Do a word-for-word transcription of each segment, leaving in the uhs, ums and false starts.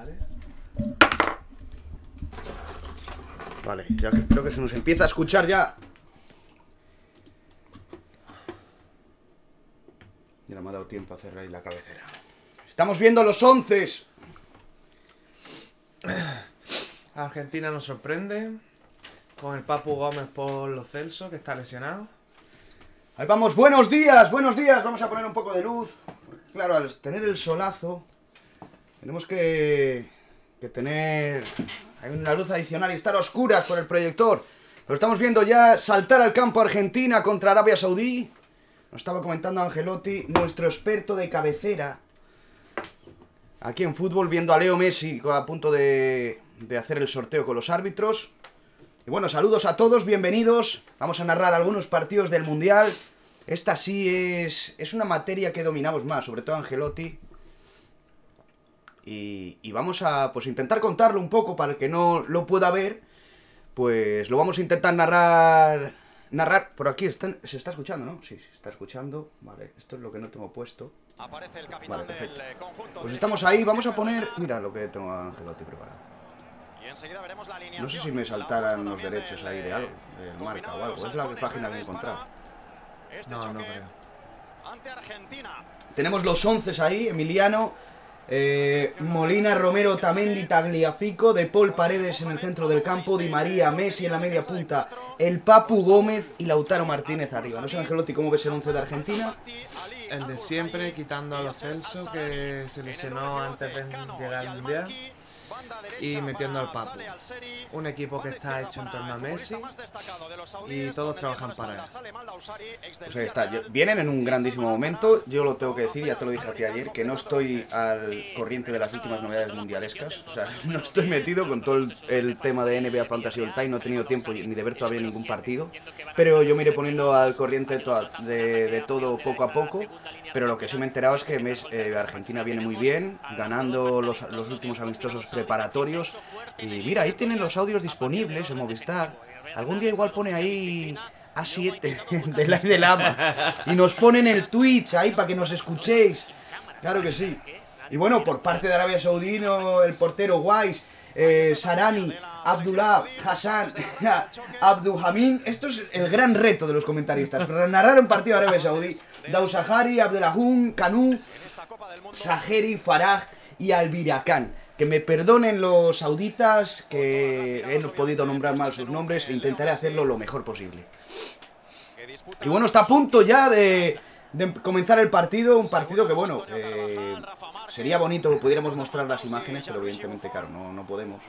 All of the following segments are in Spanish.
Vale. Vale, ya que creo que se nos empieza a escuchar ya. Ya no me ha dado tiempo a hacer ahí la cabecera. Estamos viendo los once. Argentina nos sorprende con el Papu Gómez por Lo Celso, que está lesionado. Ahí vamos, buenos días, buenos días. Vamos a poner un poco de luz. Porque, claro, al tener el solazo, tenemos que, que tener hay una luz adicional y estar a oscuras por el proyector. Lo estamos viendo ya saltar al campo Argentina contra Arabia Saudí. Nos estaba comentando Angelotti, nuestro experto de cabecera aquí en fútbol, viendo a Leo Messi a punto de, de hacer el sorteo con los árbitros. Y bueno, saludos a todos, bienvenidos. Vamos a narrar algunos partidos del Mundial. Esta sí es, es una materia que dominamos más, sobre todo Angelotti. Y, y vamos a pues intentar contarlo un poco para el que no lo pueda ver. Pues lo vamos a intentar narrar. Narrar, por aquí está, se está escuchando, ¿no? Sí, se está escuchando. Vale, esto es lo que no tengo puesto. Aparece el capitán vale, perfecto. del conjunto. Pues estamos ahí, vamos a poner. Mira lo que tengo a Angelotti preparado. Y enseguida veremos la alineación. No sé si me saltarán los derechos ahí de algo, del marca o algo. Es la página que he encontrado. Este No, no choque creo. ante Argentina. Tenemos los once ahí, Emiliano, eh, Molina, Romero, Tamendi, Tagliafico, De Paul, Paredes en el centro del campo, Di María, Messi en la media punta, el Papu Gómez y Lautaro Martínez arriba. No sé, Angelotti, ¿cómo ves el once de Argentina? El de siempre, quitando a Lo Celso, que se lesionó antes de llegar al Mundial, y metiendo al Papu. Un equipo que está hecho en torno a Messi y todos trabajan para él. Pues ahí está, yo- vienen en un grandísimo momento. Yo lo tengo que decir, ya te lo dije a ti ayer, que no estoy al corriente de las últimas novedades mundialescas. O sea, no estoy metido con todo el, el tema de N B A Fantasy All Time. No he tenido tiempo ni de ver todavía ningún partido, pero yo me iré poniendo al corriente de, toda- de- de todo poco a poco. Pero lo que sí me he enterado es que Mes- eh, Argentina viene muy bien, ganando los, los últimos amistosos preparatorios. Y mira, ahí tienen los audios disponibles en Movistar. Algún día igual pone ahí A siete de la de Lama. Y nos ponen el Twitch ahí para que nos escuchéis. Claro que sí. Y bueno, por parte de Arabia Saudí, no, el portero Wise, eh, Sarani, Abdullah, Hassan, Abdulhamid. Esto es el gran reto de los comentaristas. Narrar un partido de Arabia Saudí. Dausahari, Abdelahun, Kanú, Saheri, Faraj y Albirakan. Que me perdonen los sauditas, que he podido nombrar mal sus nombres, e intentaré hacerlo lo mejor posible. Y bueno, está a punto ya de, de comenzar el partido, un partido que bueno, eh, sería bonito que pudiéramos mostrar las imágenes, pero evidentemente, claro, no, no podemos.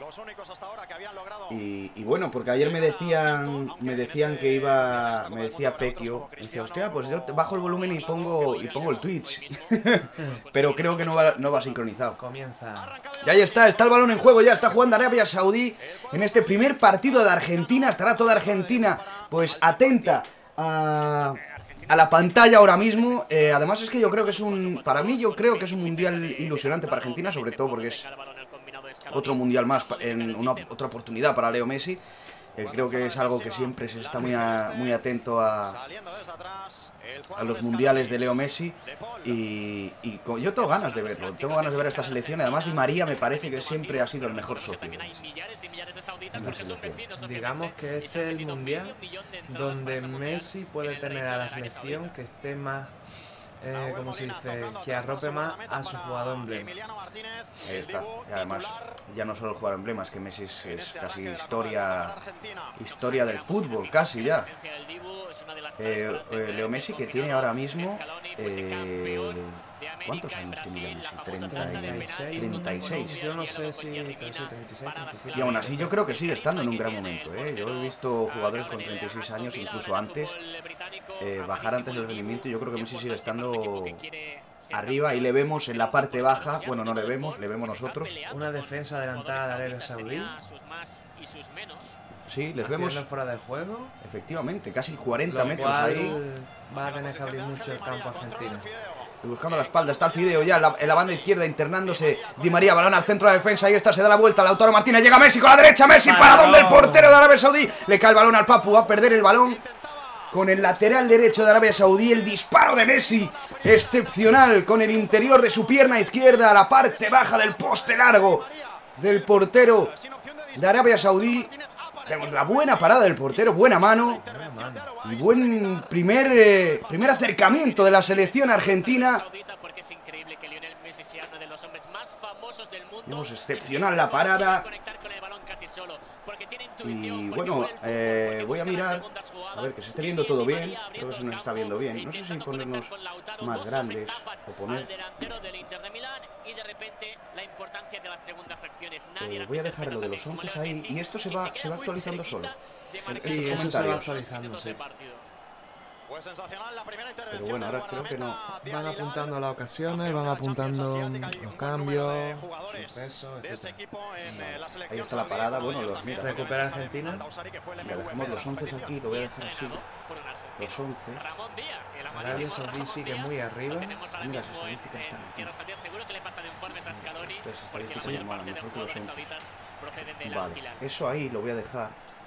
Y, y bueno, porque ayer me decían, me decían que iba, me decía Pequio, me decía, hostia, pues yo te bajo el volumen y pongo, y pongo el Twitch. Pero creo que no va, no va sincronizado. Comienza. Y ahí está, está el balón en juego, ya está jugando Arabia Saudí en este primer partido de Argentina. Estará toda Argentina pues atenta a, a la pantalla ahora mismo. eh, Además es que yo creo que es un, para mí yo creo que es un mundial ilusionante para Argentina, sobre todo porque es otro mundial más, en una otra oportunidad para Leo Messi. Eh, creo que es algo que siempre se está muy, a, muy atento a, a los mundiales de Leo Messi. Y, y co- yo tengo ganas de verlo, tengo ganas de ver esta selección. Además Di María me parece que siempre ha sido el mejor socio en la selección. Digamos que este es el Mundial donde Messi puede tener a la selección que esté más, eh, como se dice, que arrope más a su jugador emblema. Ahí está. Y además ya no solo jugar emblemas, que Messi es, es casi historia historia del fútbol, casi ya. Eh, eh, Leo Messi, que tiene ahora mismo eh, ¿cuántos años tiene Messi? treinta y seis. Yo no sé si, pero sí, treinta y seis, treinta y siete. Y aún así yo creo que sigue estando en un gran momento, ¿eh? Yo he visto jugadores con treinta y seis años, incluso antes, eh, bajar antes el rendimiento. Y yo creo que Messi sigue estando arriba. Y le vemos en la parte baja, bueno, no le vemos, le vemos nosotros. Una defensa adelantada de Arabia Saudí. Sí, les vemos, Haciendo fuera de juego. efectivamente, casi cuarenta Lo metros cual ahí. va a tener que abrir mucho el campo argentino. Y buscando la espalda, está el Fideo ya en la, en la banda izquierda internándose. Di María, balón al centro de la defensa. Ahí está, se da la vuelta. Lautaro Martínez, llega Messi con la derecha. Messi para donde el portero de Arabia Saudí. Le cae el balón al Papu, va a perder el balón. con el lateral derecho de Arabia Saudí. El disparo de Messi, excepcional, con el interior de su pierna izquierda a la parte baja del poste largo del portero de Arabia Saudí. Vemos la buena parada del portero, buena mano y buen primer, eh, primer acercamiento de la selección argentina. Vemos excepcional la parada. Y bueno, eh, voy a mirar, a ver que se esté viendo todo bien. Creo que se nos está viendo bien. No sé si ponernos más grandes o poner... Eh, voy a dejar lo de los once ahí y esto se va, se va actualizando solo. Sí, eso se va actualizando, sí. Pero bueno, ahora creo que no. Van apuntando las ocasiones, van apuntando los cambios, sucesos, etcétera. Vale. Ahí está la parada, bueno, los mira. Recupera Argentina. Le dejamos los once aquí, lo voy a dejar así. Los once. Arabia Saudí sigue muy arriba. Mira, las estadísticas están aquí. Estas estadísticas llaman mejor que los once. Vale, eso ahí lo voy a dejar.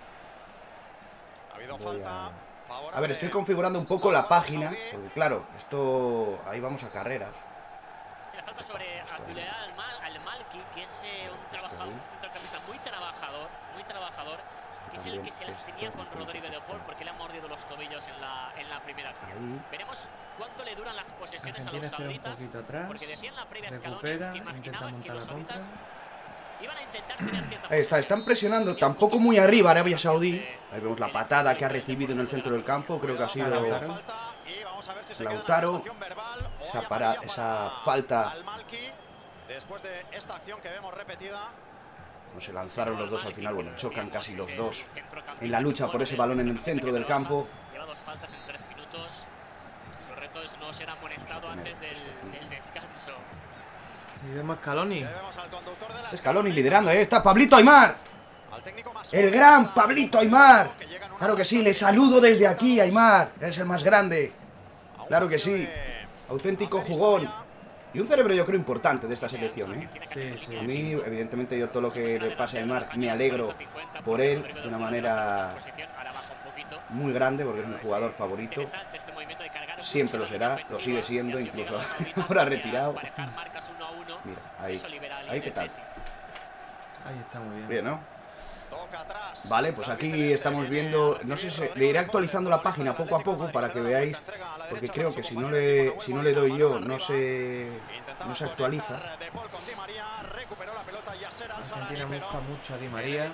Voy a... A ver, estoy configurando un poco la página, porque claro, esto... Ahí vamos a carreras. Sí, la falta sobre Abdullah Al-Malki, que es eh, un trabajador, un centrocampista muy trabajador, muy trabajador, que es el que se las tenía con Rodrigo de Paul porque le ha mordido los tobillos en la, en la primera acción. Ahí. Veremos cuánto le duran las posesiones Argentina a los sauditas, un atrás, porque decían la previa recupera, que imaginaban que los contra. sauditas iban a intentar tener cierta Ahí está, están presionando tampoco muy arriba Arabia Saudí. Ahí vemos la patada que ha recibido en el centro del campo. Creo que ha sido Lautaro. Esa, para, esa falta. No se lanzaron los dos al final. Bueno, chocan casi los dos en la lucha por ese balón en el centro del campo. Lleva dos faltas en tres minutos. Su reto es no ser amonestado antes del, del descanso. Y vemos a Scaloni. Scaloni liderando. Ahí está Pablito Aimar. El gran Pablito Aimar. Claro que sí, le saludo desde aquí, Aimar. Eres el más grande. Claro que sí. Auténtico jugón. Y un cerebro yo creo importante de esta selección, ¿eh? Sí, sí. A mí, evidentemente, yo todo lo que le pase a Aimar me alegro por él de una manera muy grande, porque es mi jugador favorito. Siempre lo será, lo sigue siendo, incluso ahora retirado. Mira, ahí. Ahí, ¿qué tal? Ahí está muy bien. Bien, ¿no? Vale, pues aquí estamos viendo... No sé si... Le iré actualizando la página poco a poco para que veáis, porque creo que si no le, si no le doy yo no se, no se actualiza. Argentina busca mucho a Di María.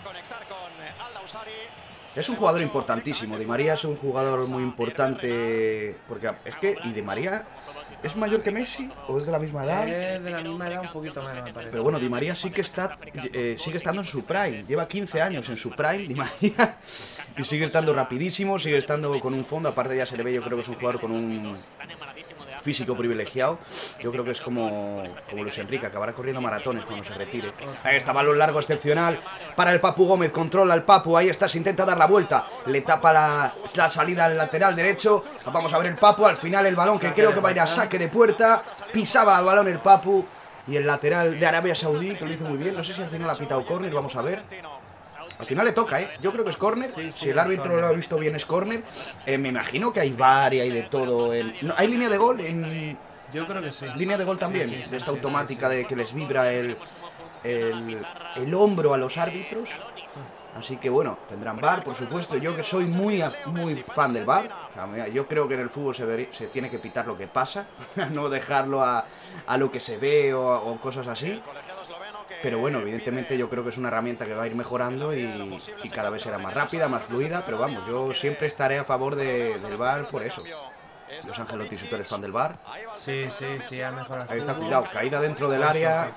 Es un jugador importantísimo. Di María es un jugador muy importante, porque es que... ¿Y Di María es mayor que Messi o es de la misma edad? Es de la misma edad, un poquito menos, me parece. Pero bueno, Di María sí que está, eh, sigue estando en su prime. Lleva quince años en su prime, Di María. Y sigue estando rapidísimo, sigue estando con un fondo. Aparte ya se le ve, yo creo que es un jugador con un físico privilegiado. Yo creo que es como, como Luis Enrique, acabará corriendo maratones cuando se retire. Ahí está, balón largo excepcional para el Papu Gómez. Controla al Papu, ahí está, se intenta dar la vuelta. Le tapa la, la salida al lateral derecho. Vamos a ver el Papu, al final el balón que creo que va a ir a saque de puerta. Pisaba el balón el Papu. Y el lateral de Arabia Saudí, que lo hizo muy bien. No sé si al final ha pitado córner, vamos a ver. Al final le toca, ¿eh? Yo creo que es córner. Sí, sí, si el árbitro lo ha visto bien es córner. Eh, me imagino que hay var y hay de todo. En... ¿No? ¿Hay línea de gol? En... Yo creo que sí. Línea de gol también. Sí, sí, sí, de esta sí, automática sí, sí. de que les vibra el, el, el hombro a los árbitros. Así que bueno, tendrán var, por supuesto. Yo que soy muy, muy fan del var. O sea, mira, yo creo que en el fútbol se, debería, se tiene que pitar lo que pasa. No dejarlo a, a lo que se ve o, o cosas así. Pero bueno, evidentemente yo creo que es una herramienta que va a ir mejorando y, y cada vez será más rápida, más fluida. Pero vamos, yo siempre estaré a favor de, del var por eso. Los Angelotti, si tú eres fan del var. Sí, sí, sí, ha mejorado. Ahí está, cuidado, caída dentro del área.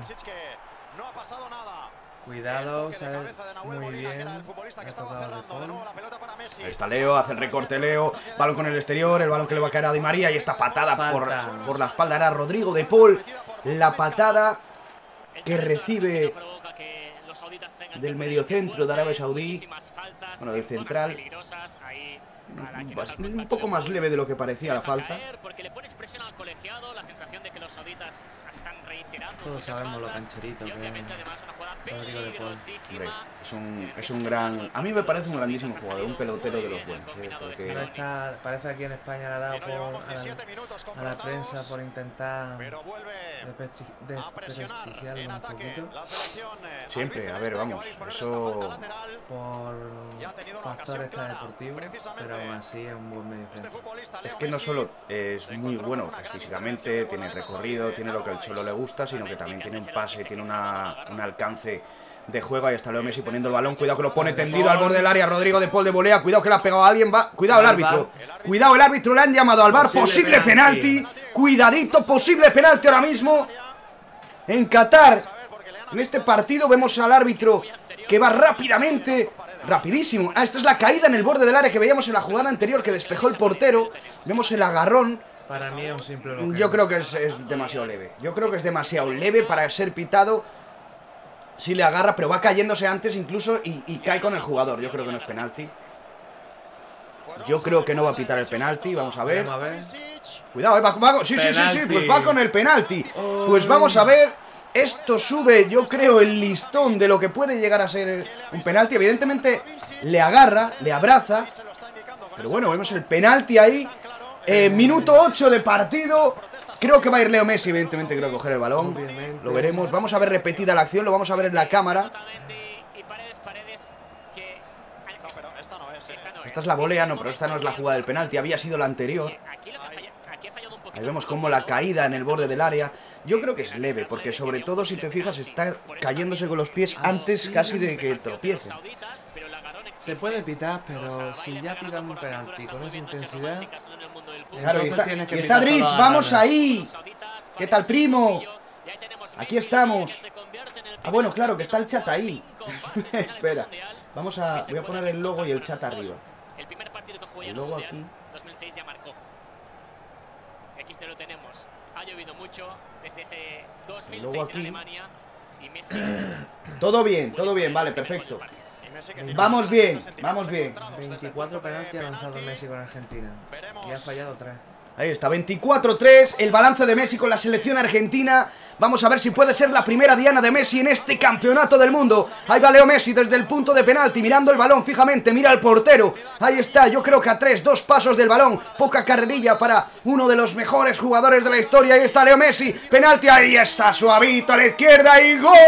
Cuidado, sale muy bien. Ha tocado de todo. Ahí está Leo, hace el recorte Leo. Balón con el exterior, el balón que le va a caer a Di María. Y esta patada por, por la espalda era Rodrigo de Paul. La patada que recibe del mediocentro de Arabia Saudí. Bueno, del central. un poco más leve de lo que parecía la falta. Porque le pones presión al colegiado, la sensación de que los sauditas están reiterando. Todos sabemos lo cancherito que es Rodrigo de Paul. Hombre, es un, es un gran... A mí me parece un grandísimo jugador, un pelotero de los buenos. ¿eh? Porque... No está, parece que aquí en España le ha dado por, a, la, a la prensa por intentar desprestigiarlo un poquito. Siempre, a ver, vamos, eso... Por factores extradeportivos, pero aún así es un buen mediocentro. Es que no solo es muy bueno pues, físicamente, tiene recorrido, tiene lo que al Cholo le gusta, sino que también tiene un pase, tiene una, un alcance de juego. Ahí está Leo Messi poniendo el balón, cuidado que lo pone tendido al borde del área, Rodrigo de Paul de volea, cuidado que le ha pegado a alguien, va, cuidado el árbitro, cuidado el árbitro, le han llamado al V A R, posible penalti, cuidadito, posible penalti ahora mismo en Qatar. En este partido vemos al árbitro que va rápidamente, rapidísimo. Ah, esta es la caída en el borde del área que veíamos en la jugada anterior que despejó el portero. Vemos el agarrón. Para mí es un simple bloqueo. Yo creo que es, es demasiado leve. Yo creo que es demasiado leve para ser pitado. Sí le agarra, pero va cayéndose antes incluso y, y cae con el jugador. Yo creo que no es penalti. Yo creo que no va a pitar el penalti. Vamos a ver. Vamos a ver. Cuidado, eh, va, va, sí, sí, sí, sí, pues va con el penalti. Pues vamos a ver. Esto sube, yo creo, el listón de lo que puede llegar a ser un penalti. Evidentemente le agarra, le abraza. Pero bueno, vemos el penalti ahí. eh, Minuto ocho de partido. Creo que va a ir Leo Messi, evidentemente creo coger el balón. Lo veremos, vamos a ver repetida la acción. Lo vamos a ver en la cámara. Esta es la volea, no, pero esta no es la jugada del penalti. Había sido la anterior. Ahí vemos como la caída en el borde del área. Yo creo que es leve, porque sobre todo si te fijas está cayéndose con los pies antes casi de que tropiece. Se puede pitar, pero si ya pitan un penalti con esa intensidad, claro, y está, y está Dritz, vamos ahí. ¿Qué tal, primo? Aquí estamos. Ah, bueno, claro, que está el chat ahí. Espera, vamos a... Voy a poner el logo y el chat arriba. El logo aquí. Aquí lo tenemos. Ha llovido mucho desde ese dos mil Luego seis aquí. en Alemania y Messi. Todo bien, todo bien, vale, perfecto. Vamos bien, vamos bien. veinticuatro penaltis ha lanzado Messi con Argentina y ha fallado tres. Ahí está, veinticuatro tres, el balance de Messi con la selección argentina. Vamos a ver si puede ser la primera diana de Messi en este campeonato del mundo. Ahí va Leo Messi desde el punto de penalti, mirando el balón fijamente, mira al portero. Ahí está, yo creo que a tres, dos pasos del balón. Poca carrerilla para uno de los mejores jugadores de la historia. Ahí está Leo Messi, penalti, ahí está, suavito a la izquierda y gol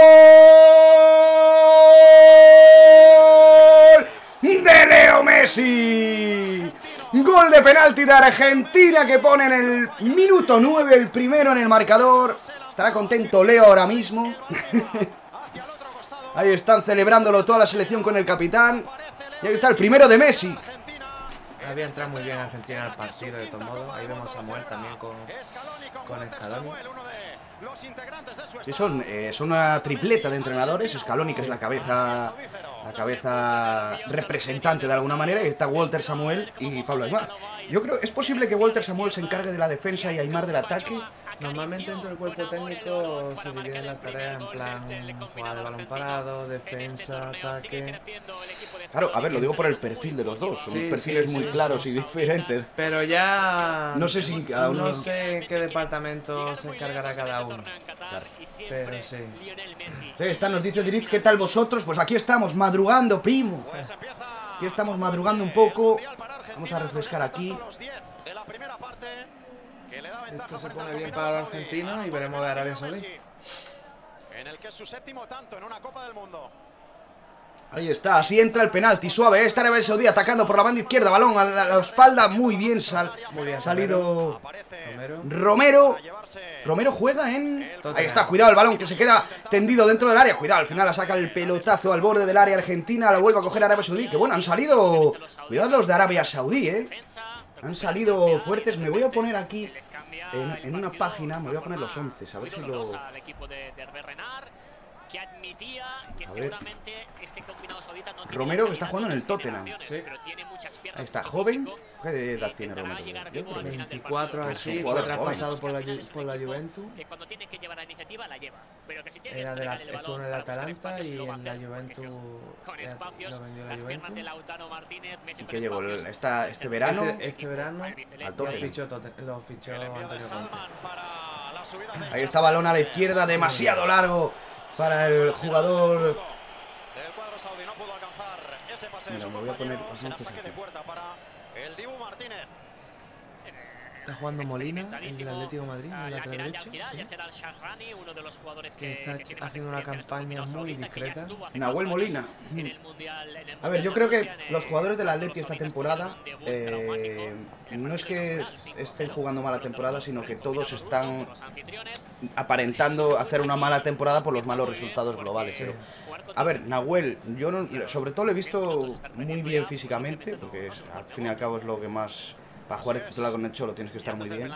de Leo Messi. Gol de penalti de Argentina que pone en el minuto nueve el primero en el marcador. Estará contento Leo ahora mismo. Ahí están celebrándolo toda la selección con el capitán. Y ahí está el primero de Messi. Había entrado muy bien Argentina al partido de todo modo. Ahí vemos a Samuel también con, con Scaloni. Sí, son, eh, son una tripleta de entrenadores. Scaloni, que es la cabeza la cabeza representante de alguna manera, y está Walter Samuel y Pablo Aimar. Yo creo, es posible que Walter Samuel se encargue de la defensa y Aimar del ataque. Normalmente dentro del cuerpo técnico se dividen las tareas en plan jugada de balón parado, defensa, ataque. Claro, a ver, lo digo por el perfil de los dos. Son Sí, perfiles sí, muy sí, sí, sí, y diferentes. Pero ya no sé si cada uno... no sé en qué departamento se encargará cada uno. Claro. Pero sí. Sí, está, nos dice Dritz, ¿qué tal vosotros? Pues aquí estamos, madrugando, primo. Aquí estamos madrugando un poco. Vamos a refrescar aquí. Esto se pone bien para los argentinos y veremos de Arabia Saudí. En el que es su séptimo tanto en una Copa del Mundo. Ahí está, así entra el penalti, suave, está Arabia Saudí atacando por la banda izquierda, balón a la, a la espalda, muy bien, sal, Muy bien salido Romero. Romero. Romero juega en... Ahí está, cuidado el balón que se queda tendido dentro del área, cuidado, al final la saca el pelotazo al borde del área argentina, la vuelve a coger Arabia Saudí, que bueno, han salido... Cuidado los de Arabia Saudí, eh. Han salido fuertes, me voy a poner aquí en, en una página, me voy a poner los once, a ver si lo... que admitía que seguramente este combinado saudita no tiene Romero, que está jugando en el Tottenham. Sí. Pero tiene muchas piernas. Ahí está, joven. ¿Qué edad tiene Romero? veinticuatro así, fue traspasado por la, por la Juventus. Que cuando tiene que llevar la iniciativa la lleva, pero que si tiene Era de la, que el estuvo en el Atalanta y en la Juventus con era- espacios, lo vendió la las piernas de Juventus. Lautaro Martínez, Messi ¿Y con qué llegó? espacios. Esta, este verano. Este, este verano Al lo Tottenham. fichó, Totte- lo fichó El envío de Antonio Conte. Salman para la subida de Ahí está balón a la izquierda, demasiado largo para el jugador. del cuadro saudí, no pudo alcanzar ese pase de Mira, su me voy a compañero. poner- Será vamos a saque de hacer- puerta para el Dibu Martínez. Está jugando Molina, el del Atlético de Madrid, en el lateral lateral de derecho. Al-Hilal, sí. ya será el Shahrani, uno de los jugadores Que que, está que tiene más haciendo una experiencia en este campaña combinado muy saudita, que ya discreta. estuvo hace Nahuel cuatro años Molina. en el Mundial- en el A ver, Mundial yo de creo que Rusia, en los el- jugadores del los Atleti esta sauditas temporada tuvieron un debut eh, traumático en el no es que partido de Portugal, estén cinco jugando mala cero, temporada, sino que todos combinado están ruso, los anfitriones. aparentando hacer una mala temporada por los malos resultados globales. Sí. Pero, a ver, Nahuel, yo no, sobre todo lo he visto muy bien físicamente, porque es- al fin y al cabo es lo que más. Para jugar titular con el Cholo tienes que estar muy bien.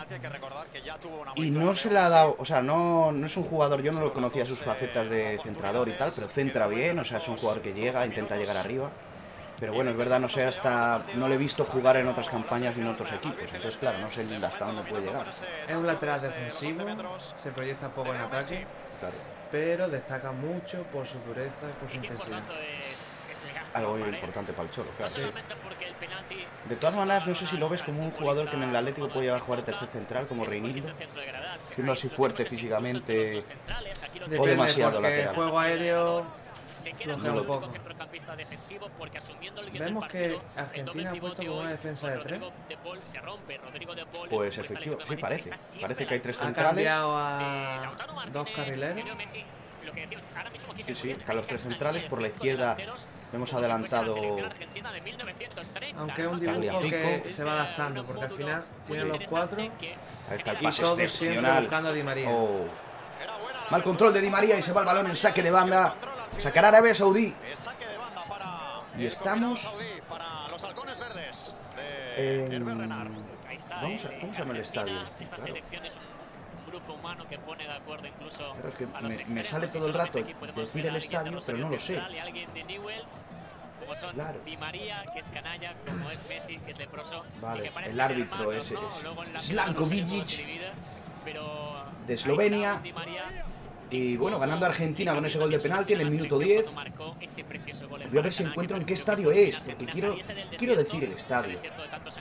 Y no se le ha dado, o sea, no, no es un jugador, yo no lo conocía sus facetas de centrador y tal, pero centra bien, o sea, es un jugador que llega, intenta llegar arriba. Pero bueno, es verdad, no sé, hasta no le he visto jugar en otras campañas y en otros equipos, entonces claro, no sé hasta dónde puede llegar. Es un lateral defensivo, se proyecta poco en ataque, Claro. pero destaca mucho por su dureza y por su Y que por intensidad. tanto es- es el gasto Algo con pared. importante para el Cholo, No claro. solamente porque el penalti De todas maneras, no sé si lo ves como un jugador que en el Atlético puede llegar a jugar de tercer central, como es porque es Reinildo, el centro de gravedad. siendo así Lo que fuerte pasa es que físicamente. los centrales, aquí lo O Depende, demasiado porque lateral. el juego aéreo se queda flojea con un el poco. centrocampista defensivo porque asumiendo el guión Vemos del que partido, el Argentina doble ha pivote puesto como una hoy defensa con de tres. Rodrigo de Paul se rompe. Rodrigo de Paul Pues es un futbolista efectivo, del sí, Atlético de parece. Madrid que está siempre Parece que hay tres ha centrales. cambiado de a Lautaro dos Martínez, carrileros. Lionel Messi, lo que decimos, ahora mismo aquí Sí, se sí, puede están los tres una centrales, línea por la de cinco izquierda delanteros, hemos como si fuese la adelantado. selección argentina de mil novecientos treinta. Aunque es un ¿no? dibujo que Tagliafico. se va adaptando, porque al final Muy tiene los cuatro interesante que Ahí está el y pase todos siempre excepcional. buscando a Di María. Oh. Mal control de Di María y se va el balón en saque de banda. Sacará Arabia Saudí. Saque de banda para Y el estamos combinado saudí, para los halcones verdes de en. Hervé Renard. Ahí está, Vamos a- eh, ¿Cómo se llama el Argentina, estadio este? Esta Claro. selección es un grupo humano que pone de acuerdo incluso Claro, es que a los me- me extremos, sale y todo el solamente rato aquí podemos decir ver a el alguien de estadio, pero no lo sé. Central y alguien de Newell's, como son Claro. Di María, que es canalla, como es Messi, que es leproso. Vale, y que parece el árbitro hermanos, ese ¿no? es Luego en la Slanko final no Vidic, se divide, pero de ahí Eslovenia. está Di María. Y bueno, ganando Argentina con ese gol de penalti en el minuto diez. Voy a ver si encuentro en qué estadio es, porque quiero, quiero decir el estadio. Vamos a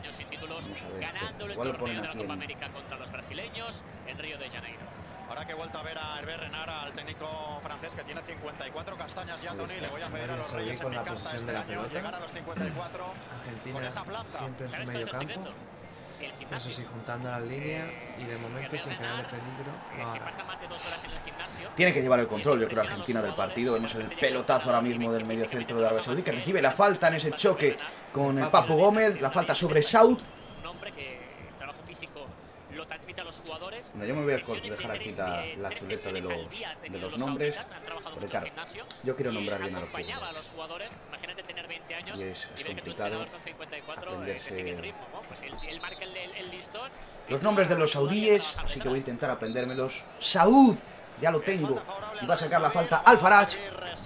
ver, igual lo ponen aquí en... contra los brasileños en Río de Janeiro. Ahora que he vuelto a ver a Hervé Renard, al técnico francés que tiene cincuenta y cuatro castañas ya, Ahí Tony, está. le voy a pedir a los Arabia Reyes Saudí en con mi la carta posesión este de la año pelota. llegar a los cincuenta y cuatro con Argentina esa planta. siempre en su ¿Sabes cuál medio es el campo. secreto? El Eso gimnasio. sí, juntando las líneas y de momento sin generar peligro. Eh, lo si hará. pasa más de dos horas en el gimnasio, Tiene que llevar el control, yo creo, Argentina del partido. Vemos el pelotazo ahora mismo del mediocentro de Arabia Saudí, que recibe la falta en ese choque con el Papo Gómez. La falta sobre Saud. un hombre que el trabajo físico lo transmite a los jugadores. Bueno, yo me voy a Sesiones de dejar aquí tres- la, de la tres chuleta de sesiones los, al día han de tenido los nombres. sauditas, han trabajado Porque mucho en claro, gimnasio yo quiero y nombrar bien a los acompañaba jugadores. a los jugadores. Imagínate tener veinte años Y y, es- es ver que tu complicado entrenador con cincuenta y cuatro eh, te aprenderse sigue el ritmo, ¿no? Pues él, él marca el, el, el listón. Los nombres de los saudíes, así que voy a intentar aprendérmelos. Saud, ya lo tengo. Y va a sacar la falta Al Faraj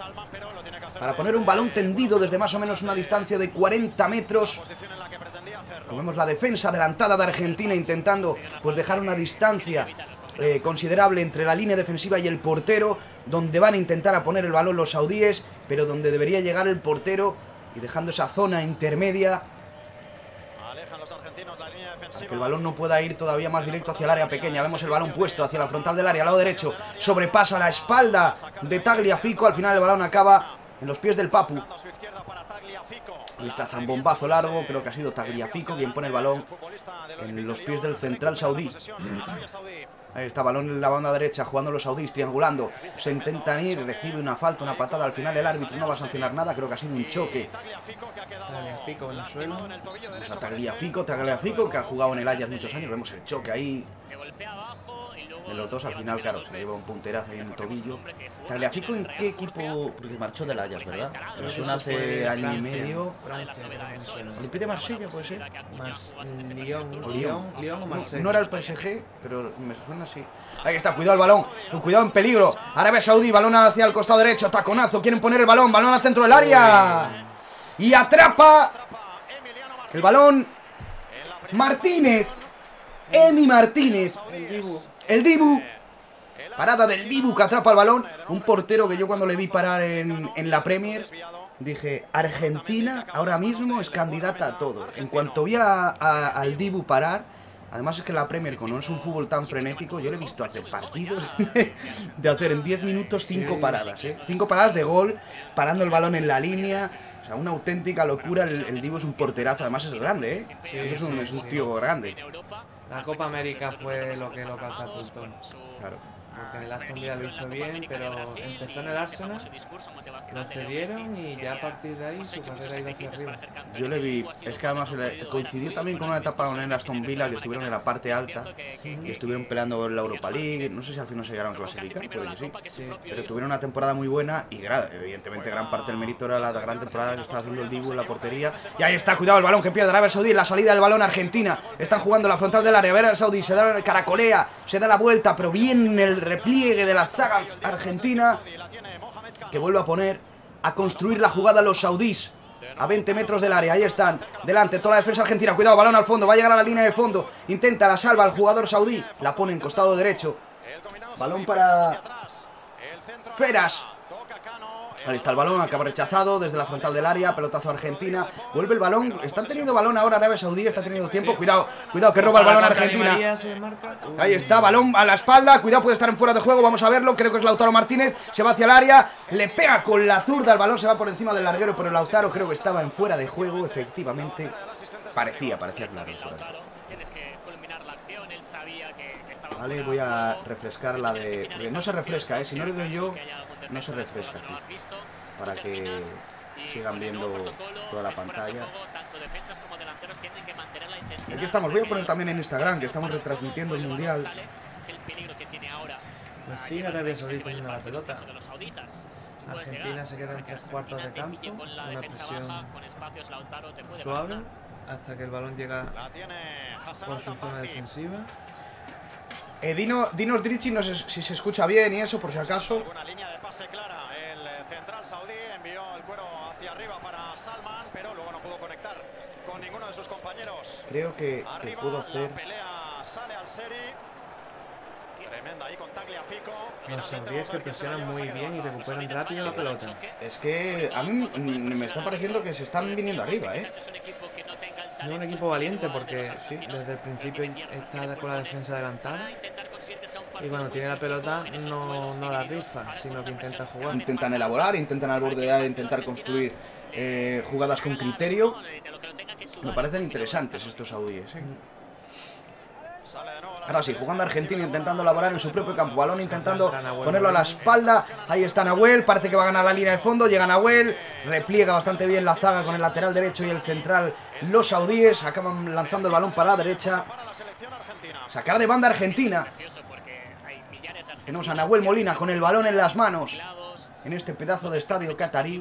para poner un balón tendido desde más o menos una distancia de cuarenta metros. Como vemos la defensa adelantada de Argentina intentando pues dejar una distancia eh, considerable entre la línea defensiva y el portero, donde van a intentar a poner el balón los saudíes, pero donde debería llegar el portero y dejando esa zona intermedia para que el balón no pueda ir todavía más directo hacia el área pequeña. Vemos el balón puesto hacia la frontal del área, al lado derecho, sobrepasa la espalda de Tagliafico. Al final el balón acaba en los pies del Papu. Ahí está zambombazo largo, creo que ha sido Tagliafico quien pone el balón en los pies del central saudí. Ahí está, balón en la banda derecha, jugando los saudíes, triangulando. Se intentan ir, recibe una falta, una patada. Al final el árbitro no va a sancionar nada, creo que ha sido un choque. Tagliafico en el suelo. Vamos a Tagliafico, Tagliafico que ha jugado en el Ajax muchos años. Vemos el choque ahí. Le golpea abajo y luego de los dos. Al final, claro, se lleva un punterazo ahí en el tobillo. ¿Tagliafico en qué equipo? Porque marchó del Ajax, ¿verdad? Pero eso hace año y medio. ¿Olympique de Marsella puede ser? Más Lyon, Lyon, Lyon o Marsella. No era el P S G, pero me suena así. Ahí está, cuidado el balón, cuidado en peligro. Arabia Saudí, balón hacia el costado derecho, taconazo, quieren poner el balón, balón al centro del área. Y atrapa el balón Martínez. Emi Martínez. El Dibu. El Dibu. Parada del Dibu que atrapa el balón. Un portero que yo cuando le vi parar en, en la Premier dije, Argentina ahora mismo es candidata a todo. En cuanto vi a, a, al Dibu parar, además es que la Premier, como no es un fútbol tan frenético, yo le he visto hacer partidos de hacer en diez minutos cinco paradas, ¿eh? cinco paradas de gol, parando el balón en la línea. O sea, una auténtica locura. El, el Dibu es un porterazo, además es grande, ¿eh? Sí, es, un, sí, es un sí. tío grande. La Copa América fue lo que lo catapultó. Claro. Porque en el Aston Villa lo hizo bien, pero empezó en el Arsenal, lo cedieron y ya a partir de ahí su carrera ha ido hacia arriba. Yo le vi, es que además le- coincidió también con una etapa en el Aston Villa que estuvieron en la parte alta y estuvieron peleando la Europa League. No sé si al final se llegaron a clasificar, puede que sí. Sí. Pero tuvieron una temporada muy buena y gra- evidentemente gran parte del mérito era la gran temporada que estaba haciendo el Dibu en la portería. Y ahí está, cuidado el balón que pierde Arabia Saudí, la salida del balón Argentina. Están jugando la frontal del área, Arabia Saudí, se da caracolea, se da la vuelta, pero bien el repliegue de la zaga argentina que vuelve a poner a construir la jugada los saudíes a veinte metros del área. Ahí están, delante toda la defensa argentina. Cuidado, balón al fondo, va a llegar a la línea de fondo. Intenta, la salva el jugador saudí, la pone en costado derecho. Balón para Feras. Ahí está el balón, acaba rechazado desde la frontal del área, pelotazo Argentina. Vuelve el balón, están teniendo balón ahora Arabia Saudí, está teniendo tiempo. Cuidado, cuidado que roba el balón Argentina. Ahí está, balón a la espalda, cuidado, puede estar en fuera de juego, vamos a verlo. Creo que es Lautaro Martínez, se va hacia el área, le pega con la zurda, el balón se va por encima del larguero, pero Lautaro creo que estaba en fuera de juego, efectivamente. Parecía, parecía claro. Vale, voy a refrescar la de... porque no se refresca, ¿eh? Si no le doy yo, no se refresca aquí. Para que sigan viendo toda la pantalla. Aquí estamos, voy a poner también en Instagram que estamos retransmitiendo el Mundial. Pues sí, Arabia Saudí teniendo la pelota. Argentina se queda en tres cuartos de campo, una presión suave hasta que el balón llega por su zona defensiva. Eh, Dino, dinos, Drichi, no sé si se escucha bien y eso, por si acaso. Una línea de pase clara. El central saudí envió el cuero hacia arriba para Salman, pero luego no pudo conectar con ninguno de sus compañeros. Creo que, que Arriba, puedo hacer... la pelea sale al Seri. Tremenda ahí con Tagliafico. Los saudíes que presionan muy bien y recuperan rápido la pelota. Es que a mí me está pareciendo que se están viniendo arriba, ¿eh? Es un equipo valiente porque sí, desde el principio está con la defensa adelantada y cuando tiene la pelota no, no la rifa, sino que intenta jugar. Intentan elaborar, intentan al borde de área, intentar construir eh, jugadas con criterio. Me parecen interesantes estos saudíes, ¿eh? Ahora sí, jugando Argentina, intentando elaborar en su propio campo. Balón intentando ponerlo a la espalda. Ahí está Nahuel, parece que va a ganar la línea de fondo. Llega Nahuel, repliega bastante bien la zaga con el lateral derecho y el central. Los saudíes acaban lanzando el balón para la derecha. Sacar de banda Argentina. Tenemos a Nahuel Molina con el balón en las manos en este pedazo de estadio catarí.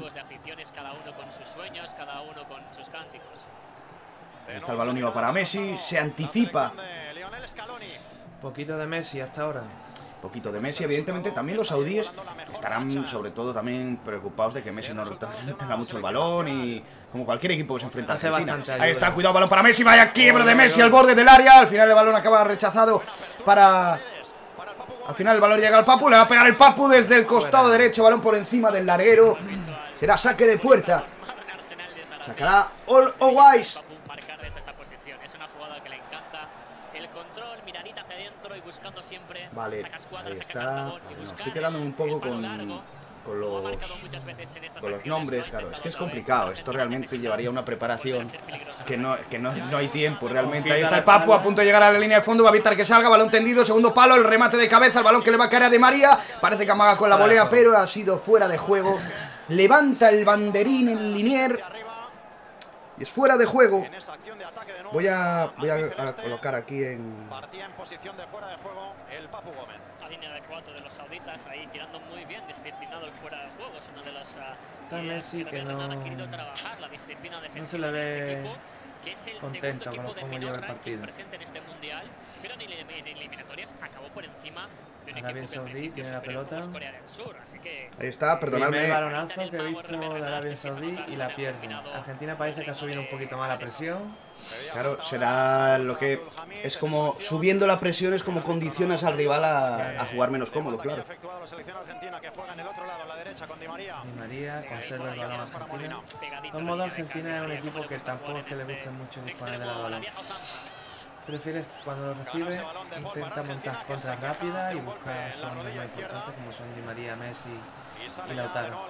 Ahí está el balón, iba para Messi, se anticipa. Poquito de Messi hasta ahora. Poquito de Messi, evidentemente también los saudíes estarán sobre todo también preocupados de que Messi no tenga mucho el balón y como cualquier equipo que se enfrenta a Argentina. Ahí está, cuidado, balón para Messi, vaya quiebra de Messi al borde del área, al final el balón acaba rechazado para... Al final el balón llega al Papu, le va a pegar el Papu desde el costado derecho, balón por encima del larguero, será saque de puerta. Sacará All Owais. Vale, ahí está. No, estoy quedando un poco con, con, los, con los nombres, claro. Es que es complicado. Esto realmente llevaría una preparación que no, que no, no hay tiempo realmente. Ahí está el Papu a punto de llegar a la línea de fondo. Va a evitar que salga. Balón tendido, segundo palo, el remate de cabeza. El balón que le va a caer a Di María. Parece que amaga con la volea, pero ha sido fuera de juego. Levanta el banderín en Linier. Y es fuera de juego. En esa acción de ataque de nuevo Voy a, voy a, a albiceleste. colocar aquí en... Partía en posición de fuera de juego el Papu Gómez. La línea de cuatro de los sauditas ahí tirando muy bien, disciplinado el fuera de juego. Es uno de los uh, Está Messi que no, han querido trabajar la disciplina defensiva no se le ve de este equipo, que es el contento segundo con equipo de cómo menor lleva el ranking partido. presente en este mundial, pero en, elim en eliminatorias acabó por encima de un Arabia equipo que Saudí al principio tiene se la peleó como pelota. es Corea del Sur, así que Ahí está, Primer perdonadme. balonazo que he visto de Arabia Saudí y la pierde. Argentina parece que ha subido un poquito más la presión. Claro, será lo que... Es como subiendo la presión, es como condicionas al rival a, a jugar menos cómodo, claro. Di María conserva el balón Argentina. De todos modos, Argentina es un equipo que tampoco es que le guste mucho disponer del balón. Prefieres cuando lo recibe, intenta montar contras rápidas y busca sus hombres más importantes como son Di María, Messi y Lautaro.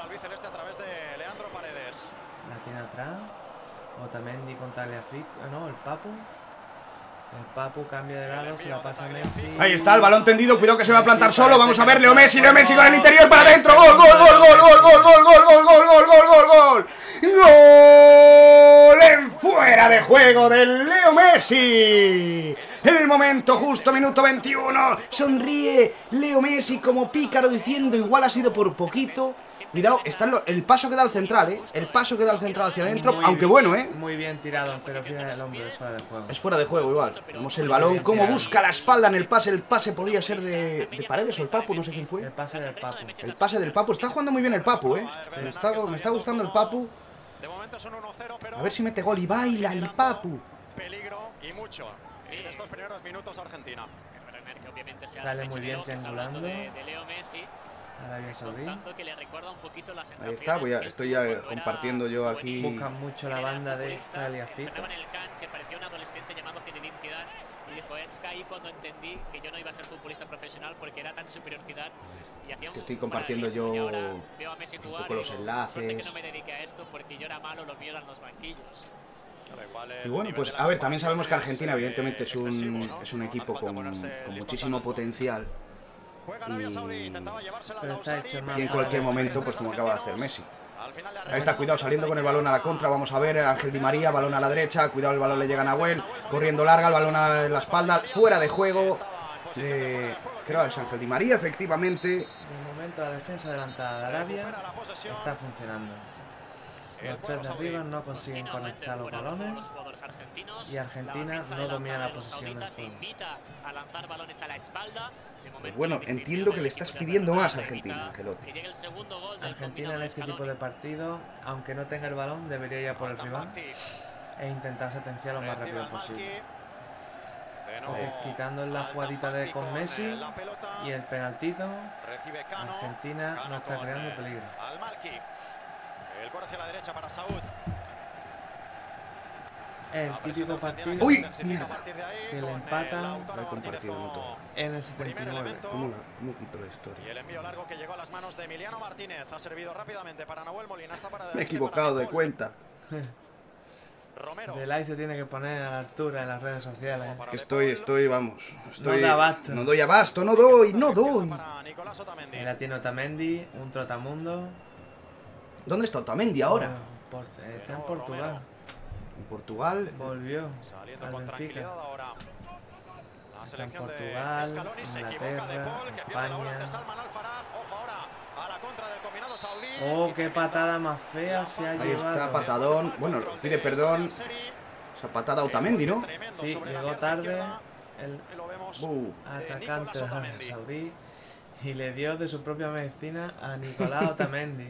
La tiene atrás. Otamendi contra Leafic, no, el Papu. El Papu cambia de lado, se la pasa a Messi. Ahí está el balón tendido, cuidado que se va a plantar solo. Vamos a ver, Leo Messi, Leo Messi con el interior para adentro. Gol, gol, gol, gol, gol, gol, gol, gol, gol, gol, gol, gol, gol, gol. Gol en fuera de juego del Leo Messi. En el momento justo, minuto veintiuno. Sonríe Leo Messi como pícaro diciendo igual ha sido por poquito. Cuidado, está lo, el paso que da al central, ¿eh? El paso que da al central hacia adentro, Muy aunque bien, bueno, ¿eh? Muy bien tirado, pero fíjate el hombre fuera de juego. Es fuera de juego igual. Vemos el balón, cómo busca la espalda en el pase. El pase podría ser de, de Paredes o el Papu, no sé quién El fue. pase del Papu. El pase del Papu. Está jugando muy bien el Papu, ¿eh? Me está, me está gustando el Papu. A ver si mete gol y baila el Papu. Peligro y mucho en estos primeros minutos Argentina. Sale muy bien triangulando. de, de Leo Messi, Arabia Saudí. tanto que le recuerda un poquito las Ahí está, voy a, sensaciones estoy que ya tuvo cuando compartiendo era yo aquí. Buscan mucho la banda de futbolista, Leafic. entrenaba en el Cannes, se parecía a un adolescente llamado Zinedine Zidane y dijo, es que ahí cuando entendí que yo no iba a ser futbolista profesional porque era tan superior Zidane y hacía un Que estoy compartiendo paralelismo, y yo ahora veo a Messi jugar poco y los digo, enlaces. suerte que no me dediqué a esto porque yo era malo, lo mío eran los banquillos. Y bueno, pues a ver, también sabemos que Argentina evidentemente es un, es un equipo con, con muchísimo potencial. Y, Pero está hecho más y en cualquier momento, pues como acaba de hacer Messi. Ahí está, cuidado, saliendo con el balón a la contra. Vamos a ver, Ángel Di María, balón a la derecha. Cuidado, el balón le llega a Nahuel. Corriendo larga, el balón a la espalda. Fuera de juego. De, creo que es Ángel Di María, efectivamente. De momento la defensa adelantada de Arabia está funcionando. Los tres de arriba no consiguen conectar los balones y Argentina no domina la posición del juego. Pues bueno, entiendo que le estás pidiendo más a Argentina, Angelotti. Argentina en este tipo de partido, aunque no tenga el balón, debería ir a por el rival e intentar sentenciar lo más rápido posible. Porque quitando la jugadita de con Messi y el penaltito, Argentina no está creando peligro. El coro hacia la derecha para Saúd. El típico partido ¡Uy! Mierda. que le empatan Lo he compartido, no todo. en el setenta y nueve. ¿Cómo, la, ¿Cómo quito la Y historia? el envío largo que llegó a las manos de Emiliano Martínez. Ha servido rápidamente para Nahuel Molina. Esta para Me he equivocado de cuenta. Romero. Delay se tiene que poner a la altura en las redes sociales. Que estoy, estoy, vamos. Estoy, No da abasto. no doy abasto, no doy, no doy. Para Nicolás Otamendi. Ahí la tiene Otamendi, un trotamundo. ¿Dónde está Otamendi ahora? Por- eh, está en Portugal. En Portugal. Volvió Saliendo al con tranquilidad Benfica. ahora. La Está en selección de Portugal, Scaloni se equivoca de Inglaterra, Paul, que pierde la bola ante España. Salman Al-Faraj. Ojo ahora a la contra del combinado saudí. Oh, qué patada más fea se ha Ahí llevado. está, patadón. Bueno, pide perdón. Esa patada a Otamendi, ¿no? Sí, llegó tarde el Lo vemos. Uh, atacante de Arabia Saudí y le dio de su propia medicina a Nicolás Otamendi.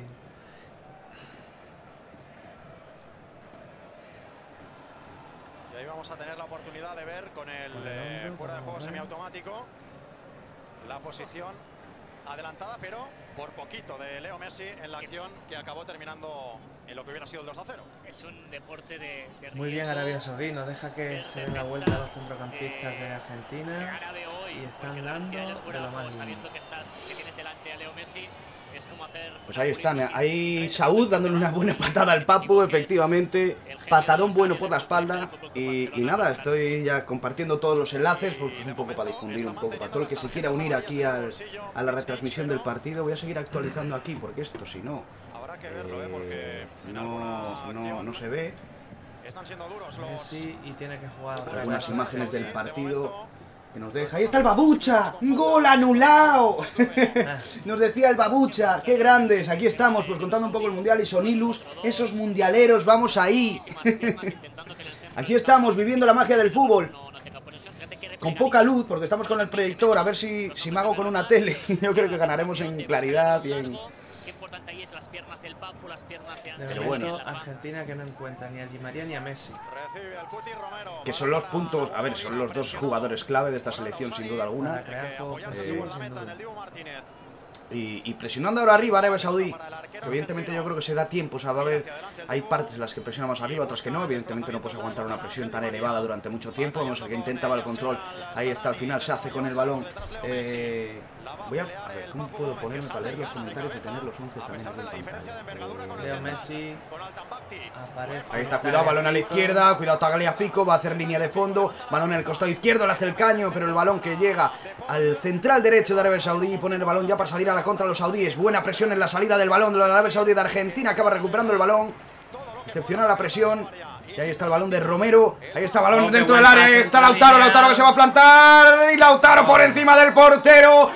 Y ahí vamos a tener la oportunidad de ver con el, Con el eh, hombro, fuera de juego vamos a ver. semiautomático la posición adelantada, pero por poquito, de Leo Messi en la acción que acabó terminando en lo que hubiera sido el dos a cero. Es un deporte de, de Muy bien riesgo. Arabia Saudí, nos deja que se den la vuelta a los centrocampistas de Argentina. Árabe hoy, y están porque dando la cantidad de fuera lo de más juego, lindo. sabiendo que estás, que tienes delante a Leo Messi, es como hacer pues ahí están. futbolismo Ahí sin- Saúd dándole una buena patada al Papu, efectivamente. Patadón bueno por la espalda. Y, y nada, estoy ya compartiendo todos los enlaces porque es un poco para difundir un poco. Para todo el que se quiera unir aquí al, a la retransmisión del partido. Voy a seguir actualizando aquí porque esto si no, Habrá que verlo, ¿eh? Porque eh, en no, alguna no, acción no se ve. Están siendo duros los... Messi y tiene que jugar otra Algunas vez. imágenes del partido que nos deja. ¡Ahí está el Babucha! ¡Gol anulado! Nos decía el Babucha. ¡Qué grandes! Aquí estamos, pues contando un poco el Mundial y Sonilus. Esos mundialeros, vamos ahí. Aquí estamos, viviendo la magia del fútbol. Con poca luz, porque estamos con el proyector. A ver si, si me hago con una tele. Yo creo que ganaremos en claridad y en... De Pero momento, bueno. Argentina que no encuentra ni a Di María ni a Messi. Recibe al Cuti Romero. Que son los puntos... A ver, son los dos jugadores clave de esta selección, sin duda Para alguna. crear juego ofensivo, sin duda. Y, y presionando ahora arriba Arabia Saudí, que evidentemente yo creo que se da tiempo, o sea, va a haber, hay partes en las que presiona más arriba, otras que no, evidentemente no puedes aguantar una presión tan elevada durante mucho tiempo. Vamos a que intentaba el control, ahí está, al final se hace con el balón. Eh, voy a, a ver, ¿cómo puedo ponerme para leer los comentarios y tener los once también aquí en pantalla? Leo Messi aparece. Ahí está, cuidado, balón a la izquierda, cuidado Tagliafico, va a hacer línea de fondo, balón en el costado izquierdo, le hace el caño, pero el balón que llega al central derecho de Arabia Saudí y pone el balón ya para salir a la contra de los saudíes. Buena presión en la salida del balón de la Arabia Saudí de Argentina, acaba recuperando el balón, excepcional la presión. Y ahí está el balón de Romero. Ahí está el balón oh, dentro del área. Ahí está Lautaro. Lautaro que se va a plantar. Y Lautaro por encima del portero.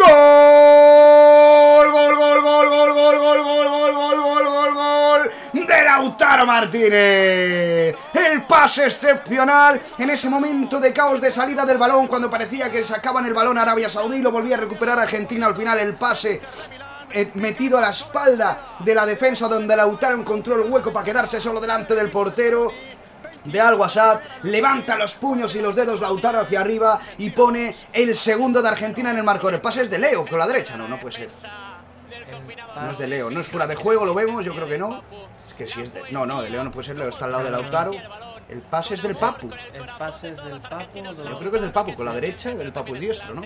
¡Gol! ¡Gol, gol, gol, gol, gol, gol, gol, gol, gol, gol, gol, gol! De Lautaro Martínez. El pase excepcional en ese momento de caos de salida del balón, cuando parecía que sacaban el balón a Arabia Saudí. Lo volvía a recuperar Argentina. Al final el pase metido a la espalda de la defensa, donde Lautaro encontró el hueco para quedarse solo delante del portero de Al-Wassad. Levanta los puños y los dedos Lautaro hacia arriba y pone el segundo de Argentina en el marcador. El pase es de Leo con la derecha. No, no puede ser. No es de Leo, no es fuera de juego, lo vemos, yo creo que no. Es que si es de... No, no, de Leo no puede ser, Leo está al lado de Lautaro. El pase es del Papu. El pase es del Papu. Yo creo que es del Papu con la derecha y del Papu es diestro, ¿no?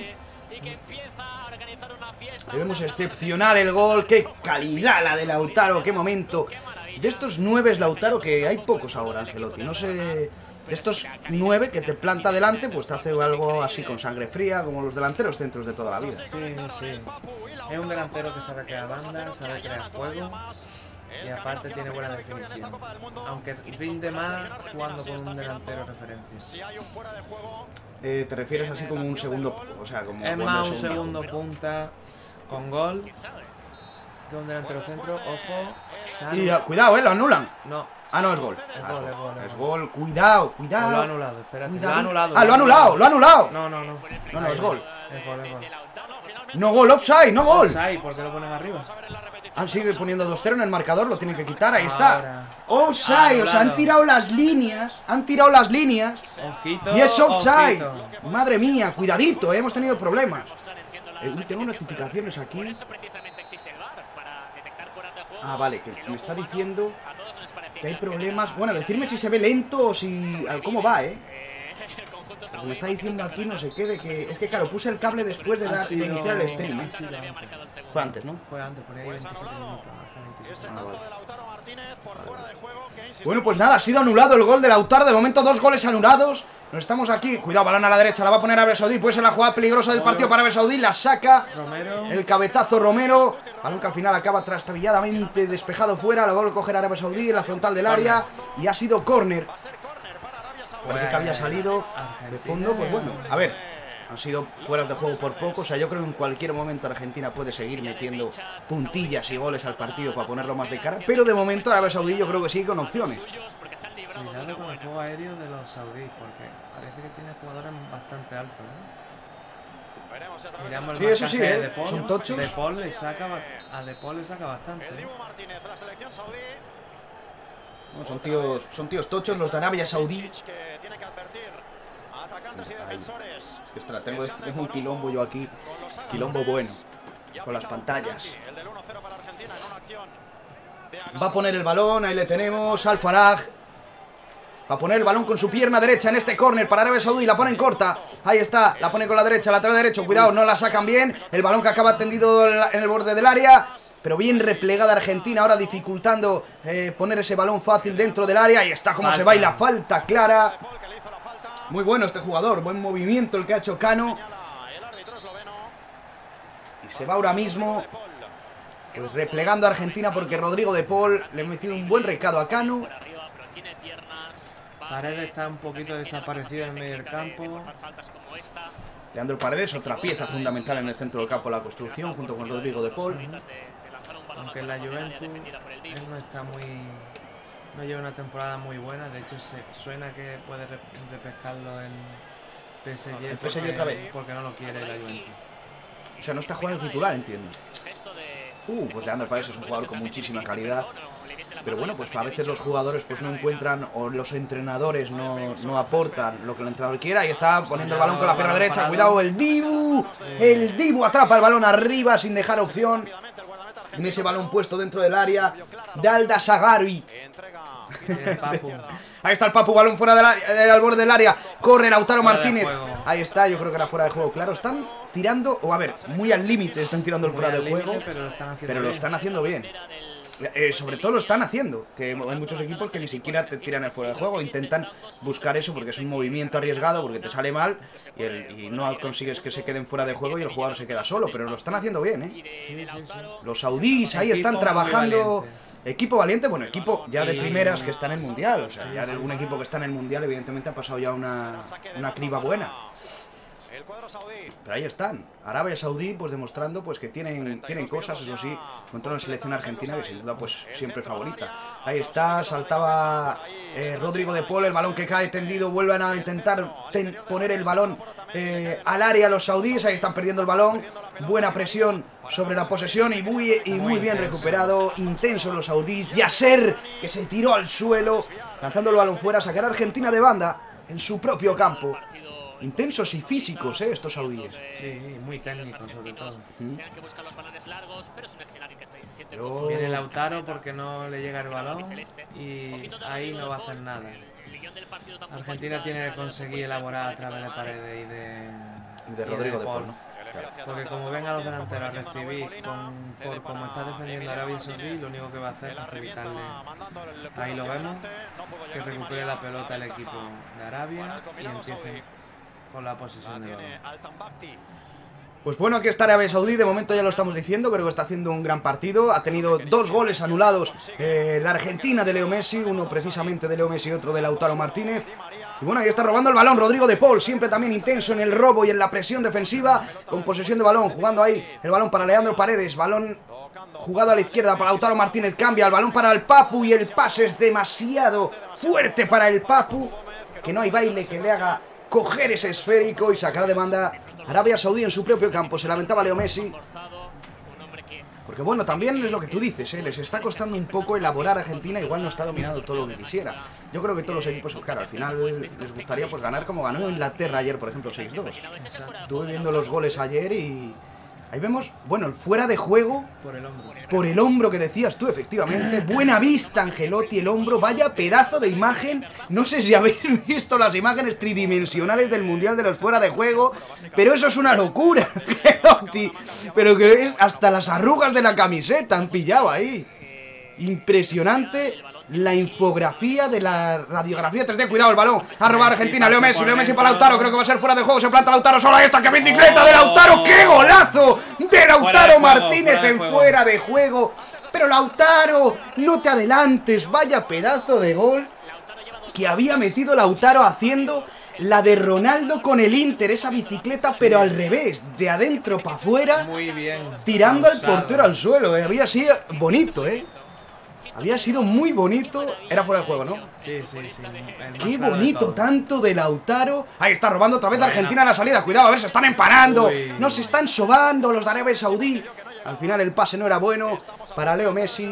Vemos excepcional el gol. Qué calidad la de Lautaro, qué momento. De estos nueve es Lautaro, que hay pocos ahora, Ancelotti. No sé, de estos nueve que te planta delante, pues te hace algo así con sangre fría, como los delanteros centros de toda la vida. Sí, sí. Es un delantero que sabe crear banda, sabe crear juego. Y aparte tiene buena definición. Aunque rinde más jugando con un delantero referencia. Eh, ¿Te refieres así como un segundo? O sea, como Es más un segundo punta con gol que un delantero centro. Ojo. Y, uh, cuidado, eh, lo anulan. No. Ah, no, es gol. Es gol, es gol. Es gol, cuidado, cuidado. O lo ha anulado, espérate. Lo ha anulado. Ah, lo ha anulado, lo ha anulado. No, no, no. No, no, es gol. Es gol, es gol. No gol, offside, no gol. Offside, ¿por qué lo ponen arriba? Ah, sigue poniendo dos cero en el marcador, lo tienen que quitar, ahí está. Ahora. Offside, o sea, han tirado las líneas, han tirado las líneas. Ojito, Y es offside. ojito. Madre mía, cuidadito, eh, hemos tenido problemas. Eh, uy, tengo notificaciones aquí. Ah, vale, que me está diciendo que hay problemas. Bueno, decirme si se ve lento o si... ¿Cómo va, eh? Lo que me está diciendo aquí no sé qué, de que... Es que claro, puse el cable después de, dar, de iniciar el stream, ¿eh? Fue antes, ¿no? Fue antes, por ahí veintisiete minutos. Hace veintisiete. Ah, vale. Bueno, pues nada, ha sido anulado el gol de Lautaro. De momento dos goles anulados. Nos estamos aquí. Cuidado, balón a la derecha, la va a poner Arabia Saudí. Puede ser la jugada peligrosa del partido para Arabia Saudí. La saca Romero. el cabezazo Romero. Balón que al final acaba trastabilladamente despejado fuera. Lo va a coger Arabia Saudí en la frontal del área. Y ha sido córner. Parece que había salido de fondo. Pues bueno, a ver, han sido fueras de juego por poco. O sea, yo creo que en cualquier momento Argentina puede seguir metiendo puntillas y goles al partido para ponerlo más de cara. Pero de momento Arabia Saudí yo creo que sigue con opciones. Cuidado con el juego aéreo de los saudíes, porque parece que tiene jugadores bastante altos, ¿eh? Miramos el Sí, eso sí, marcaje ¿eh? de De Paul. Son tochos. De Paul le saca, a De Paul le saca bastante. ¿eh? No, son tíos, son tíos tochos los de Arabia Saudí. Ay, es que ostras, tengo, tengo un quilombo yo aquí. Quilombo bueno. Con las pantallas. Va a poner el balón, ahí le tenemos. Al-Faraj va a poner el balón con su pierna derecha en este córner para Arabia Saudí. La pone en corta. Ahí está, la pone con la derecha, lateral derecho. Cuidado, no la sacan bien. El balón que acaba tendido en el borde del área. Pero bien replegada Argentina, ahora dificultando eh, poner ese balón fácil dentro del área. Ahí está como se baila, falta clara. Muy bueno este jugador, buen movimiento el que ha hecho Cano. Y se va ahora mismo pues, replegando a Argentina porque Rodrigo de Paul le ha metido un buen recado a Cano. Paredes está un poquito desaparecido en medio del campo. Leandro Paredes, otra pieza fundamental en el centro del campo de la construcción, junto con Rodrigo de Paul. Aunque en la Juventus él no está muy... no lleva una temporada muy buena. De hecho, se suena que puede repescarlo el P S G. El P S G otra vez. Porque no lo quiere la Juventus. O sea, no está jugando titular, entiendo. Uh, pues Leandro Paredes es un jugador con muchísima calidad. Pero bueno, pues a veces los jugadores pues no encuentran, o los entrenadores no, no aportan lo que el entrenador quiera. Y está poniendo el balón con la pierna derecha. Cuidado, el Dibu. El Dibu atrapa el balón arriba sin dejar opción. En ese balón puesto dentro del área de Alda Sagari. Ahí está el Papu, balón fuera del área, al borde del área. Corre Lautaro Martínez. Ahí está, yo creo que era fuera de juego. Claro, están tirando, o a ver, muy al límite están tirando el fuera de juego. Pero lo están haciendo bien. Eh, sobre todo lo están haciendo, que hay muchos equipos que ni siquiera te tiran el fuera de juego, intentan buscar eso porque es un movimiento arriesgado, porque te sale mal y, el, y no consigues que se queden fuera de juego y el jugador se queda solo, pero lo están haciendo bien, ¿eh? Sí, sí, sí. Los saudíes ahí están trabajando. Equipo valiente, bueno, equipo ya de primeras que está en el Mundial, o sea, ya un equipo que está en el Mundial evidentemente ha pasado ya una, una criba buena. Pero ahí están, Arabia Saudí pues demostrando pues que tienen, tienen cosas, eso sí, contra una selección argentina que sin duda pues siempre favorita. Ahí está, saltaba eh, Rodrigo de Paul, el balón que cae tendido, vuelven a intentar ten, poner el balón eh, al área los saudíes, ahí están perdiendo el balón, buena presión sobre la posesión y muy, y muy bien recuperado, intenso los saudíes. Yasser, que se tiró al suelo, lanzando el balón fuera, sacar a Argentina de banda en su propio campo. Intensos y físicos, ¿eh? Estos saudíes. Sí, muy técnicos sobre todo. ¿Mm? Yo... Viene Lautaro porque no le llega el balón y ahí no va a hacer nada. Argentina tiene que conseguir elaborar a través de Paredes y de... de Rodrigo de Paul, ¿no? Claro. Porque como venga los delanteros a recibir con, por como está defendiendo Arabia Saudí, lo único que va a hacer es facilitarle. Ahí lo vemos, que recupere la pelota el equipo de Arabia y empiecen con la posesión de balón. Pues bueno, aquí está Arabia Saudí, de momento ya lo estamos diciendo, creo que está haciendo un gran partido. Ha tenido dos goles anulados, eh, la Argentina de Leo Messi, uno precisamente de Leo Messi y otro de Lautaro Martínez. Y bueno, ahí está robando el balón Rodrigo de Paul, siempre también intenso en el robo y en la presión defensiva, con posesión de balón, jugando ahí el balón para Leandro Paredes, balón jugado a la izquierda para Lautaro Martínez, cambia el balón para el Papu y el pase es demasiado fuerte para el Papu, que no hay baile que le haga coger ese esférico y sacar de banda Arabia Saudí en su propio campo. Se lamentaba Leo Messi. Porque bueno, también es lo que tú dices, ¿eh? Les está costando un poco elaborar a Argentina, igual no está dominando todo lo que quisiera. Yo creo que todos los equipos, claro, al final les gustaría pues ganar como ganó Inglaterra ayer, por ejemplo, seis dos. Estuve viendo los goles ayer y... ahí vemos, bueno, el fuera de juego por el hombro. Por el hombro que decías tú, efectivamente. Buena vista, Angelotti, el hombro. Vaya pedazo de imagen. No sé si habéis visto las imágenes tridimensionales del Mundial de los fuera de juego, pero eso es una locura, Angelotti. Pero que es hasta las arrugas de la camiseta han pillado ahí. Impresionante. La infografía de la radiografía tres D. Cuidado el balón. A robar Argentina. Leo Messi. Leo Messi para Lautaro. Creo que va a ser fuera de juego. Se planta Lautaro solo. Ahí está. ¡Qué bicicleta de Lautaro! ¡Qué golazo! De Lautaro Martínez en fuera de juego. Pero Lautaro, no te adelantes. Vaya pedazo de gol que había metido Lautaro haciendo la de Ronaldo con el Inter. Esa bicicleta, pero al revés. De adentro para afuera. Muy bien. Tirando al portero al suelo. Eh. Había sido bonito, ¿eh? Había sido muy bonito. Era fuera de juego, ¿no? Sí, sí, sí. Qué bonito tanto de Lautaro. Ahí está robando otra vez Argentina a la salida. Cuidado, a ver, se están emparando. Uy. No se están sobando los de Arabia Saudí. Al final el pase no era bueno para Leo Messi.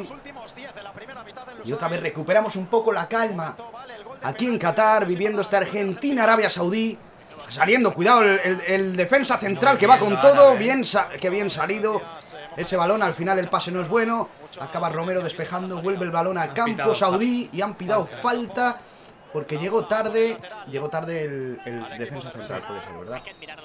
Y otra vez recuperamos un poco la calma aquí en Qatar, viviendo esta Argentina-Arabia Saudí. Saliendo, cuidado, el, el, el defensa central que va con todo. Bien, que bien salido ese balón. Al final el pase no es bueno. Acaba Romero despejando, vuelve el balón al campo saudí y han pitado falta porque llegó tarde, llegó tarde el, el defensa central, puede ser, ¿verdad?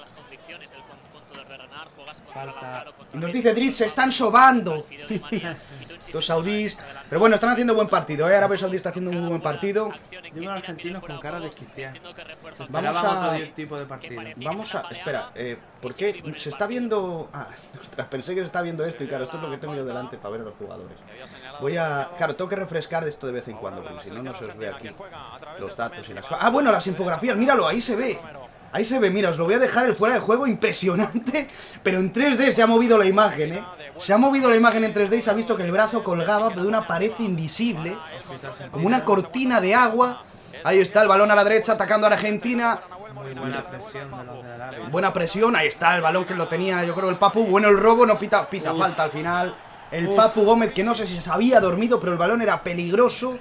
Falta. Y nos dice Dritz, se están sobando los saudíes. Pero bueno, están haciendo buen partido, ¿eh? Arabia Saudí está haciendo un muy buen partido. Yo veo a argentinos con cara de esquiciar. Vamos a... otro tipo de partido. Vamos a... Espera, eh, ¿por qué? Se está viendo... Ah, ostras, pensé que se está viendo esto y claro, esto es lo que tengo yo delante para ver a los jugadores. Voy a... Claro, tengo que refrescar esto de vez en cuando, porque si no, no se os ve aquí Los datos y las... Ah, bueno, las infografías, míralo, ahí se ve. Ahí se ve, mira, os lo voy a dejar el fuera de juego impresionante. Pero en tres D se ha movido la imagen, ¿eh? Se ha movido la imagen en tres D y se ha visto que el brazo colgaba de una pared invisible, como una cortina de agua. Ahí está el balón a la derecha atacando a Argentina. Muy buena presión de los de Arabia. Buena presión, ahí está el balón que lo tenía, yo creo, el Papu. Bueno, el robo, no pita, pita falta al final. El Uf. Papu Gómez, que no sé si se había dormido, pero el balón era peligroso.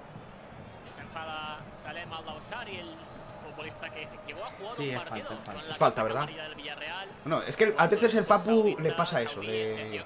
Sí, es falta, es falta. Es falta, ¿verdad? No, es que a veces el Papu le pasa eso, le...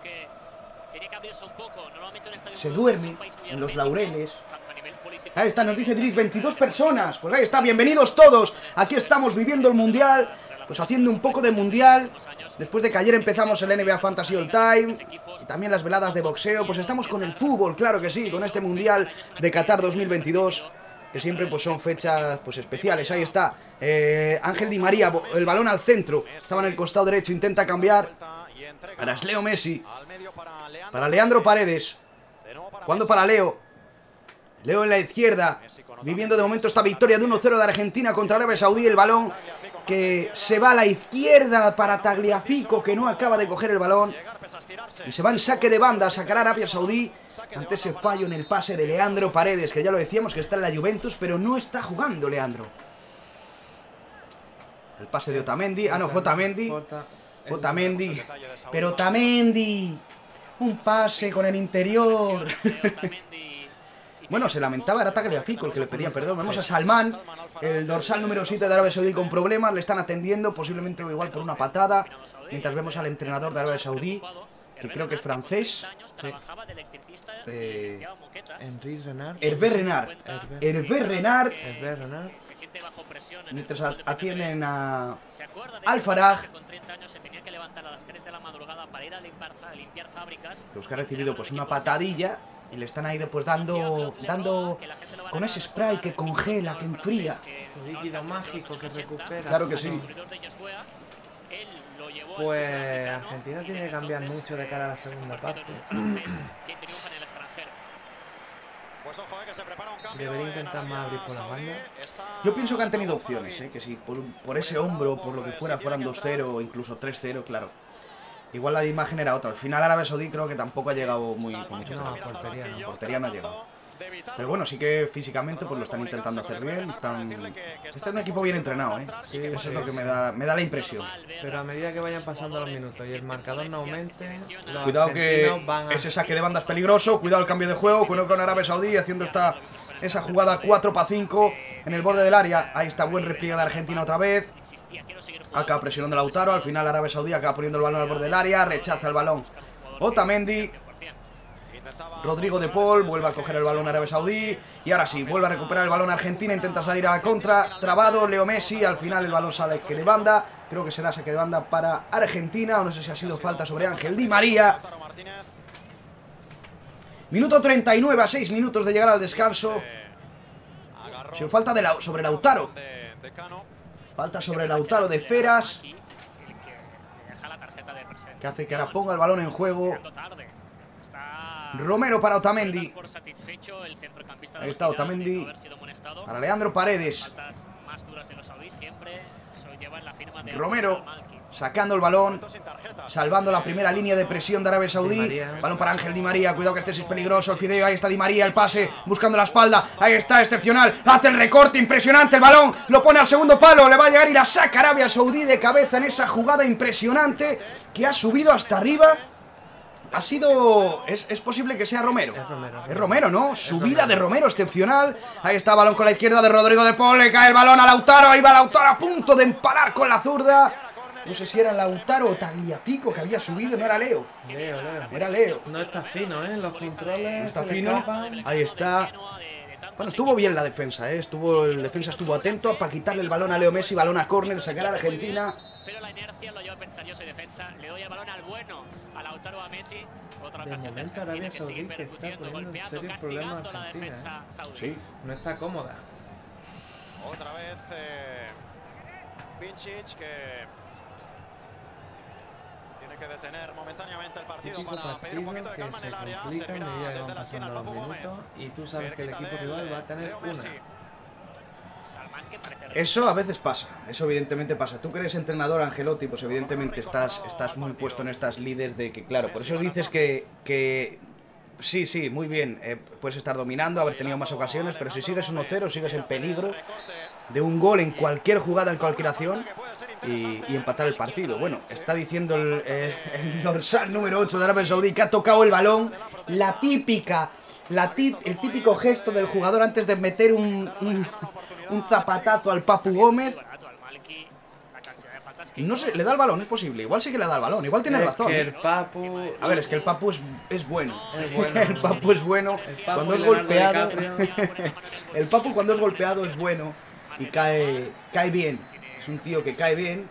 se duerme en los laureles. Ahí está, nos dice Driss, veintidós personas. Pues ahí está, bienvenidos todos. Aquí estamos viviendo el Mundial, pues haciendo un poco de Mundial. Después de que ayer empezamos el N B A Fantasy All Time y también las veladas de boxeo, pues estamos con el fútbol, claro que sí, con este Mundial de Qatar dos mil veintidós, que siempre pues son fechas pues especiales. Ahí está, eh, Ángel Di María, el balón al centro, estaba en el costado derecho, intenta cambiar. Ahora es Leo Messi, para Leandro Paredes, jugando para Leo. Leo en la izquierda, viviendo de momento esta victoria de uno cero de Argentina contra Arabia Saudí. El balón que se va a la izquierda para Tagliafico, que no acaba de coger el balón. Y se va en saque de banda a sacar a Arabia Saudí ante ese fallo en el pase de Leandro Paredes, que ya lo decíamos que está en la Juventus, pero no está jugando Leandro. El pase de Otamendi. Ah, no, fue Otamendi. Otamendi. Pero Otamendi. Un pase con el interior. Bueno, se lamentaba, era Tagliafico el que le pedía perdón. Vemos a Salman, el dorsal número siete de Arabia Saudí con problemas. Le están atendiendo, posiblemente igual por una patada. Mientras vemos al entrenador de Arabia Saudí, que creo que es francés. Sí. Eh, Henri Renard. Hervé Renard. Hervé Renard. Hervé Renard. Mientras atienden a Al-Faraj, los que ha recibido pues una patadilla. Y le están ahí después dando, dando con ese spray que congela, que enfría. Ese líquido mágico que recupera. Claro que sí. Pues Argentina tiene que cambiar mucho de cara a la segunda parte. Debería intentar más abrir por las bandas. Yo pienso que han tenido opciones, ¿eh? Que si por, por ese hombro, por lo que fuera, fueran dos cero o incluso tres cero, claro. Igual la imagen era otra. Al final Arabia Saudí creo que tampoco ha llegado muy con mucho. No, portería no. Portería no ha llegado. Pero bueno, sí que físicamente pues lo están intentando hacer bien. Están... Este es un equipo bien entrenado, ¿eh? Sí, eso sí, es lo que sí. me da, me da la impresión. Pero a medida que vayan pasando los minutos y el marcador no aumente, los cuidado que van a... ese saque de banda es peligroso. Cuidado el cambio de juego. Cuidado con Arabia Saudí haciendo esta esa jugada cuatro para cinco en el borde del área. Ahí está, buen repliegue de Argentina otra vez. Acaba presionando Lautaro. Al final Arabia Saudí acaba poniendo el balón al borde del área. Rechaza el balón Otamendi. Rodrigo de Paul vuelve a coger el balón Arabia Saudí. Y ahora sí, vuelve a recuperar el balón Argentina. Intenta salir a la contra. Trabado Leo Messi. Al final el balón sale que de banda. Creo que será saque de banda para Argentina. O no sé si ha sido falta sobre Ángel Di María. Minuto treinta y nueve, a seis minutos de llegar al descanso. Ha sido falta de la, sobre Lautaro. Falta sobre Lautaro de Feras, que hace que ahora ponga el balón en juego. Romero para Otamendi. Ahí está Otamendi para Leandro Paredes. Romero sacando el balón, salvando la primera línea de presión de Arabia Saudí. Balón para Ángel Di María, cuidado que este es peligroso. El fideo, ahí está Di María, el pase, buscando la espalda. Ahí está, excepcional, hace el recorte, impresionante. El balón lo pone al segundo palo, le va a llegar y la saca Arabia Saudí de cabeza en esa jugada impresionante que ha subido hasta arriba. Ha sido... Es, es posible que sea Romero. Es Romero, es Romero, ¿no? Subida de Romero, excepcional. Ahí está, balón con la izquierda de Rodrigo de Paul. Le cae el balón a Lautaro. Ahí va Lautaro a punto de empalar con la zurda. No sé si era Lautaro o Tagliafico que había subido. No era Leo. Leo, Leo. Era Leo. No está fino, ¿eh? Los controles. No está fino. Ahí está. Bueno, estuvo bien la defensa, ¿eh? Estuvo, el defensa estuvo atento para quitarle el balón a Leo Messi. Balón a córner, sacar a Argentina. Pero la inercia lo lleva a pensar yo soy defensa. Le doy el balón al bueno, a Lautaro, a Messi. Otra De ocasión de momento Argentina Arabia que sigue Saudí que está percutiendo, poniendo golpeando, serios problemas a castigando la Argentina, defensa ¿eh? saudí. Sí. No está cómoda. Otra vez eh, Pincic, que tiene que detener momentáneamente el partido Típico para pedir un poquito partido de que calma en se el área. complica a Servirá medida que desde van la esquina pasando el los Papu Gómez. minutos y tú sabes que el Cerquita equipo de él, rival va a tener Leo una. Messi. Eso a veces pasa, eso evidentemente pasa. Tú que eres entrenador, Ancelotti, pues evidentemente estás, estás muy puesto en estas lides de que, claro, por eso dices que, que sí, sí, muy bien, eh, puedes estar dominando, haber tenido más ocasiones, pero si sigues uno cero, sigues en peligro de un gol en cualquier jugada, en cualquier acción, y, y empatar el partido. Bueno, está diciendo el, eh, el dorsal número ocho de Arabia Saudí que ha tocado el balón, la típica... La tip, el típico gesto del jugador antes de meter un, un, un zapatazo al Papu Gómez. No sé, le da el balón, es posible. Igual sí que le da el balón, igual tiene es razón. Que el Papu... A ver, es que el Papu es, es bueno. Es bueno. El Papu es bueno. El Papu Cuando es Leonardo golpeado. DiCaprio. El Papu cuando es golpeado es bueno. Y cae, cae bien. Es un tío que cae bien.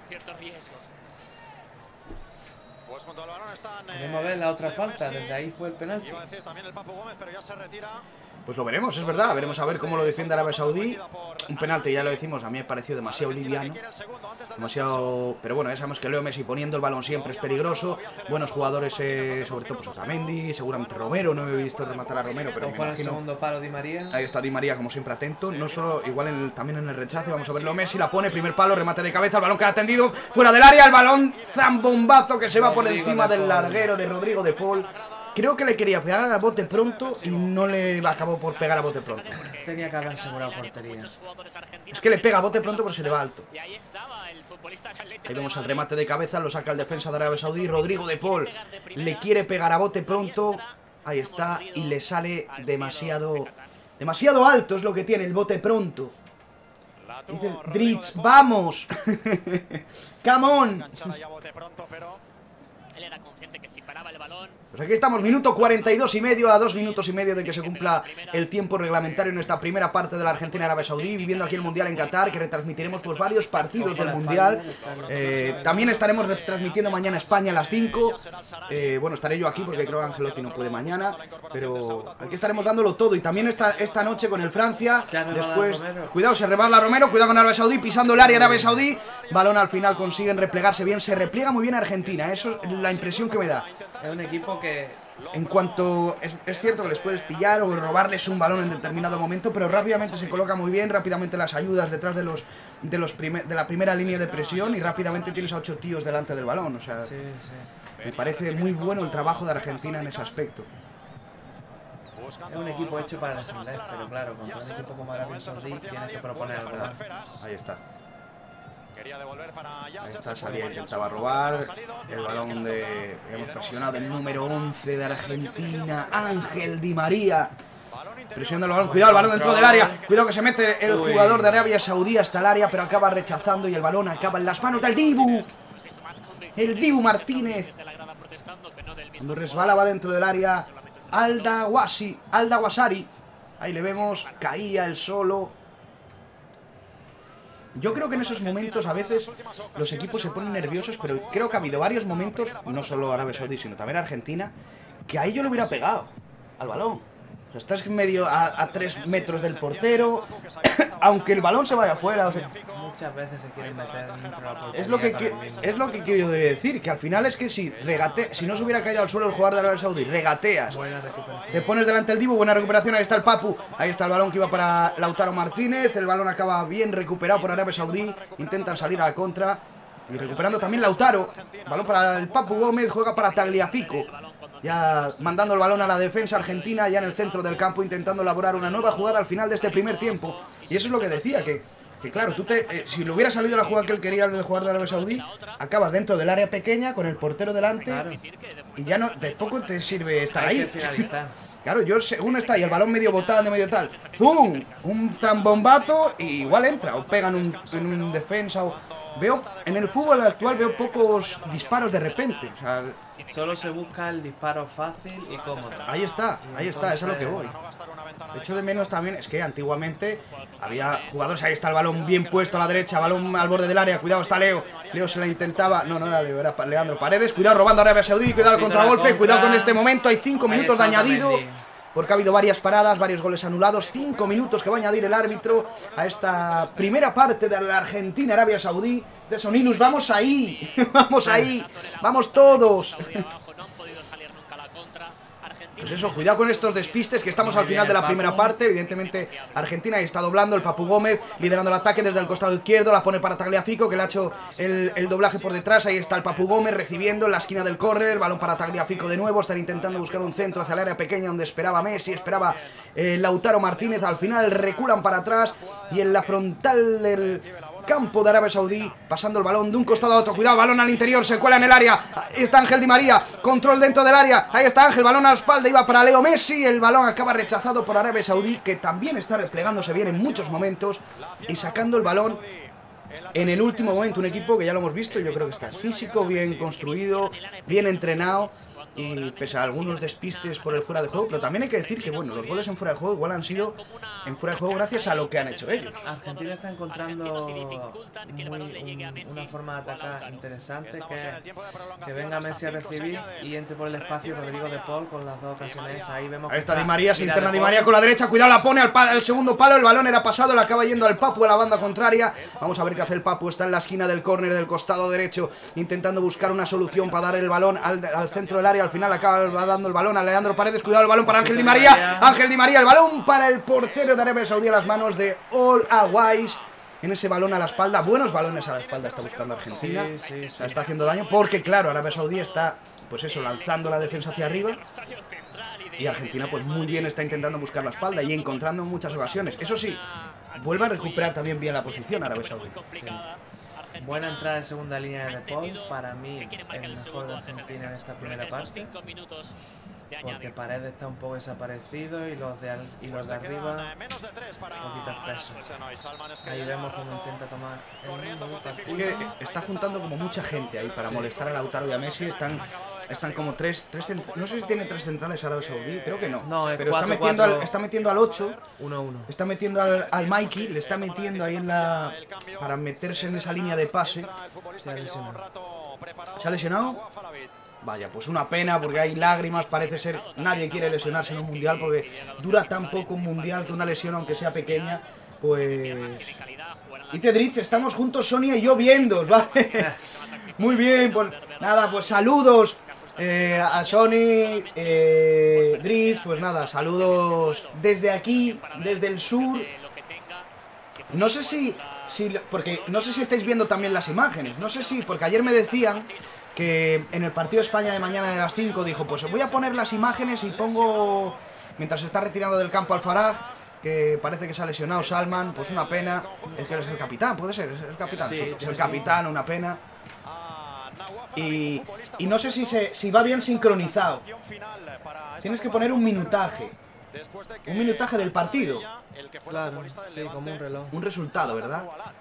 Podemos ver la otra falta, desde ahí fue el penalti. Pues lo veremos, es verdad, veremos a ver cómo lo defiende Arabia Saudí. Un penalti, ya lo decimos, a mí me pareció demasiado liviano. Demasiado... Pero bueno, ya sabemos que Leo Messi poniendo el balón siempre es peligroso. Buenos jugadores, eh, sobre todo pues Otamendi, seguramente Romero, no he visto rematar a Romero, pero me fue el imagino... segundo palo Di María. Ahí está Di María, como siempre, atento. No solo, igual en el, también en el rechace, vamos a ver Leo Messi, la pone, primer palo, remate de cabeza, el balón queda tendido, fuera del área, el balón, zambombazo que se va por encima del larguero de Rodrigo de Paul. Creo que le quería pegar a bote pronto y no le acabó por pegar a bote pronto. Tenía que haber asegurado portería. Es que le pega a bote pronto pero se le va alto. Ahí vemos el remate de cabeza, lo saca el defensa de Arabia Saudí. Rodrigo de Paul le quiere pegar a bote pronto. Ahí está, y le sale demasiado demasiado alto, es lo que tiene el bote pronto. Dice Dritz, vamos. Come on. Él era consciente que si paraba el balón... Pues aquí estamos, minuto cuarenta y dos y medio, a dos minutos y medio de que se cumpla el tiempo reglamentario en esta primera parte de la Argentina-Arabia Saudí, viviendo aquí el Mundial en Qatar, que retransmitiremos pues varios partidos del Mundial. Eh, también estaremos retransmitiendo mañana España a las cinco. Eh, bueno, estaré yo aquí porque creo que Ancelotti no puede mañana, pero aquí estaremos dándolo todo. Y también esta, esta noche con el Francia, después... Cuidado, se rebala Romero, cuidado con Arabia Saudí, pisando el área Arabia Saudí. Balón al final, consiguen replegarse bien, se repliega muy bien Argentina, eso es la impresión que me da. Es un equipo que... En cuanto... Es, es cierto que les puedes pillar o robarles un balón en determinado momento, pero rápidamente se coloca muy bien, rápidamente las ayudas detrás de los de los primer, de la primera línea de presión y rápidamente tienes a ocho tíos delante del balón. O sea, sí, sí. Me parece muy bueno el trabajo de Argentina en ese aspecto. Es un equipo hecho para defender, pero claro, contra un equipo como Arabia Saudí tienes que proponer algo más. Ahí está. Ahí está, salía, intentaba robar el balón de... Hemos presionado el número once de Argentina, Ángel Di María. Presiona el balón, cuidado el balón dentro del área. Cuidado que se mete el jugador de Arabia Saudí hasta el área, pero acaba rechazando y el balón acaba en las manos del Dibu. El Dibu Martínez. Cuando resbala va dentro del área Aldawasi, Aldawasari. Ahí le vemos, caía el solo. Yo creo que en esos momentos a veces los equipos se ponen nerviosos, pero creo que ha habido varios momentos, no solo Arabia Saudí, sino también Argentina, que ahí yo le hubiera pegado al balón. O sea, estás medio a, a tres metros del portero, aunque el balón se vaya afuera. O sea, muchas veces se quieren meter dentro de la portería. Es lo que, que es lo que quiero decir, que al final es que si regate, si no se hubiera caído al suelo el jugador de Arabia Saudí, regateas, te pones delante del Dibu, buena recuperación, ahí está el Papu, ahí está el balón que iba para Lautaro Martínez, el balón acaba bien recuperado por Arabia Saudí, intentan salir a la contra y recuperando también Lautaro, balón para el Papu Gómez, juega para Tagliafico. Ya mandando el balón a la defensa argentina, ya en el centro del campo, intentando elaborar una nueva jugada al final de este primer tiempo. Y eso es lo que decía, que, que claro, tú te, eh, si le hubiera salido la jugada que él quería el jugador de Arabia Saudí, acabas dentro del área pequeña, con el portero delante, claro. Y ya no, de poco te sirve estar Hay ahí. que finalizar. Claro, yo según está ahí, el balón medio botando, medio tal, ¡zum! Un zambombazo y igual entra, o pegan un, en un defensa, o... Veo, en el fútbol actual veo pocos disparos de repente, o sea... Solo se busca el disparo fácil y cómodo. Ahí está, ahí está, eso es lo que voy. De hecho de menos también, es que antiguamente había jugadores, ahí está el balón bien puesto a la derecha, balón al borde del área, cuidado está Leo, Leo se la intentaba, no, no era Leo, era Leandro Paredes, cuidado robando a Arabia Saudí, cuidado el contragolpe, cuidado con este momento, hay cinco minutos de añadido, porque ha habido varias paradas, varios goles anulados, cinco minutos que va a añadir el árbitro a esta primera parte de la Argentina-Arabia Saudí. De Sonilus, vamos ahí, vamos ahí, vamos todos. Pues eso, cuidado con estos despistes, que estamos al final de la primera parte. Evidentemente Argentina está doblando, el Papu Gómez liderando el ataque desde el costado izquierdo, la pone para Tagliafico, que le ha hecho el, el doblaje por detrás. Ahí está el Papu Gómez recibiendo en la esquina del córner, el balón para Tagliafico de nuevo. Están intentando buscar un centro hacia el área pequeña donde esperaba Messi, esperaba eh, Lautaro Martínez. Al final reculan para atrás y en la frontal del campo de Arabia Saudí, pasando el balón de un costado a otro. Cuidado, balón al interior, se cuela en el área. Ahí está Ángel Di María, control dentro del área. Ahí está Ángel, balón a la espalda, iba para Leo Messi. El balón acaba rechazado por Arabia Saudí, que también está replegándose bien en muchos momentos y sacando el balón en el último momento. Un equipo que ya lo hemos visto, yo creo que está físico, bien construido, bien entrenado. Y pese a algunos despistes por el fuera de juego, pero también hay que decir que, bueno, los goles en fuera de juego igual han sido en fuera de juego gracias a lo que han hecho ellos. Argentina está encontrando muy, un, una forma de atacar interesante, que, que venga Messi a recibir y entre por el espacio Rodrigo de Paul con las dos ocasiones. Ahí vemos Ahí está Di María, se interna Di María con la derecha, cuidado, la pone al, palo, al segundo palo, el balón era pasado, le acaba yendo al Papu a la banda contraria. Vamos a ver qué hace el Papu, está en la esquina del córner del costado derecho, intentando buscar una solución para dar el balón al, al centro del área. Al final acaba dando el balón a Leandro Paredes. Cuidado, el balón para Ángel Di María. Ángel Di María, el balón para el portero de Arabia Saudí a las manos de All Awais. En ese balón a la espalda, buenos balones a la espalda está buscando Argentina. Sí, sí, sí. Está haciendo daño porque, claro, Arabia Saudí está, pues eso, lanzando la defensa hacia arriba. Y Argentina, pues muy bien, está intentando buscar la espalda y encontrando en muchas ocasiones. Eso sí, vuelve a recuperar también bien la posición Arabia Saudí. Sí. Buena entrada de segunda línea de De Paul. Para mí, el mejor de Argentina en esta primera parte. Porque Paredes está un poco desaparecido y los de, al, y los de arriba poquito peso. Ahí vemos cómo intenta tomar el Es que está juntando como mucha gente ahí para molestar a Lautaro y a Messi. Están, están como tres, tres no sé si tiene tres centrales Arabia Saudí, creo que no. No, pero cuatro, está, metiendo al, está metiendo al ocho, uno uno. Está metiendo al, al Mikey, le está metiendo ahí en la para meterse en esa línea de pase. Se ha lesionado. ¿Se ha lesionado? Vaya, pues una pena porque hay lágrimas, parece ser. Nadie quiere lesionarse en un mundial porque dura tan poco un mundial que una lesión, aunque sea pequeña, pues... Dice Dritz, estamos juntos Sonia y yo viéndos, ¿vale? Muy bien, pues nada, pues saludos eh, a Sony, eh, Dritz, pues nada, saludos desde aquí, desde el sur. No sé si, si, porque no sé si estáis viendo también las imágenes, no sé si, porque ayer me decían que en el partido de España de mañana de las cinco dijo, pues voy a poner las imágenes y pongo, mientras se está retirando del campo Al-Faraj, que parece que se ha lesionado Salman, pues una pena, es que eres el capitán, puede ser, es el capitán, sí, es el capitán, una pena. Y, y no sé si, se, si va bien sincronizado. Tienes que poner un minutaje. Un minutaje del partido. Claro, sí, como un reloj. Un resultado, ¿verdad?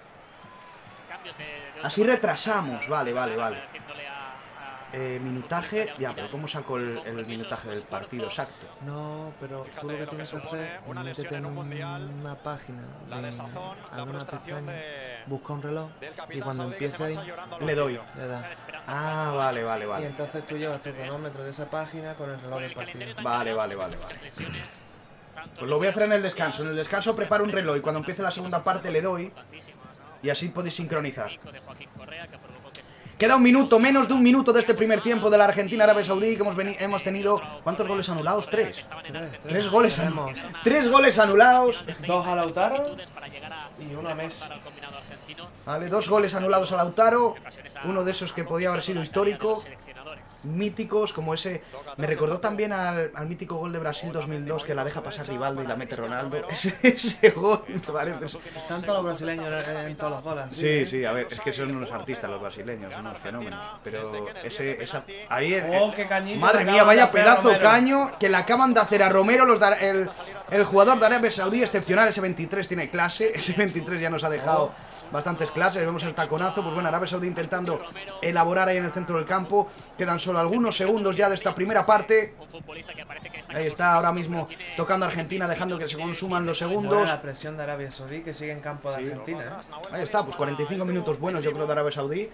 Así retrasamos, vale, vale, vale. Eh, minutaje, ya, pero ¿cómo saco el, el minutaje del partido exacto? No, pero tú lo que tienes que hacer es métete en un, una página de alguna pestaña, busca un reloj y cuando empiece ahí, le doy. Le das. Ah, vale, vale, vale. Y entonces tú llevas tu cronómetro de esa página con el reloj del partido. Vale, vale, vale, vale. Pues lo voy a hacer en el descanso. En el descanso preparo un reloj y cuando empiece la segunda parte le doy y así podéis sincronizar. Queda un minuto, menos de un minuto de este primer tiempo de la Argentina-Arabia Saudí, que hemos, hemos tenido... ¿Cuántos goles anulados? Tres. Tres, tres. Tres goles anulados. Tres goles anulados. Dos a Lautaro y uno a Messi. Vale, dos goles anulados a Lautaro. Uno de esos que podía haber sido histórico. Míticos, como ese... Me recordó también al, al mítico gol de Brasil dos mil dos, que la deja pasar Rivaldo y la mete Ronaldo. Ese, ese gol, me parece. Están todos los brasileños en, en todos los goles. Sí, sí, a ver, es que son unos artistas los brasileños, son unos fenómenos. Pero ese... Esa, ahí el, oh, qué cañito, madre mía, vaya pedazo caño que le acaban de hacer a Romero los de, el, el jugador de Arabia Saudí, excepcional. Ese veintitrés tiene clase, ese veintitrés ya nos ha dejado... Oh. Bastantes clases, vemos el taconazo. Pues bueno, Arabia Saudí intentando elaborar ahí en el centro del campo. Quedan solo algunos segundos ya de esta primera parte. Ahí está ahora mismo tocando Argentina, dejando que se consuman los segundos. Buena la presión de Arabia Saudí que sigue en campo de Argentina, ¿eh? Ahí está, pues cuarenta y cinco minutos buenos yo creo de Arabia Saudí.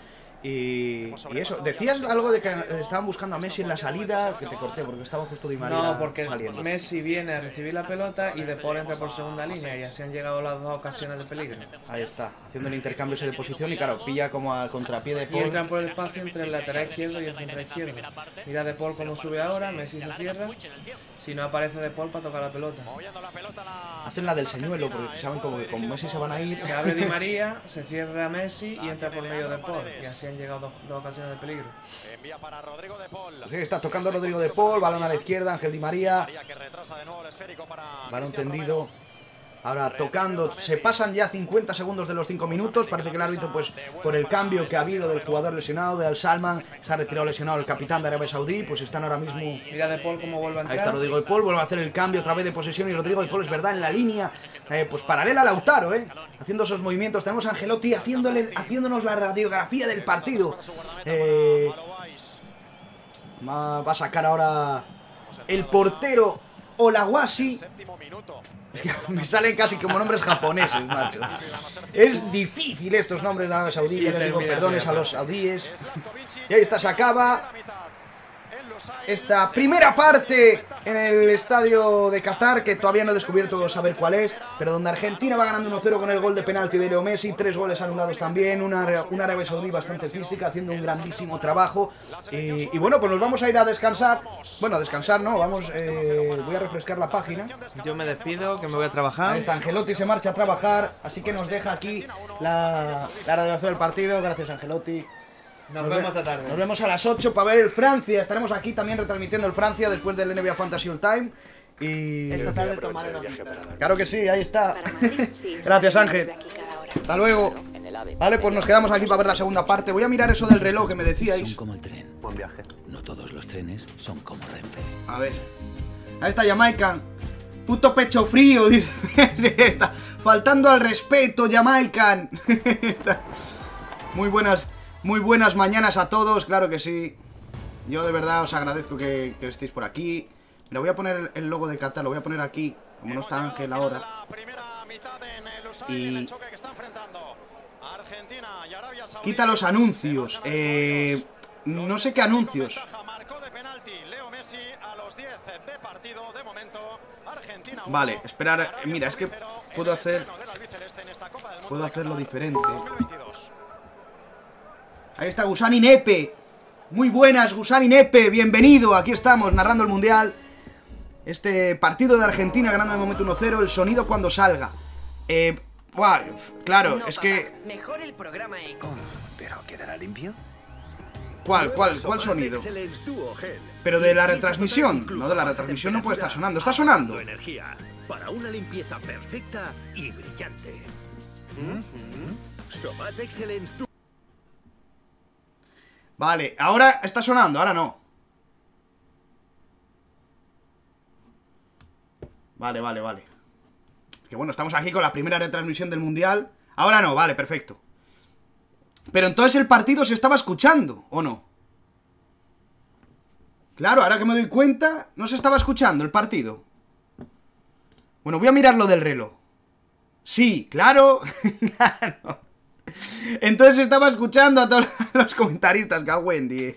Y, y eso, decías algo de que estaban buscando a Messi en la salida, que te corté porque estaba justo Di María No, porque saliendo. Messi viene a recibir la pelota y De Paul entra por segunda línea y así han llegado las dos ocasiones de peligro. Ahí está, haciendo el intercambio ese de posición y claro, pilla como a contrapié de Y Paul. entran por el espacio entre el lateral izquierdo y el central izquierdo. Mira De Paul cómo sube ahora, Messi se cierra. Si no aparece De Paul para tocar la pelota. Hacen la del señuelo porque saben como que con Messi se van a ir. Se abre Di María, se cierra Messi y entra por medio de Paul. Y así han llegado dos, dos ocasiones de peligro. Envía para Rodrigo de Paul. Sí, está tocando Rodrigo de Paul, balón a la izquierda, Ángel Di María. Que retrasa de nuevo el esférico para Balón Cristian tendido. Romero. Ahora tocando, se pasan ya cincuenta segundos de los cinco minutos. Parece que el árbitro, pues por el cambio que ha habido del jugador lesionado, de Al Salman, se ha retirado lesionado el capitán de Arabia Saudí. Pues están ahora mismo. Mira De Paul cómo vuelve a entrar. Ahí está Rodrigo de Paul, vuelve a hacer el cambio otra vez de posesión. Y Rodrigo de Paul es verdad en la línea, eh, pues paralela a Lautaro, eh, haciendo esos movimientos. Tenemos a Ancelotti haciéndole, haciéndonos la radiografía del partido. Eh, va a sacar ahora el portero Olawasi. Es que me salen casi como nombres japoneses, macho. Es difícil estos nombres de Arabia Saudí. Ya les digo perdones a los saudíes. Y ahí está, se acaba esta primera parte en el estadio de Qatar, que todavía no he descubierto saber cuál es, pero donde Argentina va ganando uno cero con el gol de penalti de Leo Messi, tres goles anulados también, una, una Arabia Saudí bastante física, haciendo un grandísimo trabajo. Y, y bueno, pues nos vamos a ir a descansar. Bueno, a descansar, ¿no? Vamos, eh, voy a refrescar la página. Yo me despido, que me voy a trabajar. Ahí está, Ancelotti se marcha a trabajar, así que nos deja aquí la, la radiografía del partido. Gracias, Ancelotti. Nos, nos vemos esta tarde. Nos vemos a las ocho para ver el Francia. Estaremos aquí también retransmitiendo el Francia después del N B A Fantasy All Time. Y... esta tarde tomaré notita. Claro que sí, ahí está. Gracias, Ángel. Hasta luego. Vale, pues nos quedamos aquí para ver la segunda parte. Voy a mirar eso del reloj que me decíais. Son como el tren. Buen viaje. No todos los trenes son como Renfe. A ver. Ahí está Jamaica. Puto pecho frío, dice. Está faltando al respeto, Jamaican. Muy buenas. Muy buenas mañanas a todos, claro que sí. Yo de verdad os agradezco que, que estéis por aquí. Mira, voy a poner el, el logo de Qatar, lo voy a poner aquí, como no está Ángel ahora. Y... quita los anuncios. Eh... No sé qué anuncios. Vale, esperar. Mira, es que puedo hacer... Puedo hacerlo diferente. Ahí está Gusani Nepe. Muy buenas, Gusani Nepe. Bienvenido. Aquí estamos narrando el Mundial. Este partido de Argentina ganando de momento uno cero. El sonido cuando salga. Eh... Buah, claro, no, es papá, que... mejor el programa Eco. ¿Pero quedará limpio? ¿Cuál, cuál, cuál sonido? Pero de la retransmisión. No, de la retransmisión no puede estar sonando. ¿Está sonando? Energía para una limpieza perfecta y brillante. Somat Excellence Duo. Vale, ahora está sonando, ahora no. Vale, vale, vale. Es que bueno, estamos aquí con la primera retransmisión del Mundial. Ahora no, vale, perfecto. Pero entonces el partido se estaba escuchando, ¿o no? Claro, ahora que me doy cuenta, no se estaba escuchando el partido. Bueno, voy a mirar lo del reloj. Sí, claro. Claro. Entonces estaba escuchando a todos los comentaristas, que Wendy.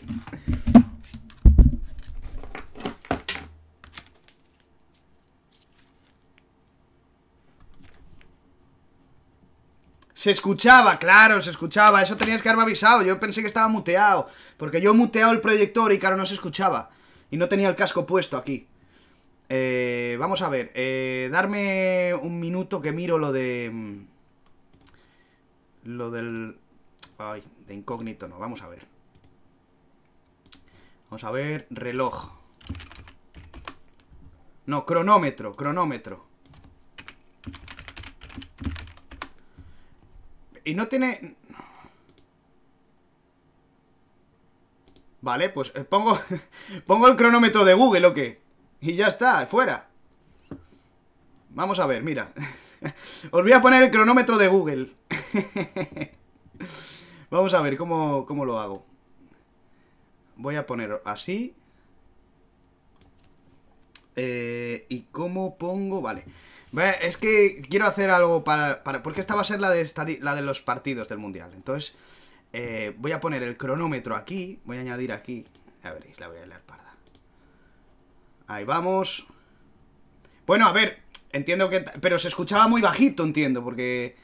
Se escuchaba, claro, se escuchaba. Eso tenías que haberme avisado. Yo pensé que estaba muteado, porque yo he muteado el proyector y claro, no se escuchaba. Y no tenía el casco puesto aquí. eh, Vamos a ver, eh, darme un minuto que miro lo de... Lo del... Ay, de incógnito no, vamos a ver. Vamos a ver, reloj. No, cronómetro, cronómetro. Y no tiene... Vale, pues pongo pongo el cronómetro de Google, ¿o qué? Y ya está, fuera. Vamos a ver, mira. Os voy a poner el cronómetro de Google. Vamos a ver cómo, cómo lo hago. Voy a poner así. Eh, ¿Y cómo pongo? Vale. Es que quiero hacer algo para... para porque esta va a ser la de, esta, la de los partidos del Mundial. Entonces, eh, voy a poner el cronómetro aquí. Voy a añadir aquí. Ya veréis, la voy a leer parda. Ahí vamos. Bueno, a ver, entiendo que... Pero se escuchaba muy bajito, entiendo, porque...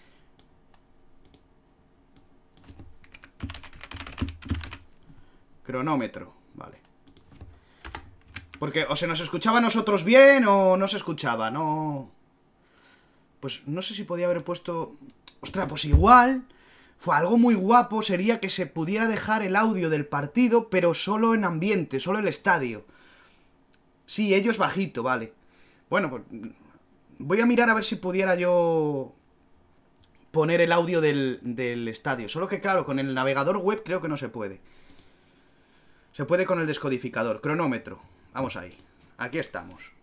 Cronómetro, vale. Porque o se nos escuchaba a nosotros bien o no se escuchaba, no... Pues no sé si podía haber puesto... Ostras, pues igual... Fue algo muy guapo, sería que se pudiera dejar el audio del partido, pero solo en ambiente, solo el estadio. Sí, ellos bajito, vale. Bueno, pues... Voy a mirar a ver si pudiera yo... poner el audio del, del estadio. Solo que claro, con el navegador web creo que no se puede. Se puede con el descodificador. Cronómetro. Vamos ahí. Aquí estamos.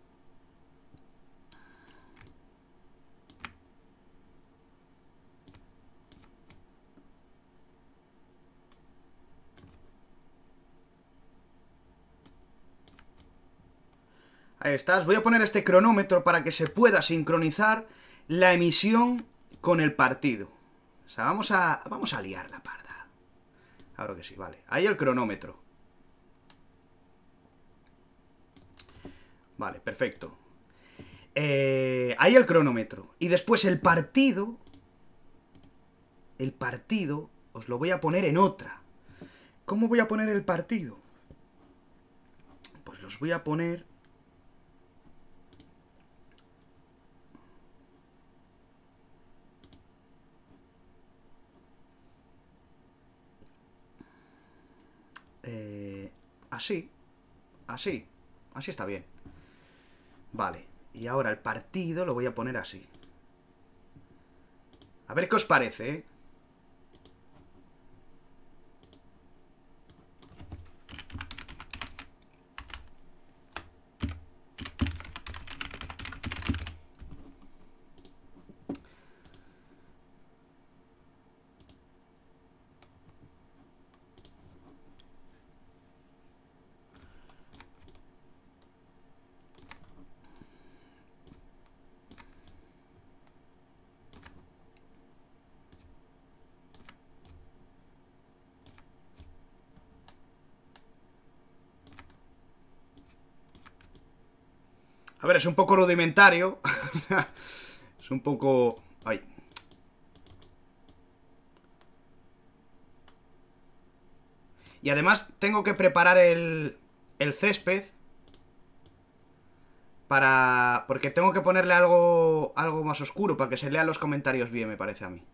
Ahí estás. Voy a poner este cronómetro para que se pueda sincronizar la emisión con el partido. O sea, vamos a, vamos a liar la parda. Claro que sí, vale. Ahí el cronómetro. Vale, perfecto. Eh, ahí el cronómetro. Y después el partido. El partido os lo voy a poner en otra. ¿Cómo voy a poner el partido? Pues los voy a poner... Eh, así. Así. Así está bien. Vale. Y ahora el partido lo voy a poner así. A ver qué os parece, ¿eh? A ver, es un poco rudimentario. Es un poco... Ay. Y además tengo que preparar el, el césped. Para... Porque tengo que ponerle algo, algo más oscuro para que se lean los comentarios bien, me parece a mí.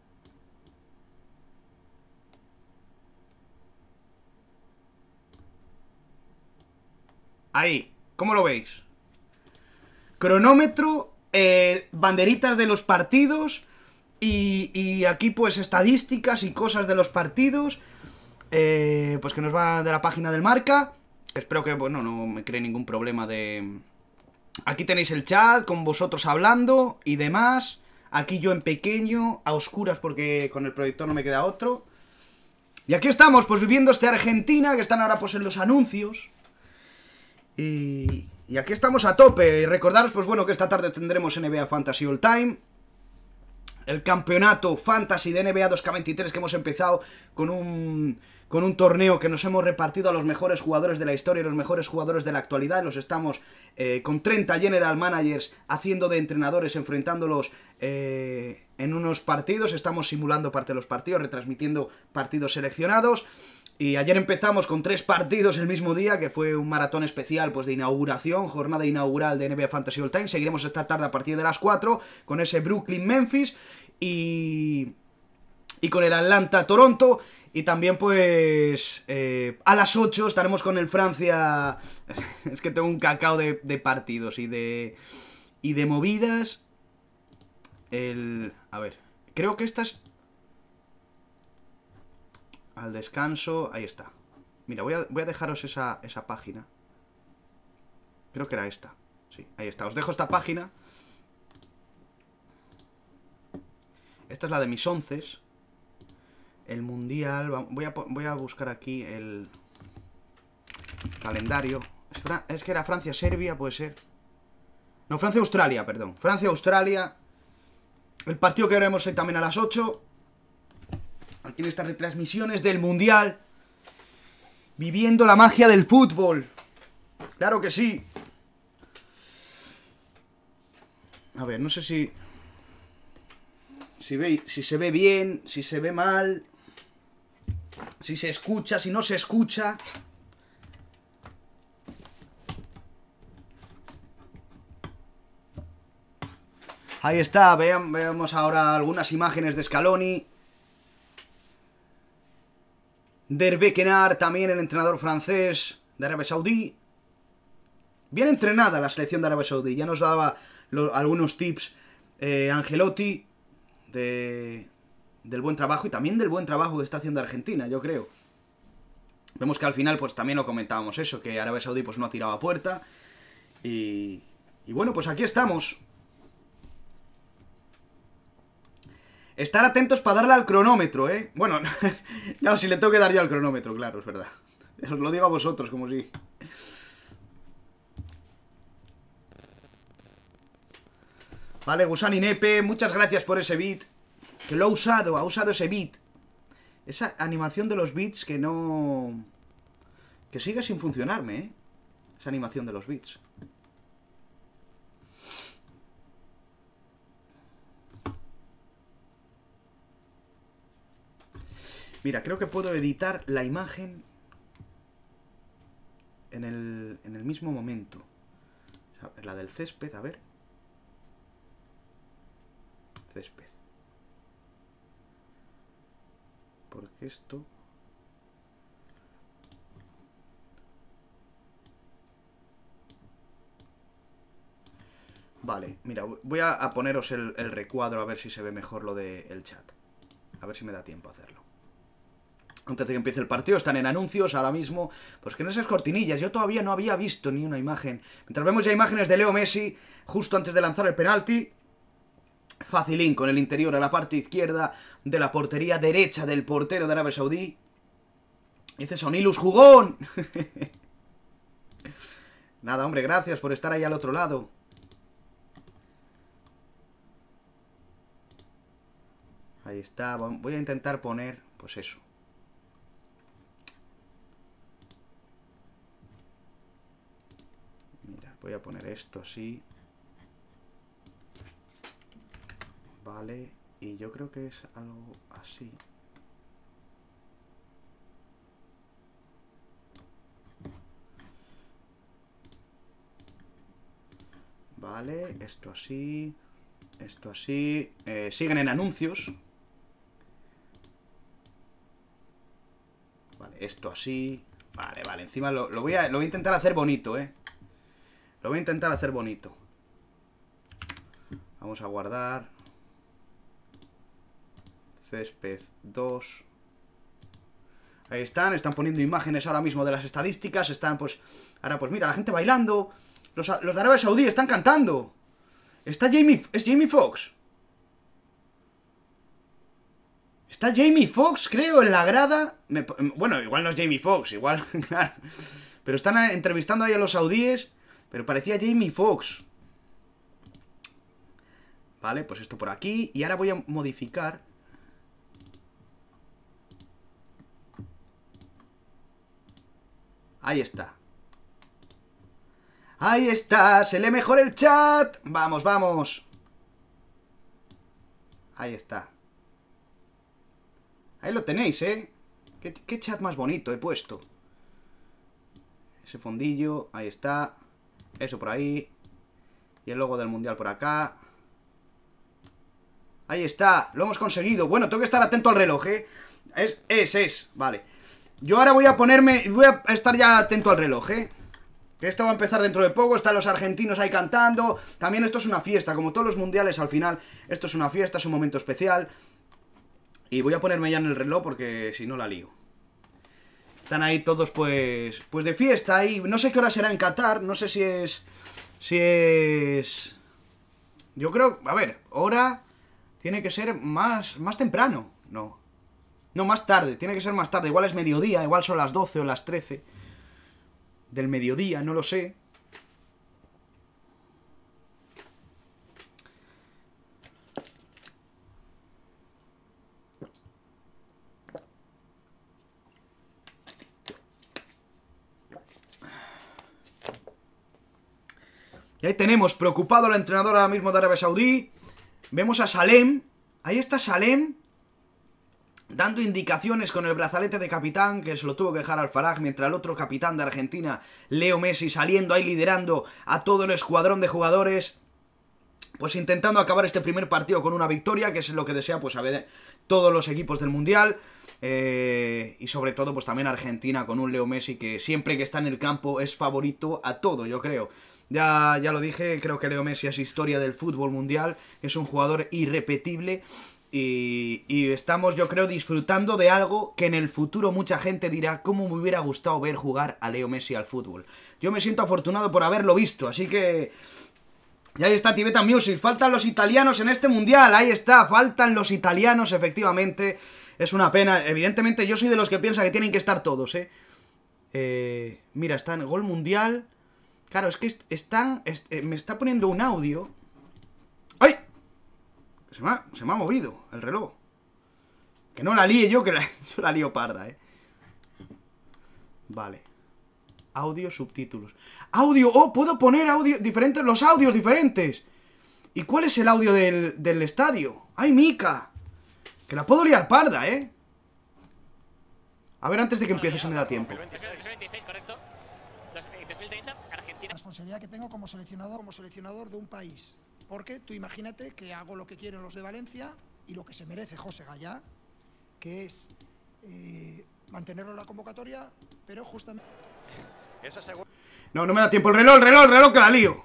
Ahí. ¿Cómo lo veis? Cronómetro, eh, banderitas de los partidos y, y aquí pues estadísticas y cosas de los partidos, eh, pues que nos va de la página del Marca. Espero que, bueno, no me cree ningún problema de... Aquí tenéis el chat con vosotros hablando y demás. Aquí yo en pequeño, a oscuras porque con el proyector no me queda otro. Y aquí estamos, pues viviendo este Argentina, que están ahora pues en los anuncios. Y... Y aquí estamos a tope. Y recordaros, pues bueno, que esta tarde tendremos N B A Fantasy All Time. El campeonato Fantasy de N B A dos K veintitrés que hemos empezado con un, con un torneo que nos hemos repartido a los mejores jugadores de la historia y los mejores jugadores de la actualidad. Los estamos eh, con treinta General Managers haciendo de entrenadores, enfrentándolos eh, en unos partidos. Estamos simulando parte de los partidos, retransmitiendo partidos seleccionados. Y ayer empezamos con tres partidos el mismo día, que fue un maratón especial pues de inauguración, jornada inaugural de N B A Fantasy All Time. Seguiremos esta tarde a partir de las cuatro con ese Brooklyn-Memphis y, y con el Atlanta-Toronto. Y también pues eh, a las ocho estaremos con el Francia... Es que tengo un cacao de, de partidos y de, y de movidas. El... A ver, creo que esta es... Al descanso, ahí está. Mira, voy a, voy a dejaros esa, esa página. Creo que era esta. Sí, ahí está. Os dejo esta página. Esta es la de mis onces. El mundial. Voy a, voy a buscar aquí el calendario. Es, es que era Francia-Serbia, puede ser. No, Francia-Australia, perdón. Francia-Australia. El partido que veremos hoy también a las ocho. aquí en estas retransmisiones del Mundial, viviendo la magia del fútbol. Claro que sí. A ver, no sé si... Si, ve, si se ve bien, si se ve mal, si se escucha, si no se escucha. Ahí está, vean, veamos ahora algunas imágenes de Scaloni. D'Hervé Quenard, también el entrenador francés de Arabia Saudí. Bien entrenada la selección de Arabia Saudí. Ya nos daba lo, algunos tips eh, Ancelotti de, del buen trabajo y también del buen trabajo que está haciendo Argentina, yo creo. Vemos que al final pues también lo comentábamos eso, que Arabia Saudí pues no ha tirado a puerta. Y, y bueno, pues aquí estamos. Estar atentos para darle al cronómetro, ¿eh? Bueno, no, si le tengo que dar yo al cronómetro, claro, es verdad. Os lo digo a vosotros, como si... Vale, Gusani Nepe, muchas gracias por ese beat. Que lo ha usado, ha usado ese beat. Esa animación de los beats que no... Que sigue sin funcionarme, ¿eh? Esa animación de los beats. Mira, creo que puedo editar la imagen en el, en el mismo momento. O sea, la del césped, a ver. Césped. Porque esto... Vale, mira, voy a, a poneros el, el recuadro a ver si se ve mejor lo del chat. A ver si me da tiempo a hacerlo. Antes de que empiece el partido, están en anuncios ahora mismo. Pues que en esas cortinillas yo todavía no había visto ni una imagen. Mientras vemos ya imágenes de Leo Messi justo antes de lanzar el penalti. Facilín con el interior a la parte izquierda de la portería derecha del portero de Arabia Saudí. Dice Sonilus jugón. Nada, hombre, gracias por estar ahí al otro lado. Ahí está, voy a intentar poner, pues eso. Mira, voy a poner esto así. Vale, y yo creo que es algo así. Vale, esto así. Esto así. Eh, siguen en anuncios. Vale, esto así. Vale, vale, encima lo, lo, voy a, lo voy a intentar hacer bonito, eh. Lo voy a intentar hacer bonito. Vamos a guardar. Césped dos. Ahí están, están poniendo imágenes ahora mismo de las estadísticas. Están pues, ahora pues mira, la gente bailando. Los, los de Arabia Saudí están cantando. Está Jamie, es Jamie Foxx. Está Jamie Foxx, creo, en la grada. Me, bueno, igual no es Jamie Foxx, igual, claro. Pero están entrevistando ahí a los saudíes. Pero parecía Jamie Foxx. Vale, pues esto por aquí. Y ahora voy a modificar. Ahí está. Ahí está, se lee mejor el chat. Vamos, vamos. Ahí está. Ahí lo tenéis, ¿eh? ¿Qué, qué chat más bonito he puesto? Ese fondillo, ahí está. Eso por ahí. Y el logo del mundial por acá. Ahí está, lo hemos conseguido. Bueno, tengo que estar atento al reloj, ¿eh? Es, es, es, vale. Yo ahora voy a ponerme, voy a estar ya atento al reloj, ¿eh? Que esto va a empezar dentro de poco, están los argentinos ahí cantando. También esto es una fiesta, como todos los mundiales al final. Esto es una fiesta, es un momento especial. Y voy a ponerme ya en el reloj porque si no la lío. Están ahí todos pues pues de fiesta y no sé qué hora será en Qatar, no sé si es... Si es... Yo creo, a ver, hora tiene que ser más, más temprano, no. No, más tarde, tiene que ser más tarde, igual es mediodía, igual son las doce o las trece del mediodía, no lo sé. Y ahí tenemos, preocupado al entrenador ahora mismo de Arabia Saudí. Vemos a Salem. Ahí está Salem dando indicaciones con el brazalete de capitán, que se lo tuvo que dejar al Faraj, mientras el otro capitán de Argentina, Leo Messi, saliendo ahí liderando a todo el escuadrón de jugadores, pues intentando acabar este primer partido con una victoria, que es lo que desea pues a ver todos los equipos del Mundial, eh, y sobre todo pues también Argentina con un Leo Messi que siempre que está en el campo es favorito a todo, yo creo. Ya, ya lo dije, creo que Leo Messi es historia del fútbol mundial, es un jugador irrepetible. Y, y estamos, yo creo, disfrutando de algo que en el futuro mucha gente dirá cómo me hubiera gustado ver jugar a Leo Messi al fútbol. Yo me siento afortunado por haberlo visto, así que... Y ahí está Tibetan Music, faltan los italianos en este mundial, ahí está, faltan los italianos, efectivamente. Es una pena, evidentemente yo soy de los que piensa que tienen que estar todos, eh. eh mira, está en gol mundial. Claro, es que están... Est me está poniendo un audio... ¡Ay! Se me, ha, se me ha movido el reloj. Que no la líe yo, que la, yo la lío parda, eh. Vale. Audio, subtítulos. Audio, oh, puedo poner audio diferentes, los audios diferentes. ¿Y cuál es el audio del, del estadio? ¡Ay, Mica! Que la puedo liar parda, eh. A ver, antes de que empiece, se me da tiempo. dos mil veintiséis, correcto. dos mil treinta, Argentina. La responsabilidad que tengo como seleccionador, como seleccionador de un país. Porque tú imagínate que hago lo que quieren los de Valencia y lo que se merece José Gallá, que es eh, mantenerlo en la convocatoria, pero justamente... No, no me da tiempo. El reloj, el reloj, el reloj, que la lío.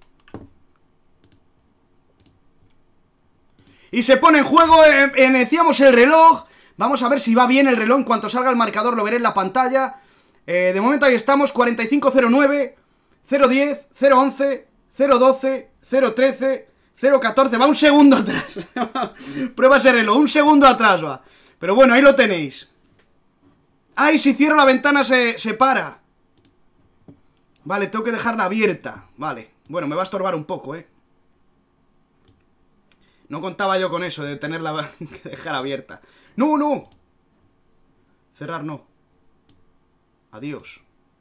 Y se pone en juego, eh, iniciamos el reloj. Vamos a ver si va bien el reloj. En cuanto salga el marcador lo veré en la pantalla. eh, De momento ahí estamos, cuarenta y cinco cero nueve, cero diez, cero once, cero doce, cero trece, cero catorce, va un segundo atrás. Prueba ese reloj, un segundo atrás va. Pero bueno, ahí lo tenéis. Ay, si cierro la ventana se, se para. Vale, tengo que dejarla abierta. Vale, bueno, me va a estorbar un poco, eh. No contaba yo con eso, de tenerla que dejar abierta. ¡No, no! Cerrar no. Adiós.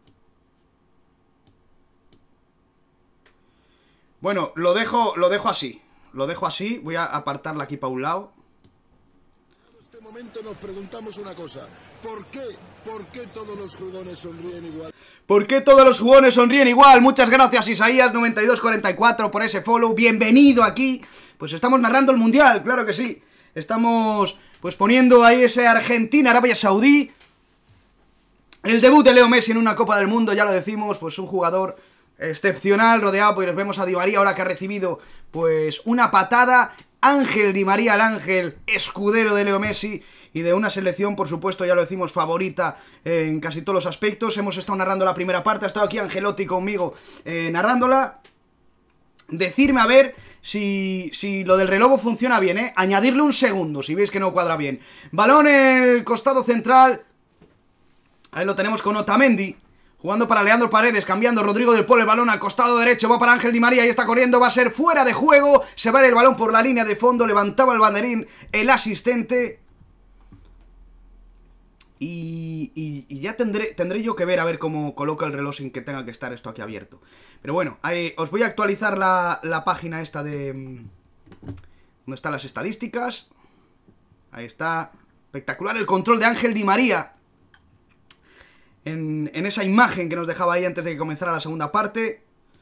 Bueno, lo dejo, lo dejo así. Lo dejo así, voy a apartarla aquí para un lado. En este momento nos preguntamos una cosa. ¿Por qué? ¿Por qué todos los jugones sonríen igual? ¿Por qué todos los jugones sonríen igual? Muchas gracias, Isaías noventa y dos cuarenta y cuatro, por ese follow. Bienvenido aquí. Pues estamos narrando el mundial, claro que sí. Estamos pues poniendo ahí ese Argentina, Arabia Saudí. El debut de Leo Messi en una Copa del Mundo, ya lo decimos, pues un jugador excepcional, rodeado, pues vemos a Di María ahora que ha recibido pues una patada. Ángel Di María, el ángel escudero de Leo Messi y de una selección, por supuesto, ya lo decimos, favorita eh, en casi todos los aspectos. Hemos estado narrando la primera parte, ha estado aquí Angelotti conmigo eh, narrándola. Decirme a ver si, si lo del reloj funciona bien, ¿eh? Añadirle un segundo, si veis que no cuadra bien. Balón en el costado central. Ahí lo tenemos con Otamendi. Jugando para Leandro Paredes, cambiando Rodrigo del Pol, el balón al costado derecho, va para Ángel Di María y está corriendo, va a ser fuera de juego, se va a ir el balón por la línea de fondo, levantaba el banderín el asistente. Y, y, y ya tendré, tendré yo que ver a ver cómo coloca el reloj sin que tenga que estar esto aquí abierto. Pero bueno, ahí, os voy a actualizar la, la página esta de... ¿Dónde están las estadísticas? Ahí está, espectacular el control de Ángel Di María. En, en esa imagen que nos dejaba ahí antes de que comenzara la segunda parte.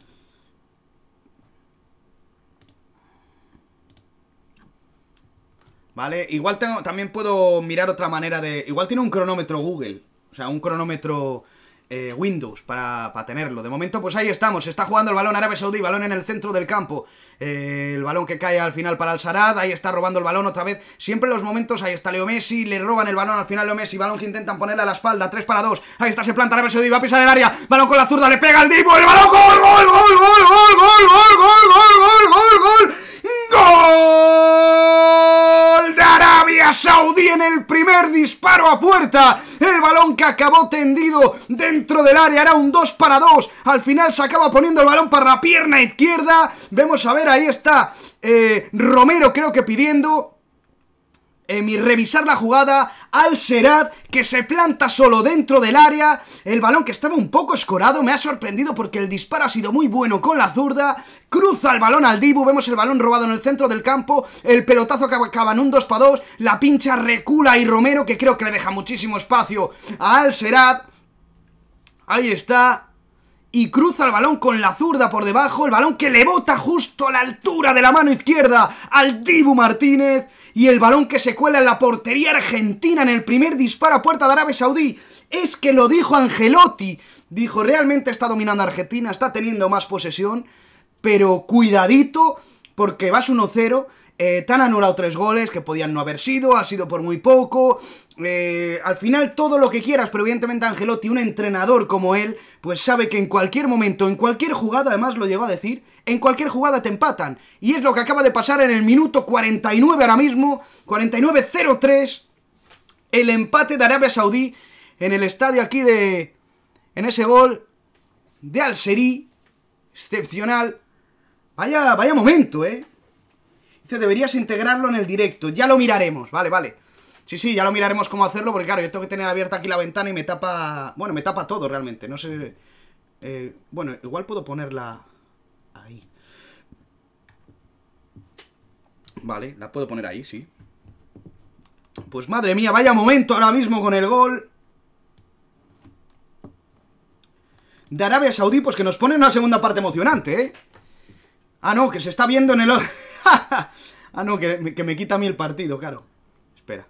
Vale, igual tengo, también puedo mirar otra manera de... Igual tiene un cronómetro Google. O sea, un cronómetro eh, Windows para, para tenerlo. De momento, pues ahí estamos. Está jugando el balón Arabia Saudí, balón en el centro del campo. Eh, el balón que cae al final para el Sarad. Ahí está robando el balón otra vez. Siempre en los momentos, ahí está Leo Messi. Le roban el balón al final Leo Messi. Balón que intentan ponerle a la espalda. tres para dos. Ahí está, se planta Arabia Saudí. Va a pisar el área. Balón con la zurda. Le pega al Divo. El balón. ¡Gol, gol, gol, gol, gol, gol, gol, gol, gol, gol, gol, gol! ¡Gol de Arabia Saudí en el primer disparo a puerta! El balón que acabó tendido dentro del área, era un dos para dos. Al final se acaba poniendo el balón para la pierna izquierda. Vemos a ver, ahí está eh, Romero creo que pidiendo. Eh, mi revisar la jugada, Al-Serad que se planta solo dentro del área, el balón que estaba un poco escorado, me ha sorprendido porque el disparo ha sido muy bueno con la zurda, cruza el balón al Dibu, vemos el balón robado en el centro del campo, el pelotazo que acaba en un dos para dos, la pincha recula y Romero que creo que le deja muchísimo espacio a Al-Serad, ahí está, y cruza el balón con la zurda por debajo, el balón que le bota justo a la altura de la mano izquierda al Dibu Martínez. Y el balón que se cuela en la portería argentina en el primer disparo a puerta de Arabia Saudí. Es que lo dijo Angelotti. Dijo, realmente está dominando Argentina, está teniendo más posesión, pero cuidadito, porque vas uno cero. Eh, te han anulado tres goles que podían no haber sido, ha sido por muy poco. Eh, al final todo lo que quieras, pero evidentemente Angelotti, un entrenador como él, pues sabe que en cualquier momento, en cualquier jugada, además lo llegó a decir, en cualquier jugada te empatan. Y es lo que acaba de pasar en el minuto cuarenta y nueve ahora mismo, cuarenta y nueve cero tres, el empate de Arabia Saudí en el estadio aquí de... en ese gol de Al-Serad, excepcional. Vaya, vaya momento, eh. Dice, deberías integrarlo en el directo, ya lo miraremos, vale, vale. Sí, sí, ya lo miraremos cómo hacerlo, porque claro, yo tengo que tener abierta aquí la ventana y me tapa... Bueno, me tapa todo realmente, no sé... Eh, bueno, igual puedo ponerla... Ahí. Vale, la puedo poner ahí, sí. Pues madre mía, vaya momento ahora mismo con el gol de Arabia Saudí, pues que nos pone una segunda parte emocionante, ¿eh? Ah, no, que se está viendo en el... Ah, no, que, que me quita a mí el partido, claro. Espera.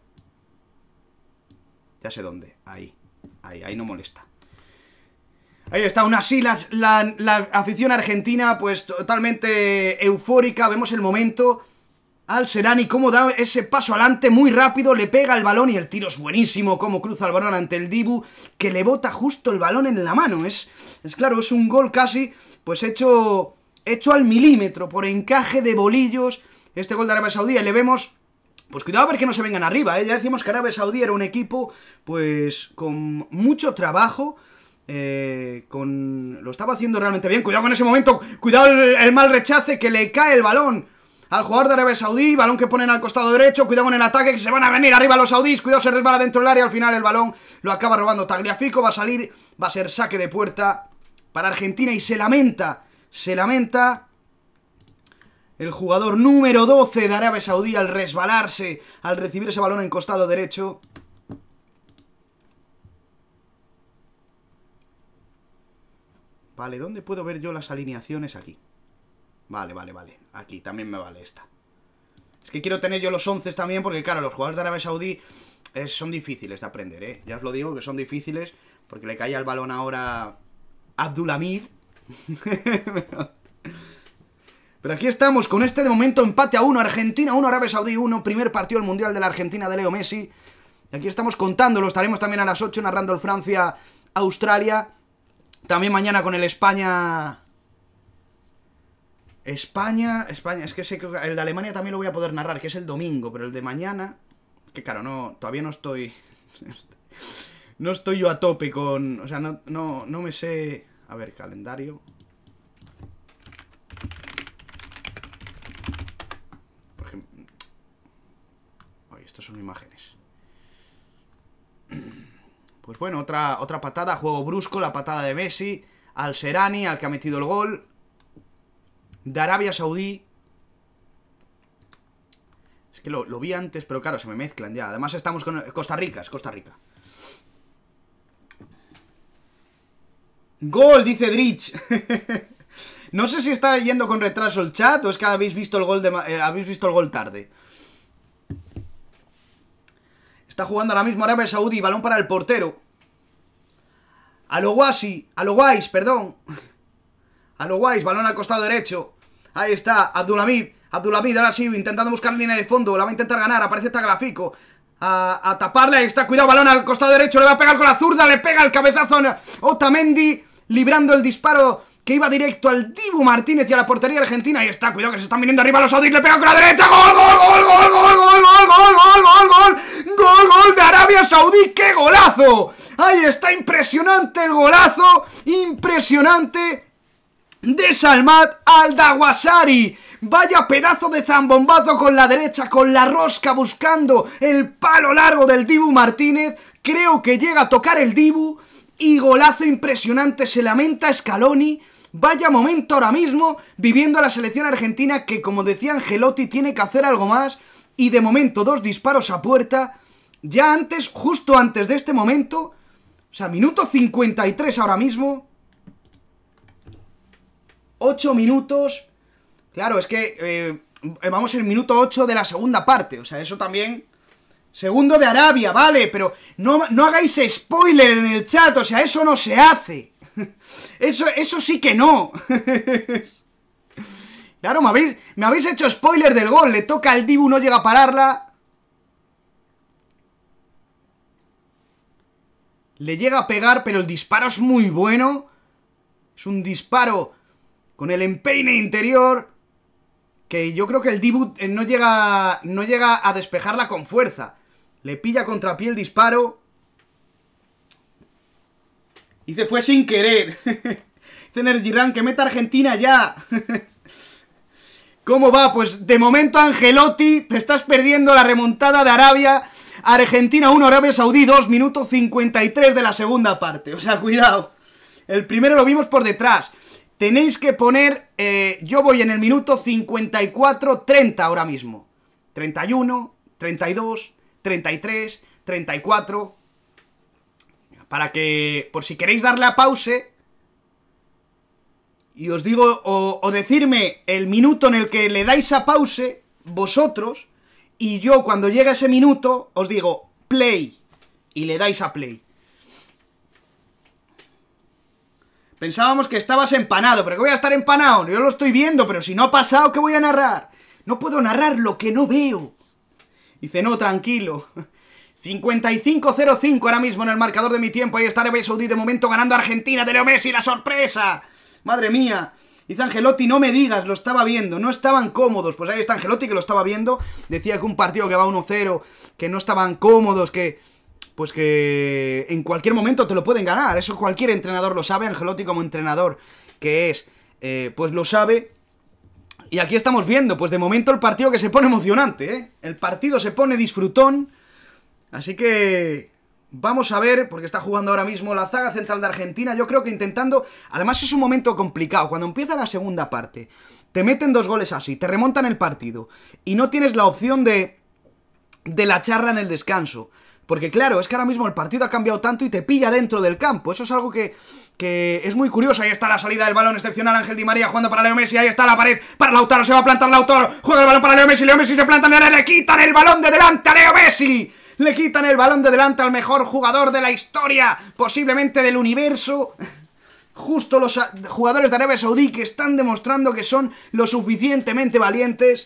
Ya sé dónde. Ahí. Ahí, ahí no molesta. Ahí está, aún así la, la, la afición argentina pues totalmente eufórica. Vemos el momento. Al-Serad cómo da ese paso adelante muy rápido, le pega el balón y el tiro es buenísimo, cómo cruza el balón ante el Dibu, que le bota justo el balón en la mano. Es, es claro, es un gol casi pues hecho, hecho al milímetro, por encaje de bolillos, este gol de Arabia Saudí. Y le vemos... Pues cuidado a ver que no se vengan arriba, ¿eh? Ya decimos que Arabia Saudí era un equipo, pues, con mucho trabajo, eh, con... lo estaba haciendo realmente bien. Cuidado con ese momento, cuidado el, el mal rechace, que le cae el balón al jugador de Arabia Saudí, balón que ponen al costado derecho, cuidado con el ataque, que se van a venir arriba los saudíes, cuidado, se resbala dentro del área, al final el balón lo acaba robando Tagliafico, va a salir, va a ser saque de puerta para Argentina y se lamenta, se lamenta... el jugador número doce de Arabia Saudí al resbalarse, al recibir ese balón en costado derecho. Vale, ¿dónde puedo ver yo las alineaciones? Aquí. Vale, vale, vale. Aquí también me vale esta. Es que quiero tener yo los once también porque, claro, los jugadores de Arabia Saudí eh, son difíciles de aprender, ¿eh? Ya os lo digo que son difíciles porque le caía el balón ahora a Abdulhamid. Pero aquí estamos con este de momento empate a uno, Argentina uno, Arabia Saudí uno, primer partido del Mundial de la Argentina de Leo Messi. Y aquí estamos contándolo, estaremos también a las ocho narrando el Francia-Australia. También mañana con el España... España, España, es que sé que el de Alemania también lo voy a poder narrar, que es el domingo, pero el de mañana... Que claro, no, todavía no estoy... no estoy yo a tope con... O sea, no, no, no me sé... A ver, calendario... Estos son imágenes. Pues bueno, otra, otra patada, juego brusco, la patada de Messi Al-Serad, al que ha metido el gol de Arabia Saudí. Es que lo, lo vi antes, pero claro, se me mezclan ya. Además estamos con Costa Rica, es Costa Rica. Gol, dice Drich. No sé si está yendo con retraso el chat o es que habéis visto el gol de, eh, habéis visto el gol tarde. Está jugando ahora mismo Arabia Saudí, balón para el portero. A lo Guasi, a lo Guais, perdón. A lo Guais, balón al costado derecho. Ahí está, Abdulhamid. Abdulhamid ahora sí, intentando buscar línea de fondo. La va a intentar ganar, aparece Tagliafico. A, a taparle, ahí está, cuidado, balón al costado derecho. Le va a pegar con la zurda, le pega el cabezazo a Otamendi, librando el disparo que iba directo al Dibu Martínez y a la portería argentina. Ahí está, cuidado que se están viniendo arriba los saudíes. Le pega con la derecha. ¡Gol, gol, gol, gol, gol, gol, gol, gol, gol, gol, gol! ¡Gol, gol de Arabia Saudí! ¡Qué golazo! Ahí está, impresionante el golazo. Impresionante. de Salmat Al-Dawasari. Vaya pedazo de zambombazo con la derecha, con la rosca buscando el palo largo del Dibu Martínez. Creo que llega a tocar el Dibu y golazo impresionante. Se lamenta Scaloni. Vaya momento ahora mismo viviendo la selección argentina, que como decía Ancelotti tiene que hacer algo más. Y de momento dos disparos a puerta. Ya antes, justo antes de este momento, o sea, minuto cincuenta y tres ahora mismo, ocho minutos. Claro, es que eh, vamos en el minuto ocho de la segunda parte. O sea, eso también. Segundo de Arabia, vale, pero no, no hagáis spoiler en el chat. O sea, eso no se hace. Eso, eso sí que no. Claro, me habéis, me habéis hecho spoiler del gol. Le toca al Dibu, no llega a pararla. Le llega a pegar, pero el disparo es muy bueno. Es un disparo con el empeine interior, que yo creo que el Dibu no llega, no llega a despejarla con fuerza. Le pilla contrapié el disparo. Dice, fue sin querer. Dice Nergirán, que meta Argentina ya. ¿Cómo va? Pues de momento, Ancelotti, te estás perdiendo la remontada de Arabia. Argentina uno, Arabia Saudí dos, minuto cincuenta y tres de la segunda parte. O sea, cuidado. El primero lo vimos por detrás. Tenéis que poner... Eh, yo voy en el minuto cincuenta y cuatro treinta ahora mismo. treinta y uno, treinta y dos, treinta y tres, treinta y cuatro... Para que, por si queréis darle a pause, y os digo, o, o decirme el minuto en el que le dais a pause, vosotros, y yo cuando llegue ese minuto, os digo, play, y le dais a play. Pensábamos que estabas empanado, pero que voy a estar empanado, yo lo estoy viendo, pero si no ha pasado, ¿qué voy a narrar? No puedo narrar lo que no veo. Dice, no, tranquilo. cincuenta y cinco cero cinco ahora mismo en el marcador de mi tiempo. Ahí está Arabia Saudí de momento ganando a Argentina de Leo Messi, la sorpresa. Madre mía. Dice Ancelotti, no me digas, lo estaba viendo. No estaban cómodos. Pues ahí está Ancelotti que lo estaba viendo. Decía que un partido que va uno cero, que no estaban cómodos, que... Pues que en cualquier momento te lo pueden ganar. Eso cualquier entrenador lo sabe. Ancelotti como entrenador que es, eh, pues lo sabe. Y aquí estamos viendo, pues de momento el partido que se pone emocionante, ¿eh? El partido se pone disfrutón. Así que vamos a ver, porque está jugando ahora mismo la zaga central de Argentina. Yo creo que intentando... Además es un momento complicado. Cuando empieza la segunda parte, te meten dos goles así, te remontan el partido y no tienes la opción de... de la charla en el descanso. Porque claro, es que ahora mismo el partido ha cambiado tanto y te pilla dentro del campo. Eso es algo que... que es muy curioso. Ahí está la salida del balón excepcional, Ángel Di María jugando para Leo Messi. Ahí está la pared para Lautaro, se va a plantar Lautaro. Juega el balón para Leo Messi, Leo Messi se planta, le quitan el balón de delante a Leo Messi. Le quitan el balón de delante al mejor jugador de la historia, posiblemente del universo. Justo los jugadores de Arabia Saudí que están demostrando que son lo suficientemente valientes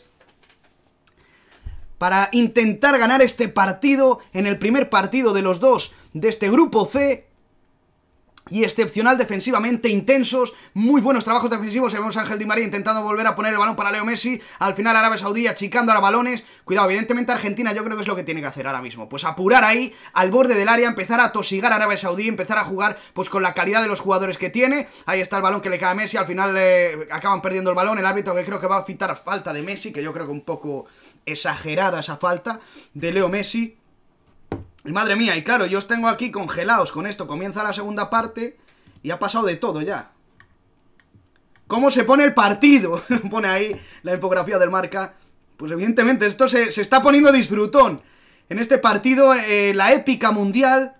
para intentar ganar este partido, en el primer partido de los dos de este grupo C. Y excepcional defensivamente, intensos, muy buenos trabajos defensivos. Vemos a Ángel Di María intentando volver a poner el balón para Leo Messi. Al final Arabia Saudí achicando a balones. Cuidado, evidentemente Argentina yo creo que es lo que tiene que hacer ahora mismo. Pues apurar ahí, al borde del área, empezar a tosigar a Arabia Saudí, empezar a jugar pues con la calidad de los jugadores que tiene. Ahí está el balón que le cae a Messi, al final eh, acaban perdiendo el balón. El árbitro que creo que va a pitar falta de Messi, que yo creo que un poco exagerada esa falta de Leo Messi. Y madre mía, y claro, yo os tengo aquí congelados con esto. Comienza la segunda parte y ha pasado de todo ya. ¿Cómo se pone el partido? Pone ahí la infografía del Marca. Pues evidentemente esto se, se está poniendo disfrutón. En este partido, eh, la épica mundial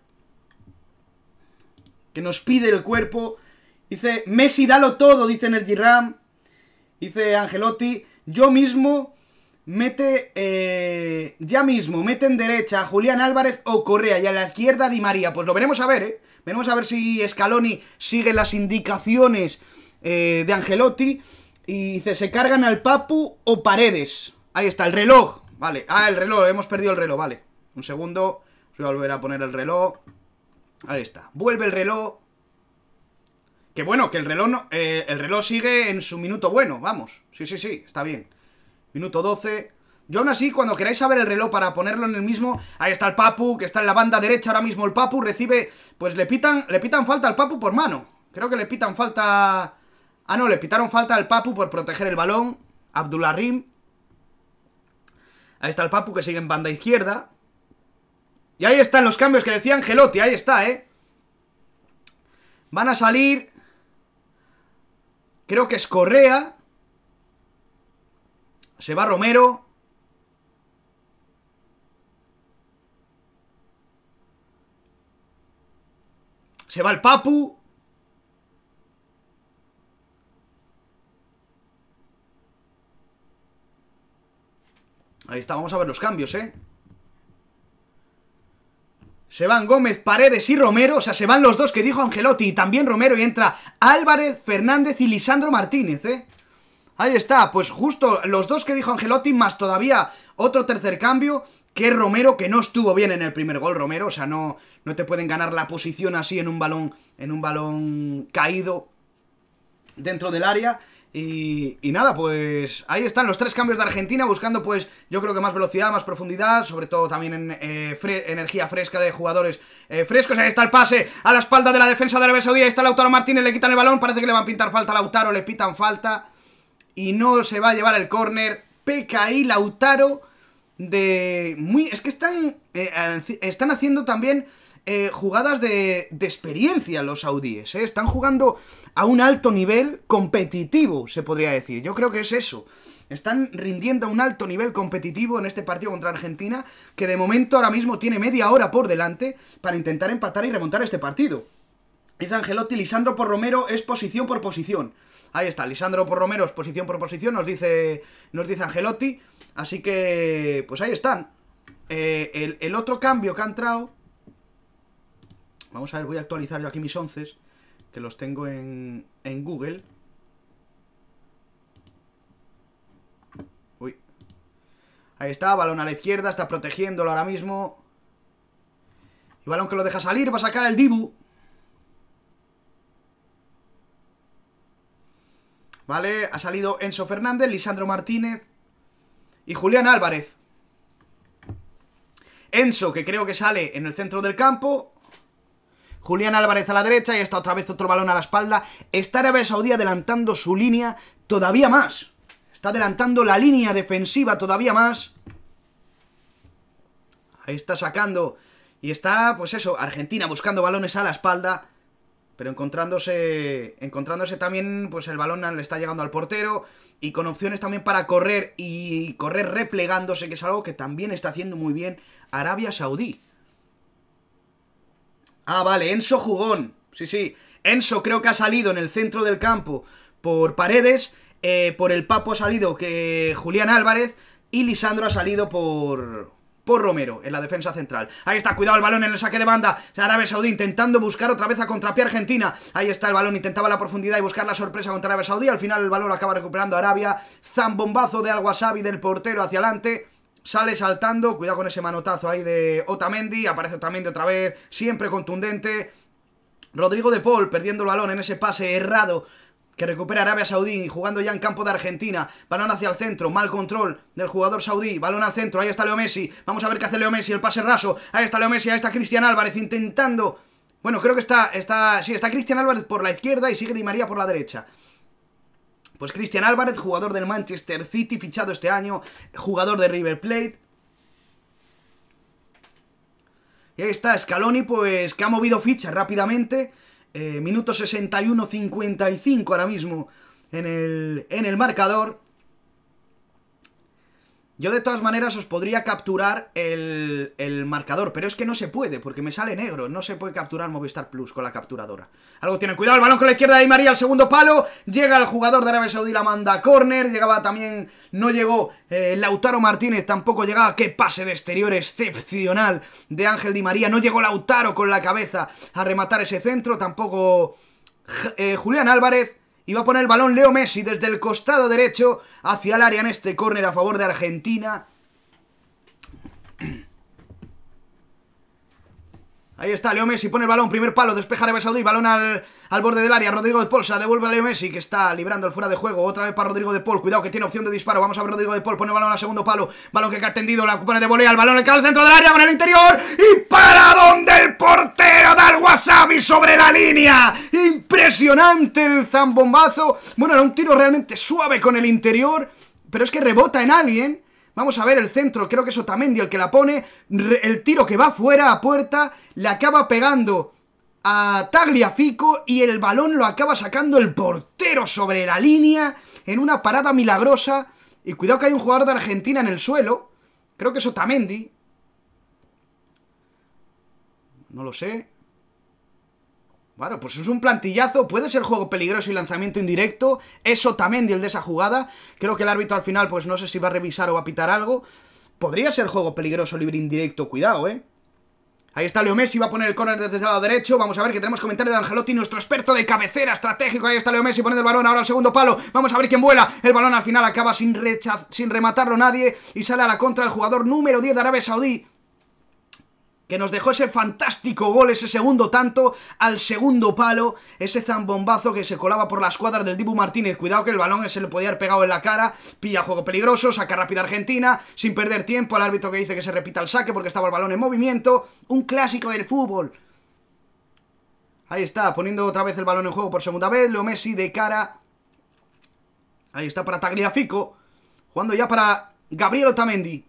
que nos pide el cuerpo. Dice, Messi, dalo todo, dice Nergiram. Dice Ancelotti, yo mismo... Mete, eh, ya mismo, mete en derecha a Julián Álvarez o Correa y a la izquierda Di María. Pues lo veremos a ver, ¿eh? Veremos a ver si Scaloni sigue las indicaciones eh, de Ancelotti. Y dice, ¿se cargan al Papu o Paredes? Ahí está, el reloj. Vale, ah, el reloj, hemos perdido el reloj, vale. Un segundo, voy a volver a poner el reloj. Ahí está, vuelve el reloj. Que bueno, que el reloj, no, eh, el reloj sigue en su minuto bueno, vamos. Sí, sí, sí, está bien. Minuto doce. Yo aún así, cuando queráis saber el reloj para ponerlo en el mismo, ahí está el Papu, que está en la banda derecha ahora mismo el Papu, recibe, pues le pitan, le pitan falta al Papu por mano. Creo que le pitan falta Ah, no, le pitaron falta al Papu por proteger el balón. Abdulharim. Ahí está el Papu que sigue en banda izquierda. Y ahí están los cambios que decía Ancelotti. Ahí está, ¿eh? Van a salir... Creo que es Correa. Se va Romero. Se va el Papu. Ahí está, vamos a ver los cambios, ¿eh? Se van Gómez, Paredes y Romero. O sea, se van los dos que dijo Ancelotti. Y también Romero. Y entra Álvarez, Fernández y Lisandro Martínez, ¿eh? Ahí está, pues justo los dos que dijo Ancelotti. Más todavía otro tercer cambio, que es Romero, que no estuvo bien en el primer gol, Romero. O sea, no, no te pueden ganar la posición así en un balón, en un balón caído dentro del área. Y, y nada, pues ahí están los tres cambios de Argentina, buscando pues yo creo que más velocidad, más profundidad, sobre todo también en eh, fre energía fresca de jugadores eh, frescos. Ahí está el pase a la espalda de la defensa de Arabia Saudí. Ahí está Lautaro Martínez, le quitan el balón, parece que le van a pintar falta a Lautaro, le pitan falta y no se va a llevar el córner. Peca ahí Lautaro de... muy Es que están, eh, están haciendo también eh, jugadas de, de experiencia los saudíes, ¿eh? Están jugando a un alto nivel competitivo, se podría decir. Yo creo que es eso. Están rindiendo a un alto nivel competitivo en este partido contra Argentina, que de momento ahora mismo tiene media hora por delante para intentar empatar y remontar este partido. Dice Ancelotti, Lisandro por Romero es posición por posición. Ahí está, Lisandro por Romero es posición por posición, nos dice, nos dice Ancelotti. Así que, pues ahí están. Eh, el, el otro cambio que ha entrado... Vamos a ver, voy a actualizar yo aquí mis onces, que los tengo en, en Google. Uy. Ahí está, balón a la izquierda, está protegiéndolo ahora mismo. Y balón que lo deja salir, va a sacar el Dibu. Vale, ha salido Enzo Fernández, Lisandro Martínez y Julián Álvarez. Enzo, que creo que sale en el centro del campo. Julián Álvarez a la derecha y está otra vez otro balón a la espalda. Está Arabia Saudí adelantando su línea todavía más. Está adelantando la línea defensiva todavía más. Ahí está sacando. Y está, pues eso, Argentina buscando balones a la espalda. Pero encontrándose, encontrándose también, pues el balón le está llegando al portero. Y con opciones también para correr y correr replegándose, que es algo que también está haciendo muy bien Arabia Saudí. Ah, vale, Enzo Jugón. Sí, sí. Enzo creo que ha salido en el centro del campo por Paredes. Eh, por el Papu ha salido que Julián Álvarez. Y Lisandro ha salido por... por Romero, en la defensa central. Ahí está, cuidado el balón en el saque de banda. Arabia Saudí intentando buscar otra vez a contrapié a Argentina. Ahí está el balón, intentaba la profundidad y buscar la sorpresa contra Arabia Saudí. Al final el balón lo acaba recuperando Arabia. Zambombazo de Al-Wasabi del portero hacia adelante. Sale saltando, cuidado con ese manotazo ahí de Otamendi. Aparece Otamendi otra vez, siempre contundente. Rodrigo de Paul perdiendo el balón en ese pase errado que recupera Arabia Saudí, jugando ya en campo de Argentina. Balón hacia el centro, mal control del jugador saudí. Balón al centro, ahí está Leo Messi. Vamos a ver qué hace Leo Messi, el pase raso. Ahí está Leo Messi, ahí está Cristian Álvarez intentando... Bueno, creo que está... está sí, está Cristian Álvarez por la izquierda y sigue Di María por la derecha. Pues Cristian Álvarez, jugador del Manchester City, fichado este año, jugador de River Plate. Y ahí está Scaloni, pues que ha movido fichas rápidamente. Eh, minuto sesenta y uno cincuenta y cinco ahora mismo en el, en el marcador. Yo de todas maneras os podría capturar el, el marcador, pero es que no se puede, porque me sale negro. No se puede capturar Movistar Plus con la capturadora. Algo tiene, cuidado, el balón con la izquierda de Di María, al segundo palo. Llega el jugador de Arabia Saudí, la manda a córner. Llegaba también, no llegó eh, Lautaro Martínez, tampoco llegaba. Qué pase de exterior excepcional de Ángel Di María. No llegó Lautaro con la cabeza a rematar ese centro, tampoco eh, Julián Álvarez. Y va a poner el balón Leo Messi desde el costado derecho hacia el área en este córner a favor de Argentina. Ahí está, Leo Messi pone el balón, primer palo, despeja Arabia Saudí, balón al, al borde del área, Rodrigo de Paul se la devuelve a Leo Messi, que está librando el fuera de juego, otra vez para Rodrigo de Paul, cuidado que tiene opción de disparo, vamos a ver Rodrigo de Paul, pone el balón al segundo palo, balón que ha tendido, la pone de volea, el balón le cae al centro del área con el interior, y para donde el portero da el wasabi sobre la línea, impresionante el zambombazo, bueno, era un tiro realmente suave con el interior, pero es que rebota en alguien. Vamos a ver el centro, creo que es Otamendi el que la pone, el tiro que va fuera a puerta, le acaba pegando a Tagliafico y el balón lo acaba sacando el portero sobre la línea en una parada milagrosa. Y cuidado que hay un jugador de Argentina en el suelo, creo que es Otamendi, no lo sé. Bueno, pues es un plantillazo, puede ser juego peligroso y lanzamiento indirecto, es Otamendi el de esa jugada, creo que el árbitro al final pues no sé si va a revisar o va a pitar algo, podría ser juego peligroso, libre indirecto, cuidado, eh. Ahí está Leo Messi, va a poner el córner desde el lado derecho, vamos a ver que tenemos comentario de Angelotti, nuestro experto de cabecera estratégico, ahí está Leo Messi poniendo el balón ahora al segundo palo, vamos a ver quién vuela, el balón al final acaba sin, rechaz sin rematarlo nadie y sale a la contra el jugador número diez de Arabia Saudí, que nos dejó ese fantástico gol, ese segundo tanto al segundo palo, ese zambombazo que se colaba por las cuadras del Dibu Martínez. Cuidado que el balón se le podía haber pegado en la cara, pilla juego peligroso, saca rápida Argentina, sin perder tiempo, al árbitro que dice que se repita el saque porque estaba el balón en movimiento, un clásico del fútbol. Ahí está, poniendo otra vez el balón en juego por segunda vez, Leo Messi de cara, ahí está para Tagliafico, jugando ya para Gabriel Otamendi.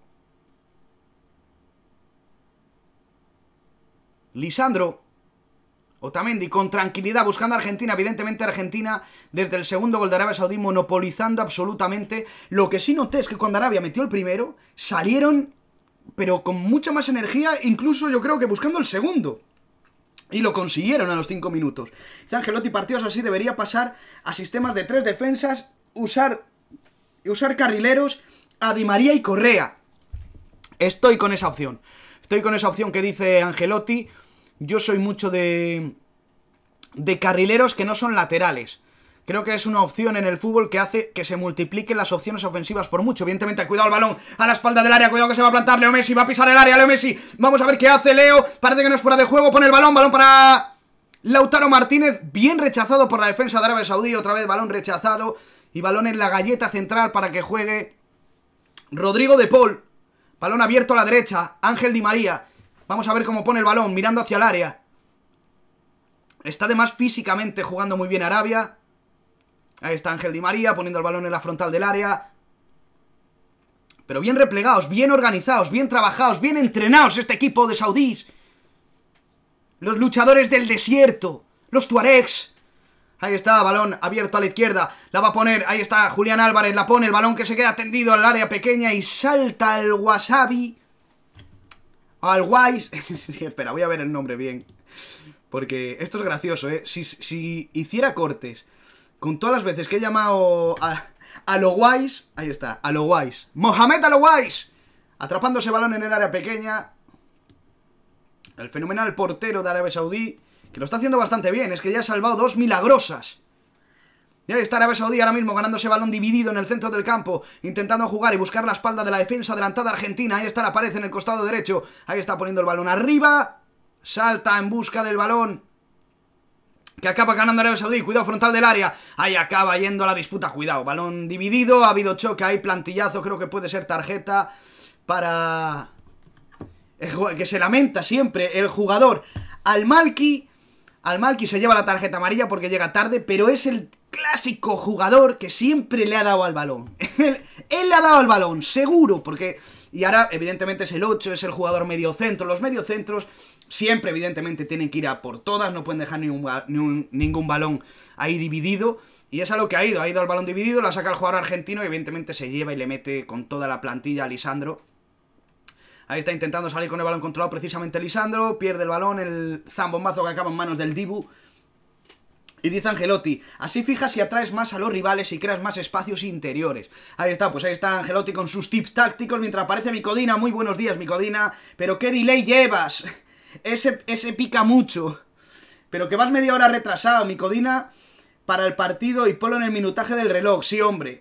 Lisandro Otamendi con tranquilidad buscando a Argentina, evidentemente Argentina desde el segundo gol de Arabia Saudí monopolizando absolutamente. Lo que sí noté es que cuando Arabia metió el primero salieron pero con mucha más energía, incluso yo creo que buscando el segundo, y lo consiguieron a los cinco minutos. Dice Angelotti, partidos así debería pasar a sistemas de tres defensas, usar, usar carrileros a Di María y Correa. Estoy con esa opción, estoy con esa opción que dice Angelotti. Yo soy mucho de, de carrileros que no son laterales. Creo que es una opción en el fútbol que hace que se multipliquen las opciones ofensivas por mucho. Evidentemente, cuidado el balón a la espalda del área, cuidado que se va a plantar Leo Messi, va a pisar el área Leo Messi. Vamos a ver qué hace Leo, parece que no es fuera de juego, pone el balón, balón para Lautaro Martínez, bien rechazado por la defensa de Arabia Saudí, otra vez balón rechazado y balón en la galleta central para que juegue Rodrigo de Paul. Balón abierto a la derecha, Ángel Di María. Vamos a ver cómo pone el balón, mirando hacia el área. Está además físicamente jugando muy bien Arabia. Ahí está Ángel Di María poniendo el balón en la frontal del área. Pero bien replegados, bien organizados, bien trabajados, bien entrenados este equipo de saudíes. Los luchadores del desierto, los tuaregs. Ahí está, balón abierto a la izquierda. La va a poner, ahí está Julián Álvarez, la pone, el balón que se queda tendido al área pequeña y salta el wasabi. Al Wise. Espera, voy a ver el nombre bien, porque esto es gracioso, ¿eh? Si, si hiciera cortes con todas las veces que he llamado a, a lo Wise, ahí está, a lo Wise, Mohamed a lo Wise, atrapando ese balón en el área pequeña. El fenomenal portero de Arabia Saudí, que lo está haciendo bastante bien, es que ya ha salvado dos milagrosas. Y ahí está Arabia Saudí ahora mismo ganando ese balón dividido en el centro del campo, intentando jugar y buscar la espalda de la defensa adelantada argentina. Ahí está la pared en el costado derecho, ahí está poniendo el balón arriba, salta en busca del balón, que acaba ganando Arabia Saudí, cuidado frontal del área, ahí acaba yendo a la disputa, cuidado, balón dividido, ha habido choque, hay plantillazo, creo que puede ser tarjeta para el que se lamenta siempre el jugador Al-Malki. Al-Malki se lleva la tarjeta amarilla porque llega tarde, pero es el clásico jugador que siempre le ha dado al balón. él, él le ha dado al balón, seguro, porque... Y ahora, evidentemente, es el ocho, es el jugador mediocentro. Los mediocentros siempre, evidentemente, tienen que ir a por todas, no pueden dejar ni un, ni un, ningún balón ahí dividido. Y es a lo que ha ido, ha ido al balón dividido, la saca el jugador argentino y evidentemente se lleva y le mete con toda la plantilla a Lisandro. Ahí está intentando salir con el balón controlado precisamente Lisandro, pierde el balón, el zambombazo que acaba en manos del Dibu. Y dice Angelotti, así fijas y atraes más a los rivales y creas más espacios interiores. Ahí está, pues ahí está Angelotti con sus tips tácticos mientras aparece Micodina. Muy buenos días, Micodina. Pero qué delay llevas. Ese, ese pica mucho. Pero que vas media hora retrasado, Micodina, para el partido y ponlo en el minutaje del reloj. Sí, hombre.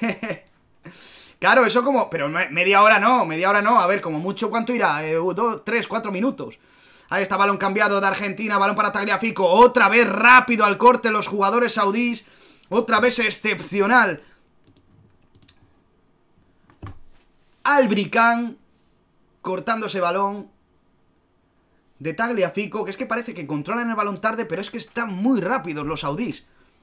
Claro, eso como... Pero media hora no, media hora no. A ver, como mucho, ¿cuánto irá? Eh, dos, tres, cuatro minutos. Ahí está, balón cambiado de Argentina, balón para Tagliafico. Otra vez rápido al corte los jugadores saudíes. Otra vez excepcional. Albricán cortando ese balón de Tagliafico, que es que parece que controlan el balón tarde, pero es que están muy rápidos los saudíes.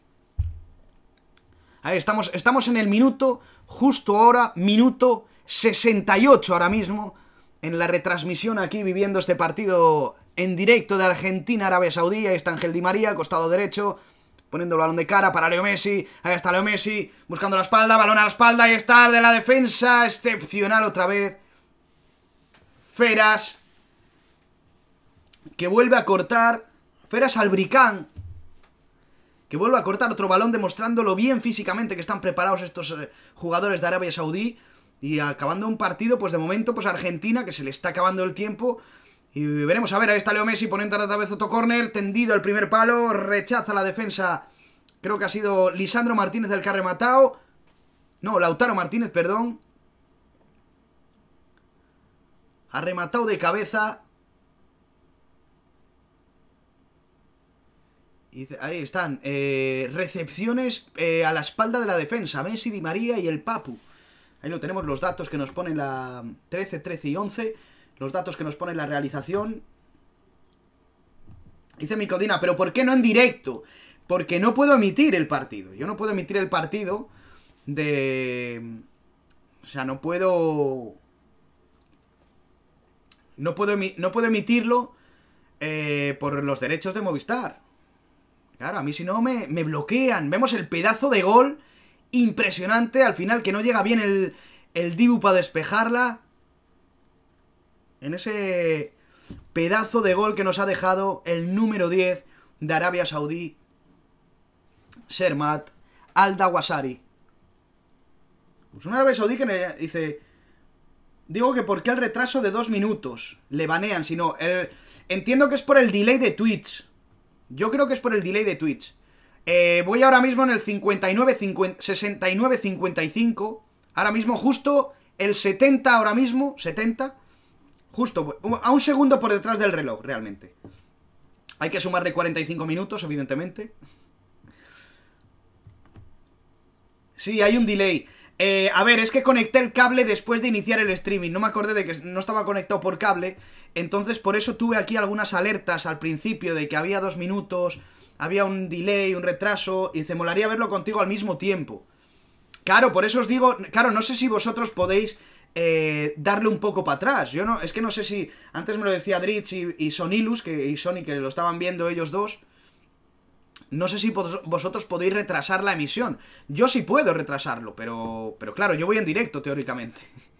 Ahí estamos, estamos en el minuto, justo ahora, minuto sesenta y ocho ahora mismo, en la retransmisión aquí, viviendo este partido en directo de Argentina-Arabia Saudí. Ahí está Ángel Di María, costado derecho, poniendo el balón de cara para Leo Messi. Ahí está Leo Messi, buscando la espalda, balón a la espalda. Ahí está el de la defensa, excepcional otra vez. Feras, que vuelve a cortar. Feras Albricán, que vuelve a cortar otro balón, demostrando lo bien físicamente que están preparados estos eh, jugadores de Arabia Saudí. Y acabando un partido, pues de momento, pues Argentina, que se le está acabando el tiempo. Y veremos, a ver, ahí está Leo Messi poniendo otra vez otro córner, tendido el primer palo, rechaza la defensa. Creo que ha sido Lisandro Martínez el que ha rematado. No, Lautaro Martínez, perdón. Ha rematado de cabeza. Y ahí están, eh, recepciones eh, a la espalda de la defensa, Messi, Di María y el Papu. Ahí lo tenemos, los datos que nos pone la trece, trece y once. Los datos que nos pone la realización. Dice Micodina, pero ¿por qué no en directo? Porque no puedo emitir el partido. Yo no puedo emitir el partido de... O sea, no puedo... No puedo, emi... no puedo emitirlo eh, por los derechos de Movistar. Claro, a mí si no me, me bloquean. Vemos el pedazo de gol impresionante. Al final que no llega bien el, el Dibu para despejarla. En ese pedazo de gol que nos ha dejado el número diez de Arabia Saudí, Sermat Al-Dawasari. Pues un Arabia Saudí que dice... Digo que ¿por qué el retraso de dos minutos? Le banean, si no... El, entiendo que es por el delay de Twitch. Yo creo que es por el delay de Twitch. Eh, voy ahora mismo en el cincuenta y nueve, cincuenta, sesenta y nueve, cincuenta y cinco. Ahora mismo justo el setenta ahora mismo, setenta. Justo, a un segundo por detrás del reloj, realmente. Hay que sumarle cuarenta y cinco minutos, evidentemente. Sí, hay un delay. Eh, a ver, es que conecté el cable después de iniciar el streaming. No me acordé de que no estaba conectado por cable. Entonces por eso tuve aquí algunas alertas al principio de que había dos minutos, había un delay, un retraso. Y se molaría verlo contigo al mismo tiempo. Claro, por eso os digo... Claro, no sé si vosotros podéis... Eh, darle un poco para atrás. Yo no, es que no sé si... Antes me lo decía Dritz y, y Sonilus, que, y Sony, que lo estaban viendo ellos dos. No sé si vos, vosotros podéis retrasar la emisión. Yo sí puedo retrasarlo, pero... Pero claro, yo voy en directo, teóricamente.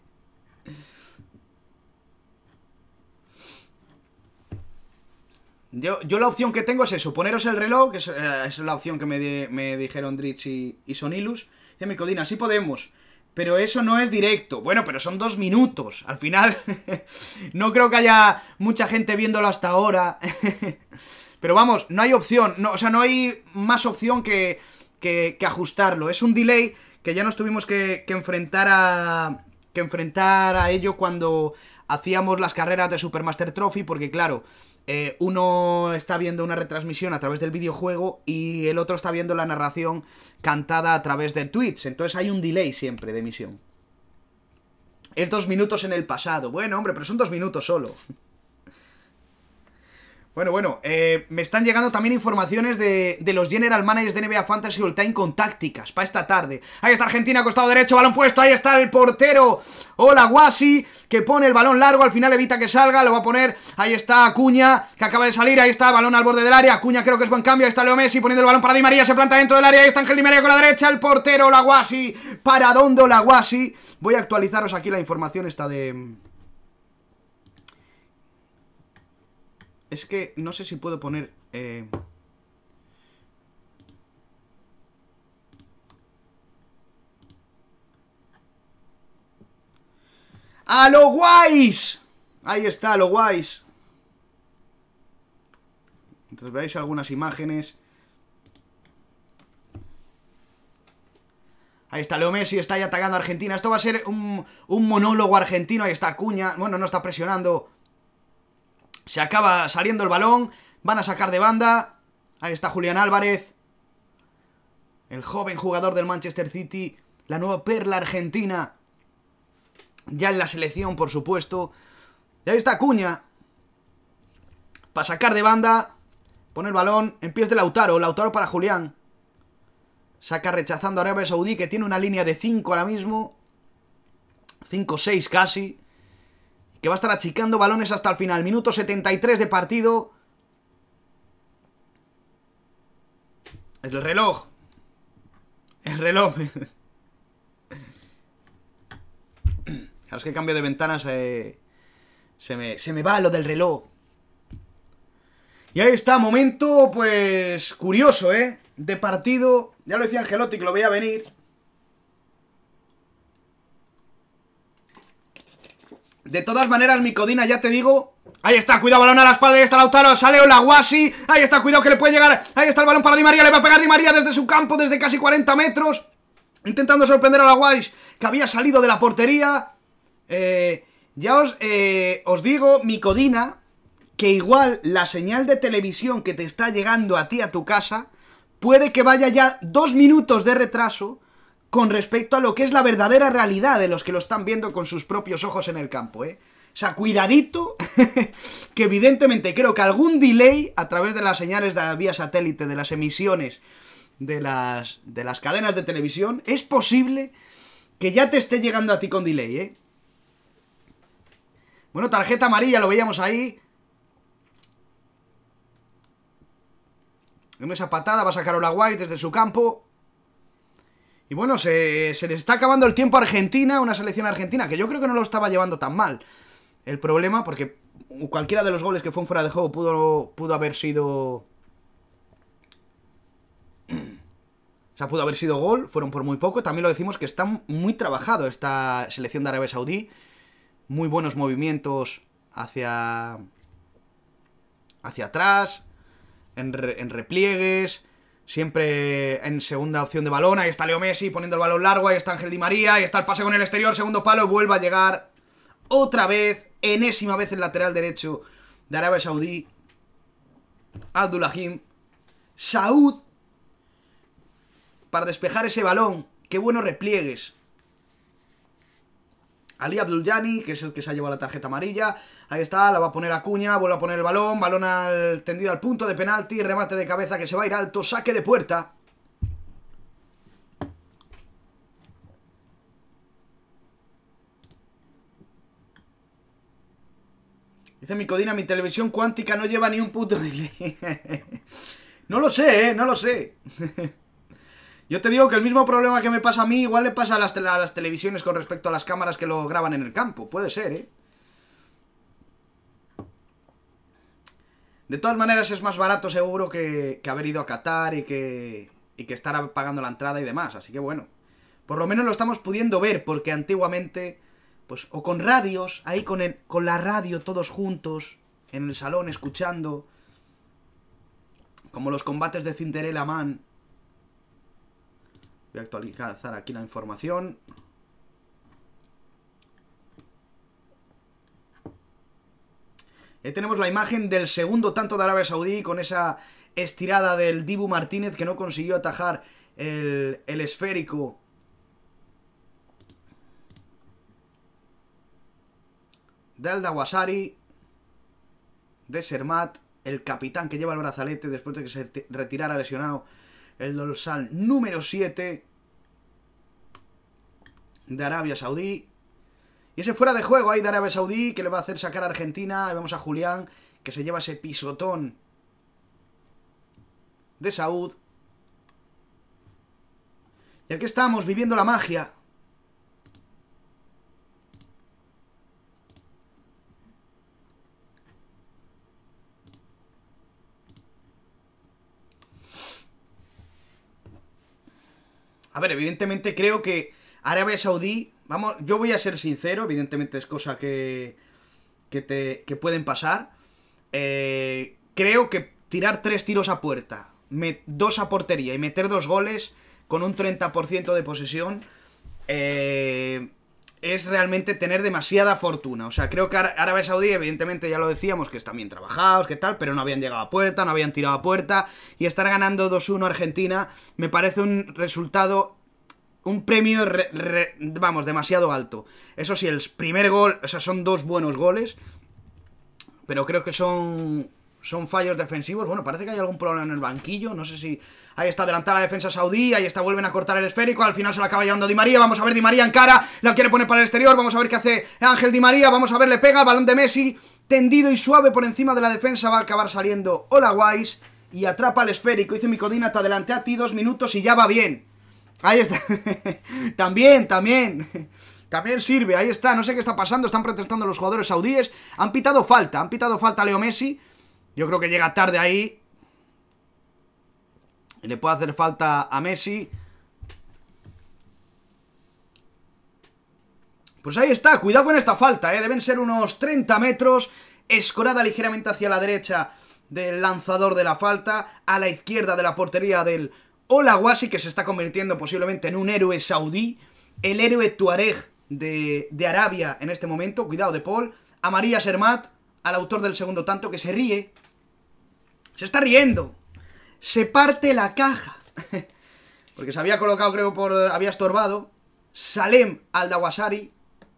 Yo, yo la opción que tengo es eso, poneros el reloj, que es, eh, es la opción que me, di, me dijeron Dritz y, y Sonilus. Dice mi Codina, sí podemos... Pero eso no es directo. Bueno, pero son dos minutos. Al final, no creo que haya mucha gente viéndolo hasta ahora. Pero vamos, no hay opción. No, o sea, no hay más opción que, que, que ajustarlo. Es un delay que ya nos tuvimos que, que enfrentar a... Que enfrentar a ello cuando hacíamos las carreras de Supermaster Trophy. Porque claro, eh, uno está viendo una retransmisión a través del videojuego y el otro está viendo la narración cantada a través de Twitch. Entonces hay un delay siempre de emisión. Es dos minutos en el pasado. Bueno, hombre, pero son dos minutos solo. Bueno, bueno, eh, me están llegando también informaciones de, de los General Managers de N B A Fantasy All Time con tácticas para esta tarde. Ahí está Argentina, costado derecho, balón puesto, ahí está el portero Hola Guasi, que pone el balón largo, al final evita que salga, lo va a poner, ahí está Acuña, que acaba de salir, ahí está, balón al borde del área, Acuña creo que es buen cambio, ahí está Leo Messi poniendo el balón para Di María, se planta dentro del área, ahí está Ángel Di María con la derecha, el portero Hola Guasi, para dónde Hola Guasi. Voy a actualizaros aquí la información esta de... Es que no sé si puedo poner... Eh... ¡A lo guays! Ahí está, a lo guays. Entonces veáis algunas imágenes. Ahí está Leo Messi, está ahí atacando a Argentina. Esto va a ser un, un monólogo argentino. Ahí está Acuña. Bueno, no está presionando Se acaba saliendo el balón. Van a sacar de banda. Ahí está Julián Álvarez, el joven jugador del Manchester City, la nueva perla argentina, ya en la selección, por supuesto. Y ahí está Acuña, para sacar de banda. Pone el balón en pies de Lautaro. Lautaro para Julián. Saca rechazando a Arabia Saudí, que tiene una línea de cinco ahora mismo. cinco seis casi. Que va a estar achicando balones hasta el final. Minuto setenta y tres de partido. El reloj. El reloj. Claro, es que cambio de ventanas. Eh, se, me, se me va lo del reloj. Y ahí está, momento, pues, curioso, ¿eh? De partido. Ya lo decía Angelotti, que lo veía venir. De todas maneras, mi Codina, ya te digo. Ahí está, cuidado, balón a la espalda, ahí está Lautaro, sale Olaguasi. Ahí está, cuidado que le puede llegar. Ahí está el balón para Di María, le va a pegar Di María desde su campo, desde casi cuarenta metros. Intentando sorprender a Olaguasi, que había salido de la portería. Eh, ya os, eh, os digo, mi Codina, que igual la señal de televisión que te está llegando a ti a tu casa puede que vaya ya dos minutos de retraso con respecto a lo que es la verdadera realidad de los que lo están viendo con sus propios ojos en el campo, ¿eh? O sea, cuidadito, que evidentemente creo que algún delay a través de las señales de vía satélite, de las emisiones de las, de las cadenas de televisión, es posible que ya te esté llegando a ti con delay, ¿eh? Bueno, tarjeta amarilla, lo veíamos ahí. En esa patada va a sacar Olaguay desde su campo. Y bueno, se, se le está acabando el tiempo a Argentina, una selección argentina que yo creo que no lo estaba llevando tan mal. El problema, porque cualquiera de los goles que fue un fuera de juego pudo, pudo haber sido... O sea, pudo haber sido gol, fueron por muy poco. También lo decimos que está muy trabajado esta selección de Arabia Saudí. Muy buenos movimientos hacia... hacia atrás, en, re, en repliegues, siempre en segunda opción de balón. Ahí está Leo Messi poniendo el balón largo, ahí está Ángel Di María, ahí está el pase con el exterior, segundo palo, vuelve a llegar otra vez, enésima vez el lateral derecho de Arabia Saudí, Abdullahim Saud, para despejar ese balón. Qué buenos repliegues. Ali Abdul-Yani, que es el que se ha llevado la tarjeta amarilla. Ahí está, la va a poner Acuña, vuelve a poner el balón, balón al tendido al punto de penalti, remate de cabeza que se va a ir alto, saque de puerta. Dice mi Codina, mi televisión cuántica no lleva ni un puto delay. No lo sé, eh, no lo sé. Yo te digo que el mismo problema que me pasa a mí igual le pasa a las, a las televisiones con respecto a las cámaras que lo graban en el campo. Puede ser, ¿eh? De todas maneras es más barato seguro que, que haber ido a Qatar y que, y que estar pagando la entrada y demás. Así que bueno, por lo menos lo estamos pudiendo ver, porque antiguamente, pues, o con radios, ahí con, el, con la radio todos juntos, en el salón escuchando, como los combates de Cinderella Man. Voy a actualizar aquí la información. Ahí tenemos la imagen del segundo tanto de Arabia Saudí, con esa estirada del Dibu Martínez, que no consiguió atajar el, el esférico. Del Dawasari, de Sermat, el capitán que lleva el brazalete después de que se retirara lesionado, el dorsal número siete de Arabia Saudí. Y ese fuera de juego ahí de Arabia Saudí, que le va a hacer sacar a Argentina. Ahí vemos a Julián, que se lleva ese pisotón de Saud. Y aquí estamos, viviendo la magia. A ver, evidentemente creo que Arabia Saudí, vamos, yo voy a ser sincero, evidentemente es cosa que, que, te, que pueden pasar. Eh, creo que tirar tres tiros a puerta, met, dos a portería y meter dos goles con un treinta por ciento de posesión, eh, es realmente tener demasiada fortuna. O sea, creo que Arabia Saudí, evidentemente ya lo decíamos, que están bien trabajados, que tal, pero no habían llegado a puerta, no habían tirado a puerta, y estar ganando dos uno Argentina me parece un resultado, un premio, re, re, vamos, demasiado alto. Eso sí, el primer gol, o sea, son dos buenos goles, pero creo que son... son fallos defensivos. Bueno, parece que hay algún problema en el banquillo. No sé si... Ahí está adelantada la defensa saudí. Ahí está, vuelven a cortar el esférico. Al final se lo acaba llevando Di María. Vamos a ver Di María en cara. La quiere poner para el exterior. Vamos a ver qué hace Ángel Di María. Vamos a ver, le pega el balón de Messi. Tendido y suave por encima de la defensa. Va a acabar saliendo Olaguais. Y atrapa el esférico. Dice mi Codina, te adelanté a ti dos minutos y ya va bien. Ahí está. También, también. También sirve. Ahí está. No sé qué está pasando. Están protestando los jugadores saudíes. Han pitado falta. Han pitado falta a Leo Messi. Yo creo que llega tarde ahí. Y le puede hacer falta a Messi. Pues ahí está, cuidado con esta falta, ¿eh? Deben ser unos treinta metros. Escorada ligeramente hacia la derecha del lanzador de la falta. A la izquierda de la portería del Olaguasi, que se está convirtiendo posiblemente en un héroe saudí. El héroe tuareg de, de Arabia en este momento. Cuidado de Paul. A María Sermat, al autor del segundo tanto, que se ríe. Se está riendo. Se parte la caja. Porque se había colocado, creo, por... había estorbado. Salem Al-Dawasari.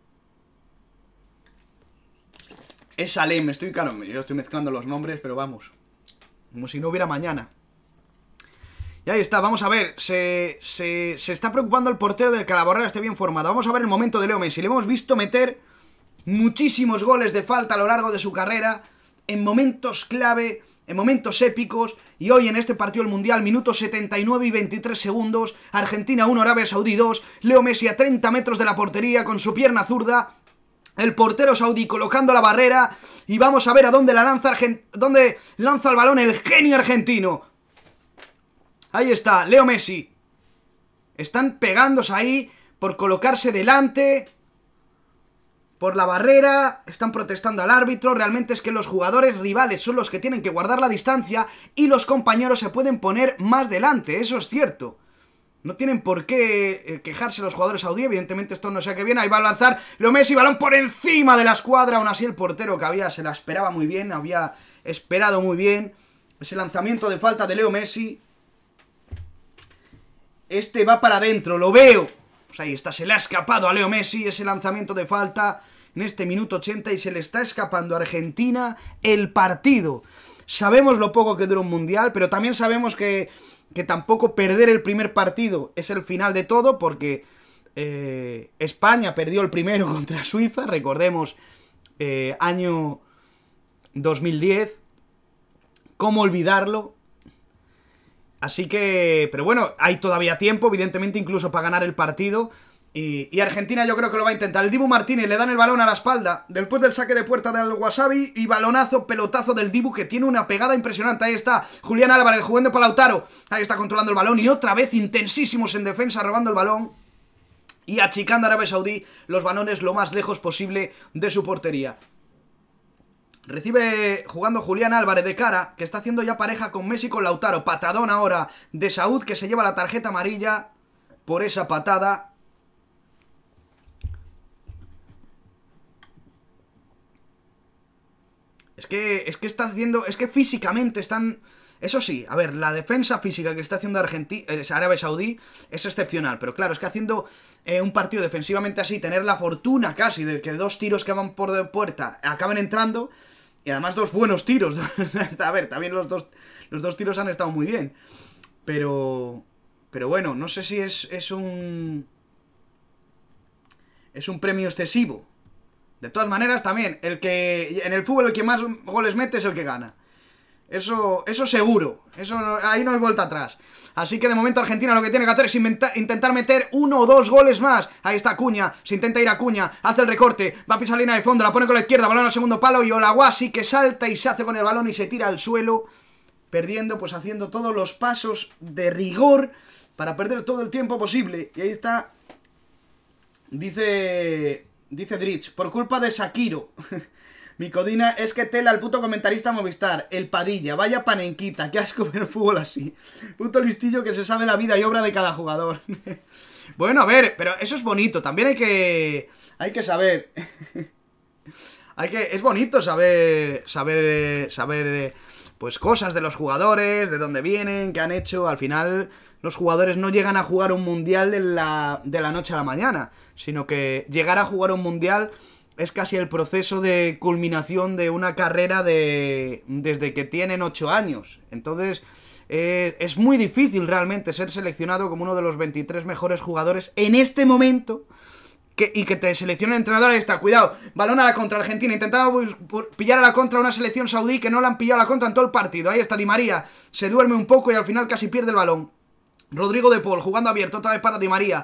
Es Salem, estoy, claro, yo estoy mezclando los nombres, pero vamos. Como si no hubiera mañana. Y ahí está, vamos a ver. Se, se, se está preocupando el portero del que la barrera esté bien formada. Vamos a ver el momento de Leo Messi. Le hemos visto meter muchísimos goles de falta a lo largo de su carrera. En momentos clave... en momentos épicos, y hoy en este partido del Mundial, minutos setenta y nueve y veintitrés segundos, Argentina uno, Arabia Saudí dos, Leo Messi a treinta metros de la portería con su pierna zurda, el portero saudí colocando la barrera, y vamos a ver a dónde la lanza, Argent dónde lanza el balón el genio argentino. Ahí está, Leo Messi. Están pegándose ahí por colocarse delante... por la barrera, están protestando al árbitro. Realmente es que los jugadores rivales son los que tienen que guardar la distancia y los compañeros se pueden poner más delante, eso es cierto. No tienen por qué quejarse los jugadores saudíes, evidentemente esto no sé qué viene. Ahí va a lanzar Leo Messi, balón por encima de la escuadra. Aún así el portero que había, se la esperaba muy bien, había esperado muy bien ese lanzamiento de falta de Leo Messi. Este va para adentro, lo veo. Pues ahí está, se le ha escapado a Leo Messi ese lanzamiento de falta en este minuto ochenta y se le está escapando a Argentina el partido. Sabemos lo poco que dura un mundial, pero también sabemos que, que tampoco perder el primer partido es el final de todo, porque eh, España perdió el primero contra Suiza, recordemos, eh, año dos mil diez, ¿cómo olvidarlo? Así que, pero bueno, hay todavía tiempo, evidentemente, incluso para ganar el partido. Y, y Argentina yo creo que lo va a intentar. El Dibu Martínez le dan el balón a la espalda después del saque de puerta del Wasabi. Y balonazo, pelotazo del Dibu, que tiene una pegada impresionante. Ahí está Julián Álvarez jugando para Lautaro. Ahí está controlando el balón. Y otra vez intensísimos en defensa, robando el balón y achicando a Arabia Saudí los balones lo más lejos posible de su portería. Recibe jugando Julián Álvarez de cara, que está haciendo ya pareja con Messi, con Lautaro. Patadón ahora de Saúd, que se lleva la tarjeta amarilla por esa patada. Es que, es que está haciendo, es que físicamente están... Eso sí, a ver, la defensa física que está haciendo Argentina, eh, Arabia Saudí es excepcional, pero claro, es que haciendo eh, un partido defensivamente así, tener la fortuna casi de que dos tiros que van por de puerta acaben entrando, y además dos buenos tiros. A ver, también los dos, los dos tiros han estado muy bien, pero, pero bueno, no sé si es, es un, es un premio excesivo. De todas maneras, también, el que en el fútbol el que más goles mete es el que gana. Eso, eso seguro, eso ahí no hay vuelta atrás. Así que de momento Argentina lo que tiene que hacer es inventar, intentar meter uno o dos goles más. Ahí está Acuña, se intenta ir a Acuña, hace el recorte, va a pisar línea de fondo, la pone con la izquierda, balón al segundo palo y Olaguasi que salta y se hace con el balón y se tira al suelo, perdiendo, pues haciendo todos los pasos de rigor para perder todo el tiempo posible. Y ahí está, dice, dice Dritch, por culpa de Shakiro. Mi Codina, es que tela el puto comentarista Movistar, el Padilla, vaya panenquita, qué asco ver el fútbol así. Puto listillo que se sabe la vida y obra de cada jugador. Bueno, a ver, pero eso es bonito. También hay que... Hay que saber... hay que... Es bonito saber... Saber... Saber... Pues cosas de los jugadores, de dónde vienen, qué han hecho. Al final, los jugadores no llegan a jugar un mundial de la, de la noche a la mañana, sino que llegar a jugar un mundial es casi el proceso de culminación de una carrera de desde que tienen ocho años. Entonces, eh, es muy difícil realmente ser seleccionado como uno de los veintitrés mejores jugadores en este momento. Que, y que te seleccione el entrenador. Ahí está, cuidado, balón a la contra Argentina, intentaba pillar a la contra una selección saudí que no la han pillado a la contra en todo el partido. Ahí está Di María, se duerme un poco y al final casi pierde el balón. Rodrigo de Paul jugando abierto otra vez para Di María,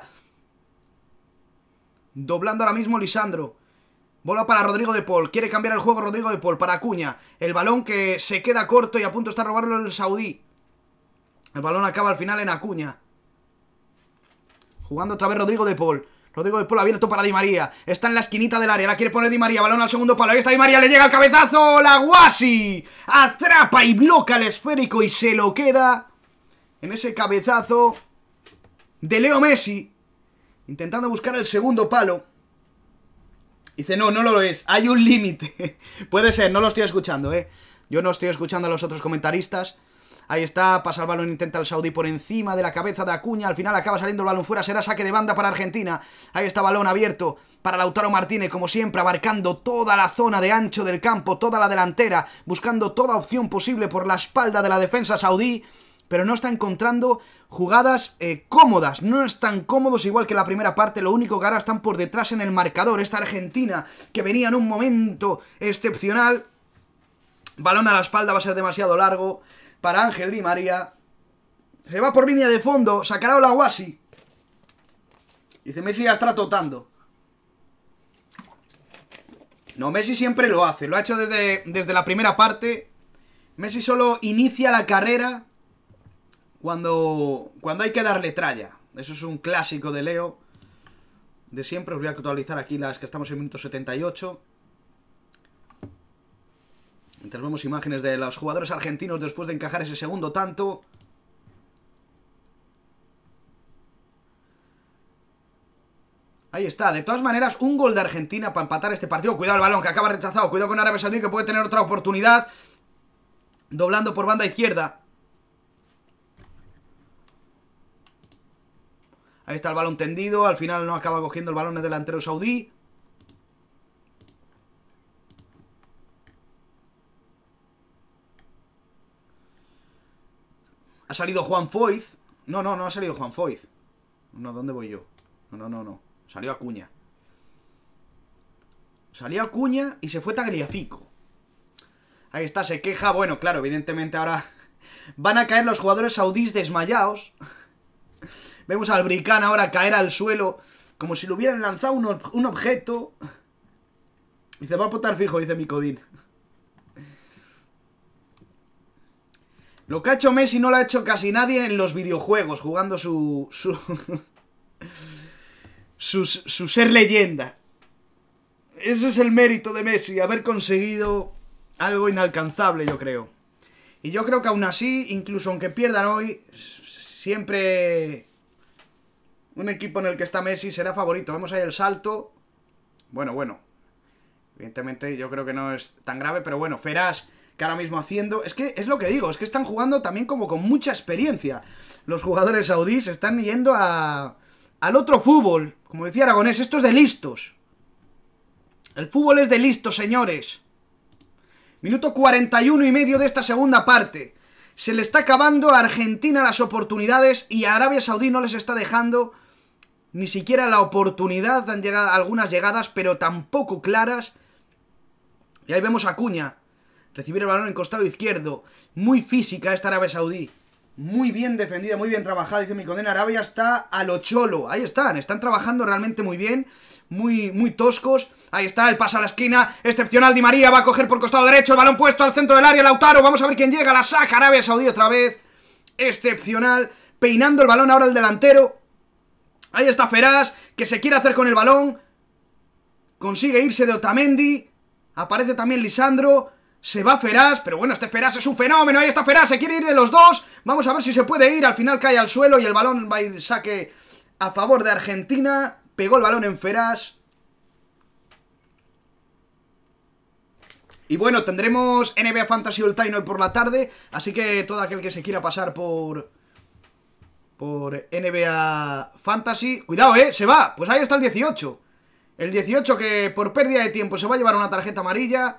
doblando ahora mismo Lisandro. Bola para Rodrigo de Paul, quiere cambiar el juego Rodrigo de Paul para Acuña. El balón que se queda corto y a punto está a robarlo el saudí. El balón acaba al final en Acuña. Jugando otra vez Rodrigo de Paul. Rodrigo de Paul abierto para Di María. Está en la esquinita del área. La quiere poner Di María. Balón al segundo palo. Ahí está Di María. Le llega el cabezazo. La Guasi. Atrapa y bloca el esférico y se lo queda en ese cabezazo de Leo Messi. Intentando buscar el segundo palo. Dice, no, no lo es. Hay un límite. Puede ser, no lo estoy escuchando, eh. Yo no estoy escuchando a los otros comentaristas. Ahí está, pasa el balón, intenta el saudí por encima de la cabeza de Acuña. Al final acaba saliendo el balón fuera, será saque de banda para Argentina. Ahí está balón abierto para Lautaro Martínez, como siempre, abarcando toda la zona de ancho del campo, toda la delantera, buscando toda opción posible por la espalda de la defensa saudí, pero no está encontrando jugadas eh, cómodas, no están cómodos igual que la primera parte. Lo único que ahora están por detrás en el marcador, esta Argentina que venía en un momento excepcional. Balón a la espalda, va a ser demasiado largo para Ángel Di María. Se va por línea de fondo. Sacará la Guasi. Dice, Messi ya está trotando. No, Messi siempre lo hace. Lo ha hecho desde, desde la primera parte. Messi solo inicia la carrera cuando, cuando hay que darle tralla. Eso es un clásico de Leo. De siempre. Os voy a actualizar aquí las que estamos en minuto setenta y ocho. Mientras vemos imágenes de los jugadores argentinos después de encajar ese segundo tanto. Ahí está, de todas maneras, un gol de Argentina para empatar este partido. Cuidado el balón que acaba rechazado, cuidado con Arabia Saudí que puede tener otra oportunidad. Doblando por banda izquierda. Ahí está el balón tendido, al final no acaba cogiendo el balón el delantero saudí. Ha salido Juan Foyth. No, no, no ha salido Juan Foyth. No, ¿dónde voy yo? No, no, no, no. Salió Acuña. Salió Acuña y se fue Tagliafico. Ahí está, se queja. Bueno, claro, evidentemente ahora van a caer los jugadores saudíes desmayados. Vemos al Bricán ahora caer al suelo como si le hubieran lanzado un, un objeto. Y se va a potar fijo, dice Micodín. Lo que ha hecho Messi no lo ha hecho casi nadie en los videojuegos, jugando su... Su, su, su ser leyenda. Ese es el mérito de Messi, haber conseguido algo inalcanzable, yo creo. Y yo creo que aún así, incluso aunque pierdan hoy, siempre un equipo en el que está Messi será favorito. Vemos ahí el salto. Bueno, bueno. Evidentemente yo creo que no es tan grave, pero bueno, Feras... que ahora mismo haciendo... Es que es lo que digo, es que están jugando también como con mucha experiencia. Los jugadores saudíes están yendo a... al otro fútbol. Como decía Aragonés, esto es de listos. El fútbol es de listos, señores. Minuto cuarenta y uno y medio de esta segunda parte. Se le está acabando a Argentina las oportunidades y a Arabia Saudí no les está dejando ni siquiera la oportunidad. Han llegado algunas llegadas, pero tampoco claras. Y ahí vemos a Acuña. Recibir el balón en costado izquierdo. Muy física esta Arabia Saudí. Muy bien defendida, muy bien trabajada. Dice mi condena, Arabia está a lo cholo. Ahí están, están trabajando realmente muy bien. Muy, muy toscos. Ahí está, el pase a la esquina. Excepcional Di María, va a coger por costado derecho. El balón puesto al centro del área, Lautaro. Vamos a ver quién llega, la saca Arabia Saudí otra vez. Excepcional. Peinando el balón ahora el delantero. Ahí está Feras, que se quiere hacer con el balón. Consigue irse de Otamendi. Aparece también Lisandro. Se va Feras, pero bueno, este Feras es un fenómeno. Ahí está Feras, se quiere ir de los dos. Vamos a ver si se puede ir, al final cae al suelo y el balón va a ir saque a favor de Argentina. Pegó el balón en Feraz. Y bueno, tendremos N B A Fantasy All Time hoy por la tarde. Así que todo aquel que se quiera pasar por... Por N B A Fantasy... Cuidado, ¿eh? Se va. Pues ahí está el dieciocho. El dieciocho que por pérdida de tiempo se va a llevar una tarjeta amarilla.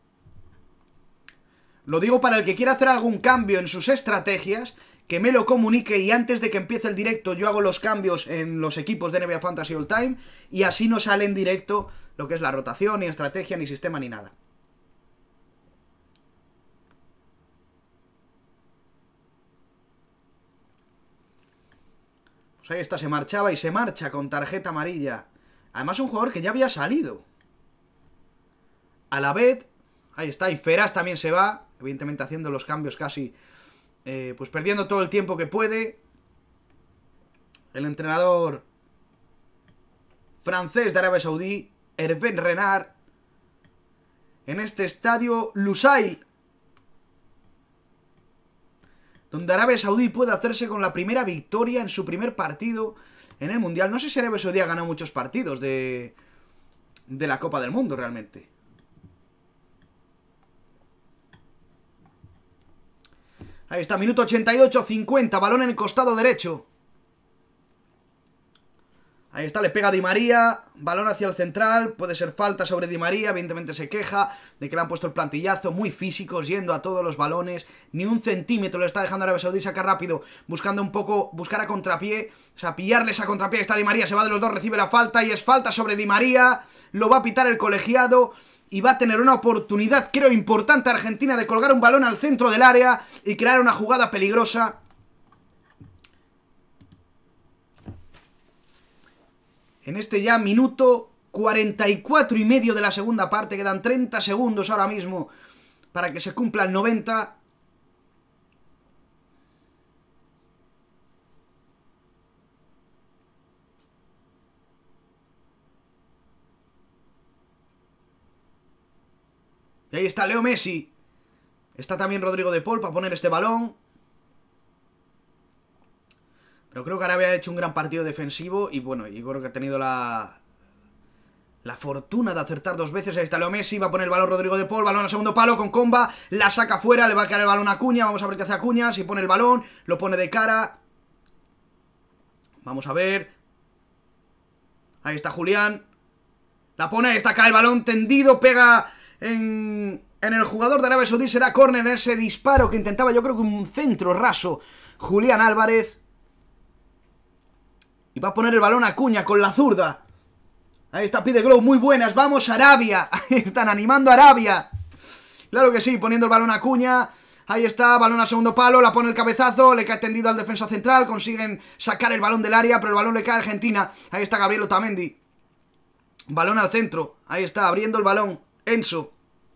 Lo digo para el que quiera hacer algún cambio en sus estrategias, que me lo comunique y antes de que empiece el directo yo hago los cambios en los equipos de N B A Fantasy All Time y así no sale en directo lo que es la rotación, ni estrategia, ni sistema, ni nada. Pues ahí está, se marchaba y se marcha con tarjeta amarilla. Además un jugador que ya había salido. A la vez, ahí está, y Feraz también se va, evidentemente haciendo los cambios casi, eh, pues perdiendo todo el tiempo que puede. El entrenador francés de Arabia Saudí, Hervé Renard, en este estadio Lusail, donde Arabia Saudí puede hacerse con la primera victoria en su primer partido en el Mundial. No sé si Arabia Saudí ha ganado muchos partidos de, de la Copa del Mundo realmente. Ahí está, minuto ochenta y ocho, cincuenta, balón en el costado derecho. Ahí está, le pega Di María, balón hacia el central, puede ser falta sobre Di María, evidentemente se queja de que le han puesto el plantillazo, muy físicos, yendo a todos los balones, ni un centímetro le está dejando Arabia Saudí, saca rápido, buscando un poco, buscar a contrapié, o sea, pillarles a contrapié, ahí está Di María, se va de los dos, recibe la falta y es falta sobre Di María, lo va a pitar el colegiado y va a tener una oportunidad, creo, importante Argentina de colgar un balón al centro del área y crear una jugada peligrosa. En este ya minuto cuarenta y cuatro y medio de la segunda parte. Quedan treinta segundos ahora mismo para que se cumpla el noventa. Y ahí está Leo Messi. Está también Rodrigo de Paul para poner este balón. Pero creo que Arabia ha hecho un gran partido defensivo y bueno, yo creo que ha tenido la la fortuna de acertar dos veces. Ahí está Leo Messi, va a poner el balón Rodrigo de Paul, balón al segundo palo con comba, la saca fuera, le va a caer el balón a Acuña, vamos a ver qué hace Acuña, si pone el balón, lo pone de cara. Vamos a ver. Ahí está Julián. La pone, ahí está, cae el balón tendido, pega en, en el jugador de Arabia Saudí, será córner en ese disparo que intentaba, yo creo que un centro raso, Julián Álvarez. Y va a poner el balón a Acuña con la zurda. Ahí está, pide Glow, muy buenas, vamos Arabia. Ahí están animando a Arabia. Claro que sí, poniendo el balón a Acuña. Ahí está, balón al segundo palo, la pone el cabezazo, le cae tendido al defensa central, consiguen sacar el balón del área, pero el balón le cae a Argentina. Ahí está Gabriel Otamendi. Balón al centro, ahí está, abriendo el balón, Enzo.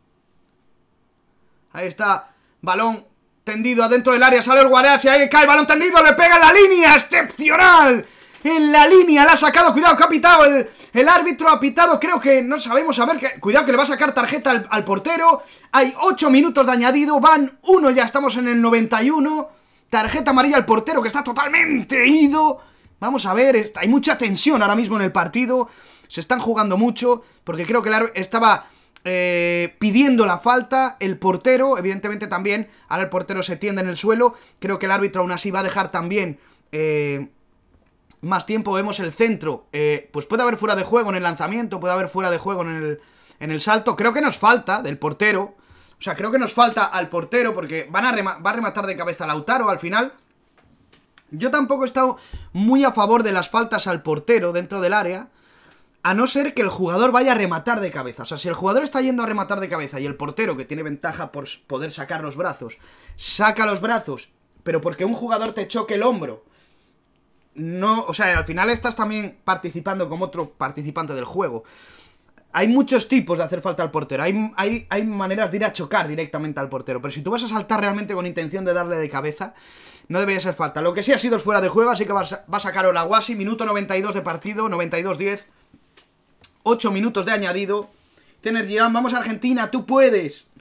Ahí está, balón tendido adentro del área, sale el Guareas y ahí cae el balón tendido, le pega en la línea, excepcional. En la línea, la ha sacado, cuidado que ha pitado el, el árbitro, ha pitado, creo que no sabemos, a ver, que, cuidado que le va a sacar tarjeta al, al portero. Hay ocho minutos de añadido, van uno, ya estamos en el noventa y uno. Tarjeta amarilla al portero que está totalmente ido. Vamos a ver, está, hay mucha tensión ahora mismo en el partido, se están jugando mucho, porque creo que el árbitro estaba eh, pidiendo la falta, el portero, evidentemente también, ahora el portero se tiende en el suelo, creo que el árbitro aún así va a dejar también... Eh, más tiempo. Vemos el centro, eh, pues puede haber fuera de juego en el lanzamiento, puede haber fuera de juego en el, en el salto, creo que nos falta del portero, o sea, creo que nos falta al portero porque van a rema va a rematar de cabeza Lautaro al final. Yo tampoco he estado muy a favor de las faltas al portero dentro del área, a no ser que el jugador vaya a rematar de cabeza. O sea, si el jugador está yendo a rematar de cabeza y el portero, que tiene ventaja por poder sacar los brazos, saca los brazos, pero porque un jugador te choque el hombro, no, o sea, al final estás también participando como otro participante del juego. Hay muchos tipos de hacer falta al portero. Hay, hay, hay maneras de ir a chocar directamente al portero. Pero si tú vas a saltar realmente con intención de darle de cabeza, no debería ser falta. Lo que sí ha sido es fuera de juego, así que va a, va a sacar Olaguasi. Minuto noventa y dos de partido, noventa y dos diez. ocho minutos de añadido. Tener Girán, vamos a Argentina, tú puedes.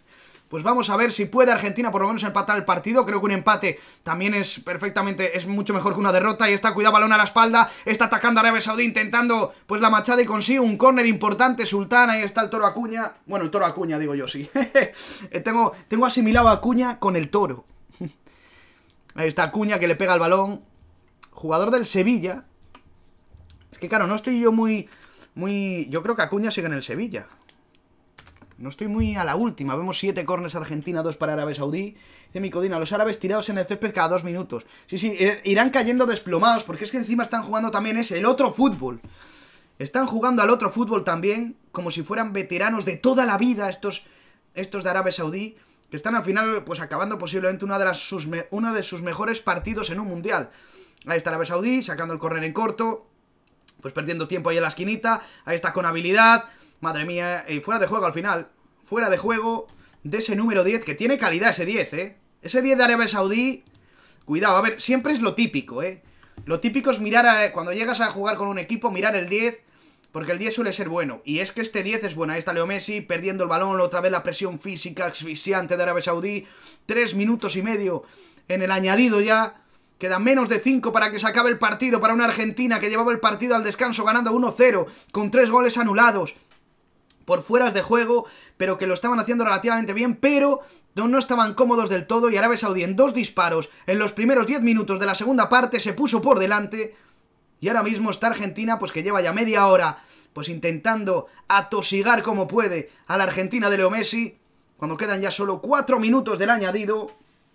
pues vamos a ver si puede Argentina por lo menos empatar el partido. Creo que un empate también es perfectamente, es mucho mejor que una derrota. Y está, cuidado, balón a la espalda, está atacando a Arabia Saudí, intentando pues la machada y consigue un córner importante. Sultán, ahí está el Toro Acuña. Bueno, el Toro Acuña, digo yo, sí. tengo, tengo asimilado a Acuña con el Toro. Ahí está Acuña, que le pega el balón. Jugador del Sevilla. Es que claro, no estoy yo muy... muy yo creo que Acuña sigue en el Sevilla. No estoy muy a la última. Vemos siete córners Argentina, dos para Arabia Saudí. Dice Micodina, los árabes tirados en el césped cada dos minutos. Sí, sí, irán cayendo desplomados, porque es que encima están jugando también ese, el otro fútbol. Están jugando al otro fútbol también, como si fueran veteranos de toda la vida, estos, estos de Arabia Saudí, que están al final pues acabando posiblemente una de las, sus, uno de sus mejores partidos en un mundial. Ahí está Arabia Saudí, sacando el córner en corto, pues perdiendo tiempo ahí en la esquinita. Ahí está con habilidad. Madre mía, y fuera de juego al final. Fuera de juego de ese número diez, que tiene calidad ese diez, ¿eh? Ese diez de Arabia Saudí, cuidado, a ver, siempre es lo típico, ¿eh? Lo típico es mirar, a, cuando llegas a jugar con un equipo, mirar el diez, porque el diez suele ser bueno. Y es que este diez es bueno. Ahí está Leo Messi, perdiendo el balón, otra vez la presión física asfixiante de Arabia Saudí. Tres minutos y medio en el añadido ya. Quedan menos de cinco para que se acabe el partido para una Argentina que llevaba el partido al descanso ganando uno cero, con tres goles anulados por fueras de juego, pero que lo estaban haciendo relativamente bien, pero no, no estaban cómodos del todo. Y Arabia Saudí en dos disparos en los primeros diez minutos de la segunda parte se puso por delante. Y ahora mismo está Argentina, pues que lleva ya media hora pues intentando atosigar como puede a la Argentina de Leo Messi, cuando quedan ya solo cuatro minutos del añadido.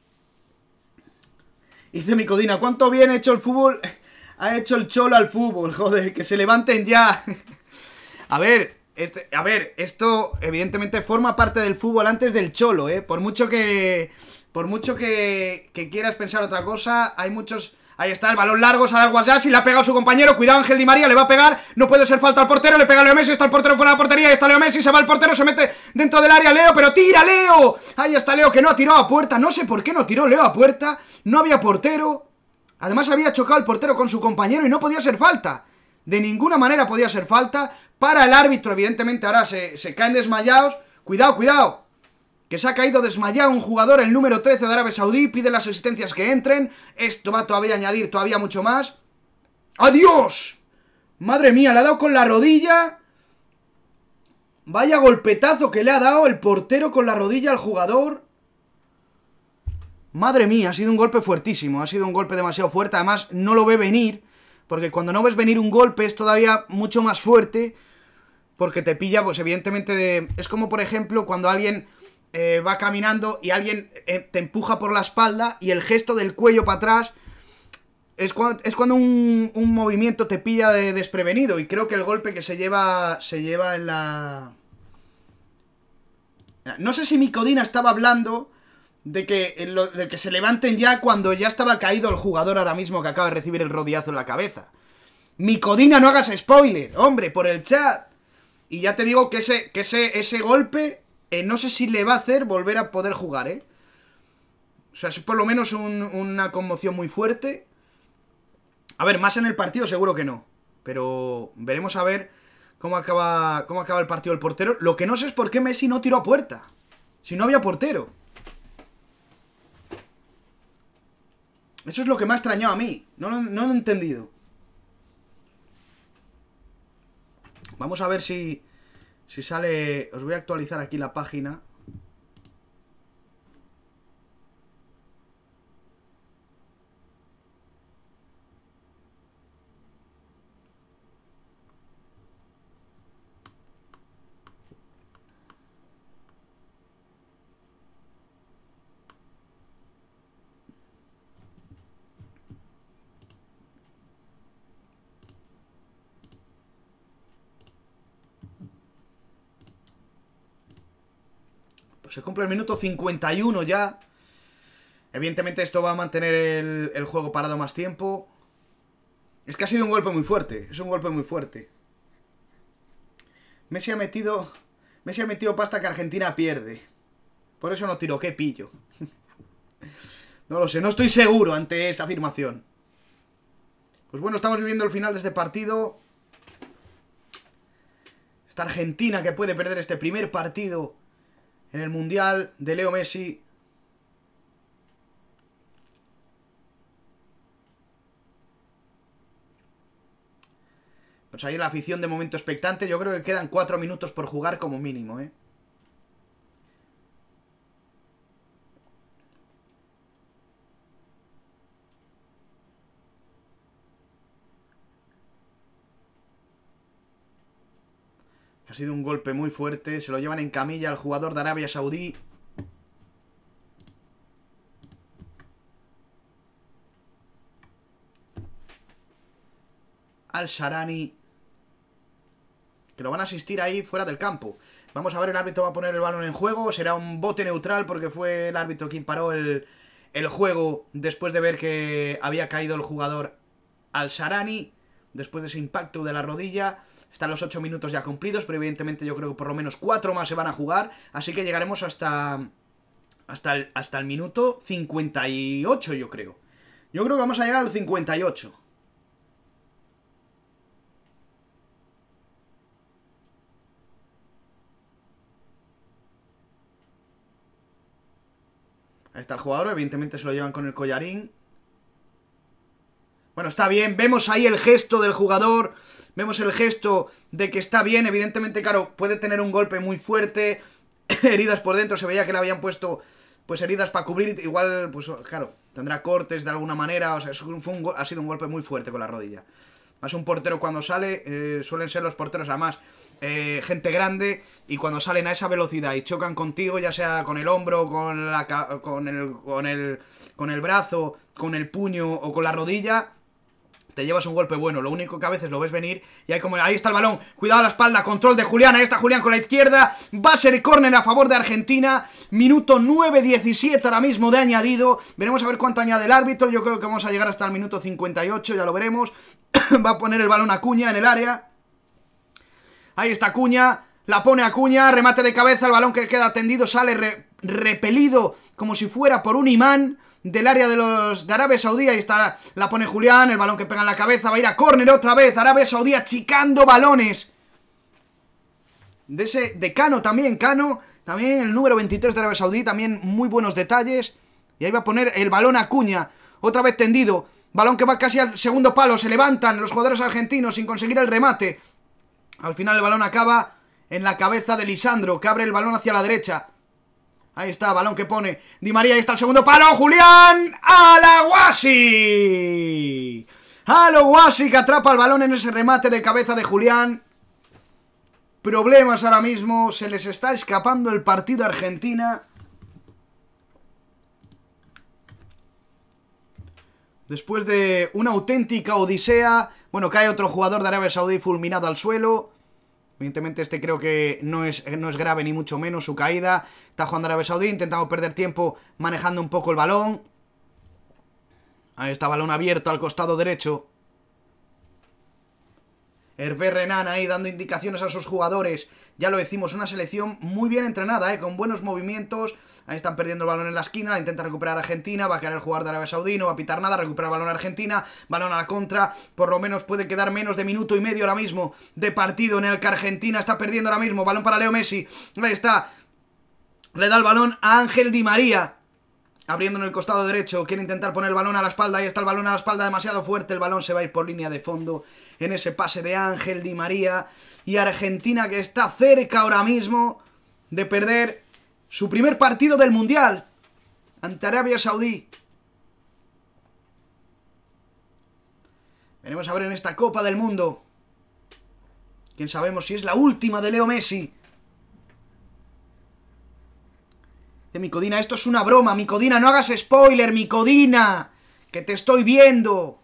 Dice Micodina, ¿cuánto bien ha hecho el fútbol? Ha hecho el cholo al fútbol, joder, que se levanten ya. A ver, este, a ver, esto evidentemente forma parte del fútbol antes del cholo, ¿eh? Por mucho que, por mucho que, que quieras pensar otra cosa, hay muchos... Ahí está, el balón largo, sale al WhatsApp y le ha pegado a su compañero. Cuidado, Ángel Di María, le va a pegar. No puede ser falta al portero, le pega a Leo Messi. Está el portero fuera de la portería, ahí está Leo Messi. Se va el portero, se mete dentro del área Leo, pero tira Leo. Ahí está Leo, que no ha tirado a puerta. No sé por qué no tiró Leo a puerta. No había portero. Además había chocado el portero con su compañero y no podía ser falta. De ninguna manera podía ser falta. Para el árbitro, evidentemente ahora se, se caen desmayados. Cuidado, cuidado, que se ha caído desmayado un jugador, el número trece de Arabia Saudí. Pide las asistencias que entren. Esto va todavía a añadir todavía mucho más. ¡Adiós! Madre mía, le ha dado con la rodilla. Vaya golpetazo que le ha dado el portero con la rodilla al jugador. Madre mía, ha sido un golpe fuertísimo. Ha sido un golpe demasiado fuerte. Además, no lo ve venir, porque cuando no ves venir un golpe es todavía mucho más fuerte, porque te pilla, pues evidentemente de... Es como, por ejemplo, cuando alguien... Eh, va caminando y alguien eh, te empuja por la espalda y el gesto del cuello para atrás es cuando, es cuando un, un movimiento te pilla de desprevenido. Y creo que el golpe que se lleva se lleva en la... No sé si Micodina estaba hablando de que, en lo, de que se levanten ya cuando ya estaba caído el jugador ahora mismo que acaba de recibir el rodillazo en la cabeza. Micodina, no hagas spoiler, hombre, por el chat. Y ya te digo que ese, que ese, ese golpe... Eh, no sé si le va a hacer volver a poder jugar, ¿eh? O sea, es por lo menos un, una conmoción muy fuerte. A ver, más en el partido seguro que no. Pero veremos a ver cómo acaba, cómo acaba el partido del portero. Lo que no sé es por qué Messi no tiró a puerta. Si no había portero. Eso es lo que me ha extrañado a mí. No, no, no lo he entendido. Vamos a ver si... Si sale... Os voy a actualizar aquí la página. Se cumple el minuto cincuenta y uno ya. Evidentemente esto va a mantener el, el juego parado más tiempo. Es que ha sido un golpe muy fuerte. Es un golpe muy fuerte. Messi ha metido... Messi ha metido pasta que Argentina pierde. Por eso no tiró, qué pillo. No lo sé, no estoy seguro ante esa afirmación. Pues bueno, estamos viviendo el final de este partido. Esta Argentina que puede perder este primer partido en el Mundial de Leo Messi. Pues ahí la afición de momento expectante. Yo creo que quedan cuatro minutos por jugar como mínimo, ¿eh? Ha sido un golpe muy fuerte. Se lo llevan en camilla al jugador de Arabia Saudí. Al-Sharani, que lo van a asistir ahí fuera del campo. Vamos a ver, el árbitro va a poner el balón en juego. Será un bote neutral porque fue el árbitro quien paró el, el juego después de ver que había caído el jugador Al-Sharani, después de ese impacto de la rodilla. Están los ocho minutos ya cumplidos, pero evidentemente yo creo que por lo menos cuatro más se van a jugar. Así que llegaremos hasta, hasta, el, hasta el minuto cincuenta y ocho, yo creo. Yo creo que vamos a llegar al cincuenta y ocho. Ahí está el jugador, evidentemente se lo llevan con el collarín. Bueno, está bien, vemos ahí el gesto del jugador. Vemos el gesto de que está bien. Evidentemente, claro, puede tener un golpe muy fuerte. Heridas por dentro, se veía que le habían puesto pues heridas para cubrir. Igual, pues claro, tendrá cortes de alguna manera. O sea, fue un, ha sido un golpe muy fuerte con la rodilla. Más un portero cuando sale, eh, suelen ser los porteros además eh, gente grande, y cuando salen a esa velocidad y chocan contigo, ya sea con el hombro, con, la, con, el, con, el, con el brazo, con el puño o con la rodilla, te llevas un golpe bueno. Lo único que a veces lo ves venir y hay como... Ahí está el balón, cuidado a la espalda, control de Julián. Ahí está Julián con la izquierda. Va a ser córner a favor de Argentina. Minuto nueve diecisiete ahora mismo de añadido. Veremos a ver cuánto añade el árbitro. Yo creo que vamos a llegar hasta el minuto cincuenta y ocho, ya lo veremos. Va a poner el balón Acuña en el área. Ahí está Acuña, la pone Acuña, remate de cabeza, el balón que queda tendido sale re repelido como si fuera por un imán del área de los de Arabia Saudí. Ahí está, la, la pone Julián, el balón que pega en la cabeza, va a ir a córner otra vez. Arabia Saudí achicando balones. De ese, de Cano también, Cano, también el número veintitrés de Arabia Saudí, también muy buenos detalles. Y ahí va a poner el balón Acuña, otra vez tendido. Balón que va casi al segundo palo, se levantan los jugadores argentinos sin conseguir el remate. Al final el balón acaba en la cabeza de Lisandro, que abre el balón hacia la derecha. Ahí está, balón que pone Di María, ahí está el segundo palo, Julián Alaguasi. Alaguasi que atrapa el balón en ese remate de cabeza de Julián. Problemas ahora mismo, se les está escapando el partido a Argentina. Después de una auténtica odisea. Bueno, cae otro jugador de Arabia Saudí fulminado al suelo. Evidentemente este creo que no es, no es grave ni mucho menos su caída. Está jugando Arabia Saudí, intentando perder tiempo manejando un poco el balón. Ahí está, balón abierto al costado derecho. Hervé Renán ahí dando indicaciones a sus jugadores. Ya lo decimos, una selección muy bien entrenada, ¿eh? Con buenos movimientos. Ahí están perdiendo el balón en la esquina, la intenta recuperar Argentina. Va a quedar el jugador de Arabia Saudí, no va a pitar nada. Recupera el balón Argentina, balón a la contra. Por lo menos puede quedar menos de minuto y medio ahora mismo de partido en el que Argentina está perdiendo ahora mismo. Balón para Leo Messi, ahí está. Le da el balón a Ángel Di María, abriendo en el costado derecho, quiere intentar poner el balón a la espalda. Ahí está el balón a la espalda, demasiado fuerte. El balón se va a ir por línea de fondo en ese pase de Ángel Di María. Y Argentina que está cerca ahora mismo de perder su primer partido del Mundial ante Arabia Saudí. Veremos a ver en esta Copa del Mundo, quién sabemos si es la última de Leo Messi. De Micodina, esto es una broma, Micodina, no hagas spoiler, Micodina, que te estoy viendo.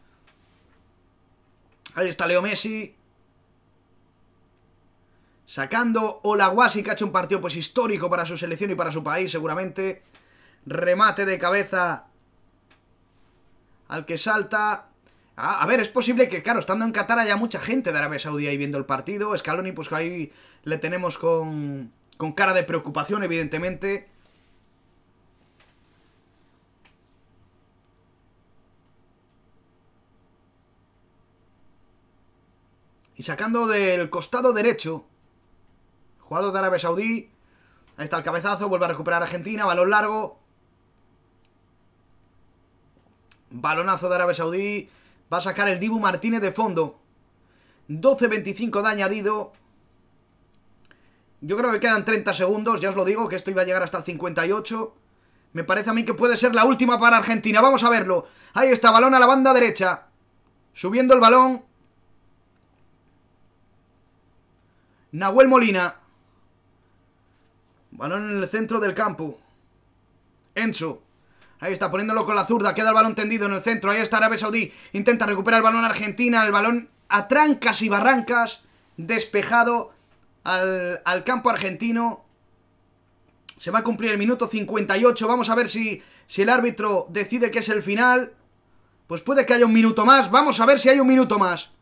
Ahí está Leo Messi, sacando Olaguasi, que ha hecho un partido pues histórico para su selección y para su país seguramente. Remate de cabeza al que salta. A, a ver, es posible que, claro, estando en Qatar haya mucha gente de Arabia Saudí ahí viendo el partido. Scaloni, pues ahí le tenemos con, con cara de preocupación, evidentemente. Y sacando del costado derecho, jugador de Arabia Saudí. Ahí está el cabezazo, vuelve a recuperar Argentina, balón largo. Balonazo de Arabia Saudí. Va a sacar el Dibu Martínez de fondo. doce veinticinco de añadido. Yo creo que quedan treinta segundos, ya os lo digo, que esto iba a llegar hasta el cincuenta y ocho. Me parece a mí que puede ser la última para Argentina. Vamos a verlo. Ahí está, balón a la banda derecha. Subiendo el balón. Nahuel Molina. Balón en el centro del campo. Enzo. Ahí está, poniéndolo con la zurda. Queda el balón tendido en el centro. Ahí está Arabia Saudí. Intenta recuperar el balón Argentina. El balón a trancas y barrancas. Despejado al, al campo argentino. Se va a cumplir el minuto cincuenta y ocho. Vamos a ver si, si el árbitro decide que es el final. Pues puede que haya un minuto más. Vamos a ver si hay un minuto más.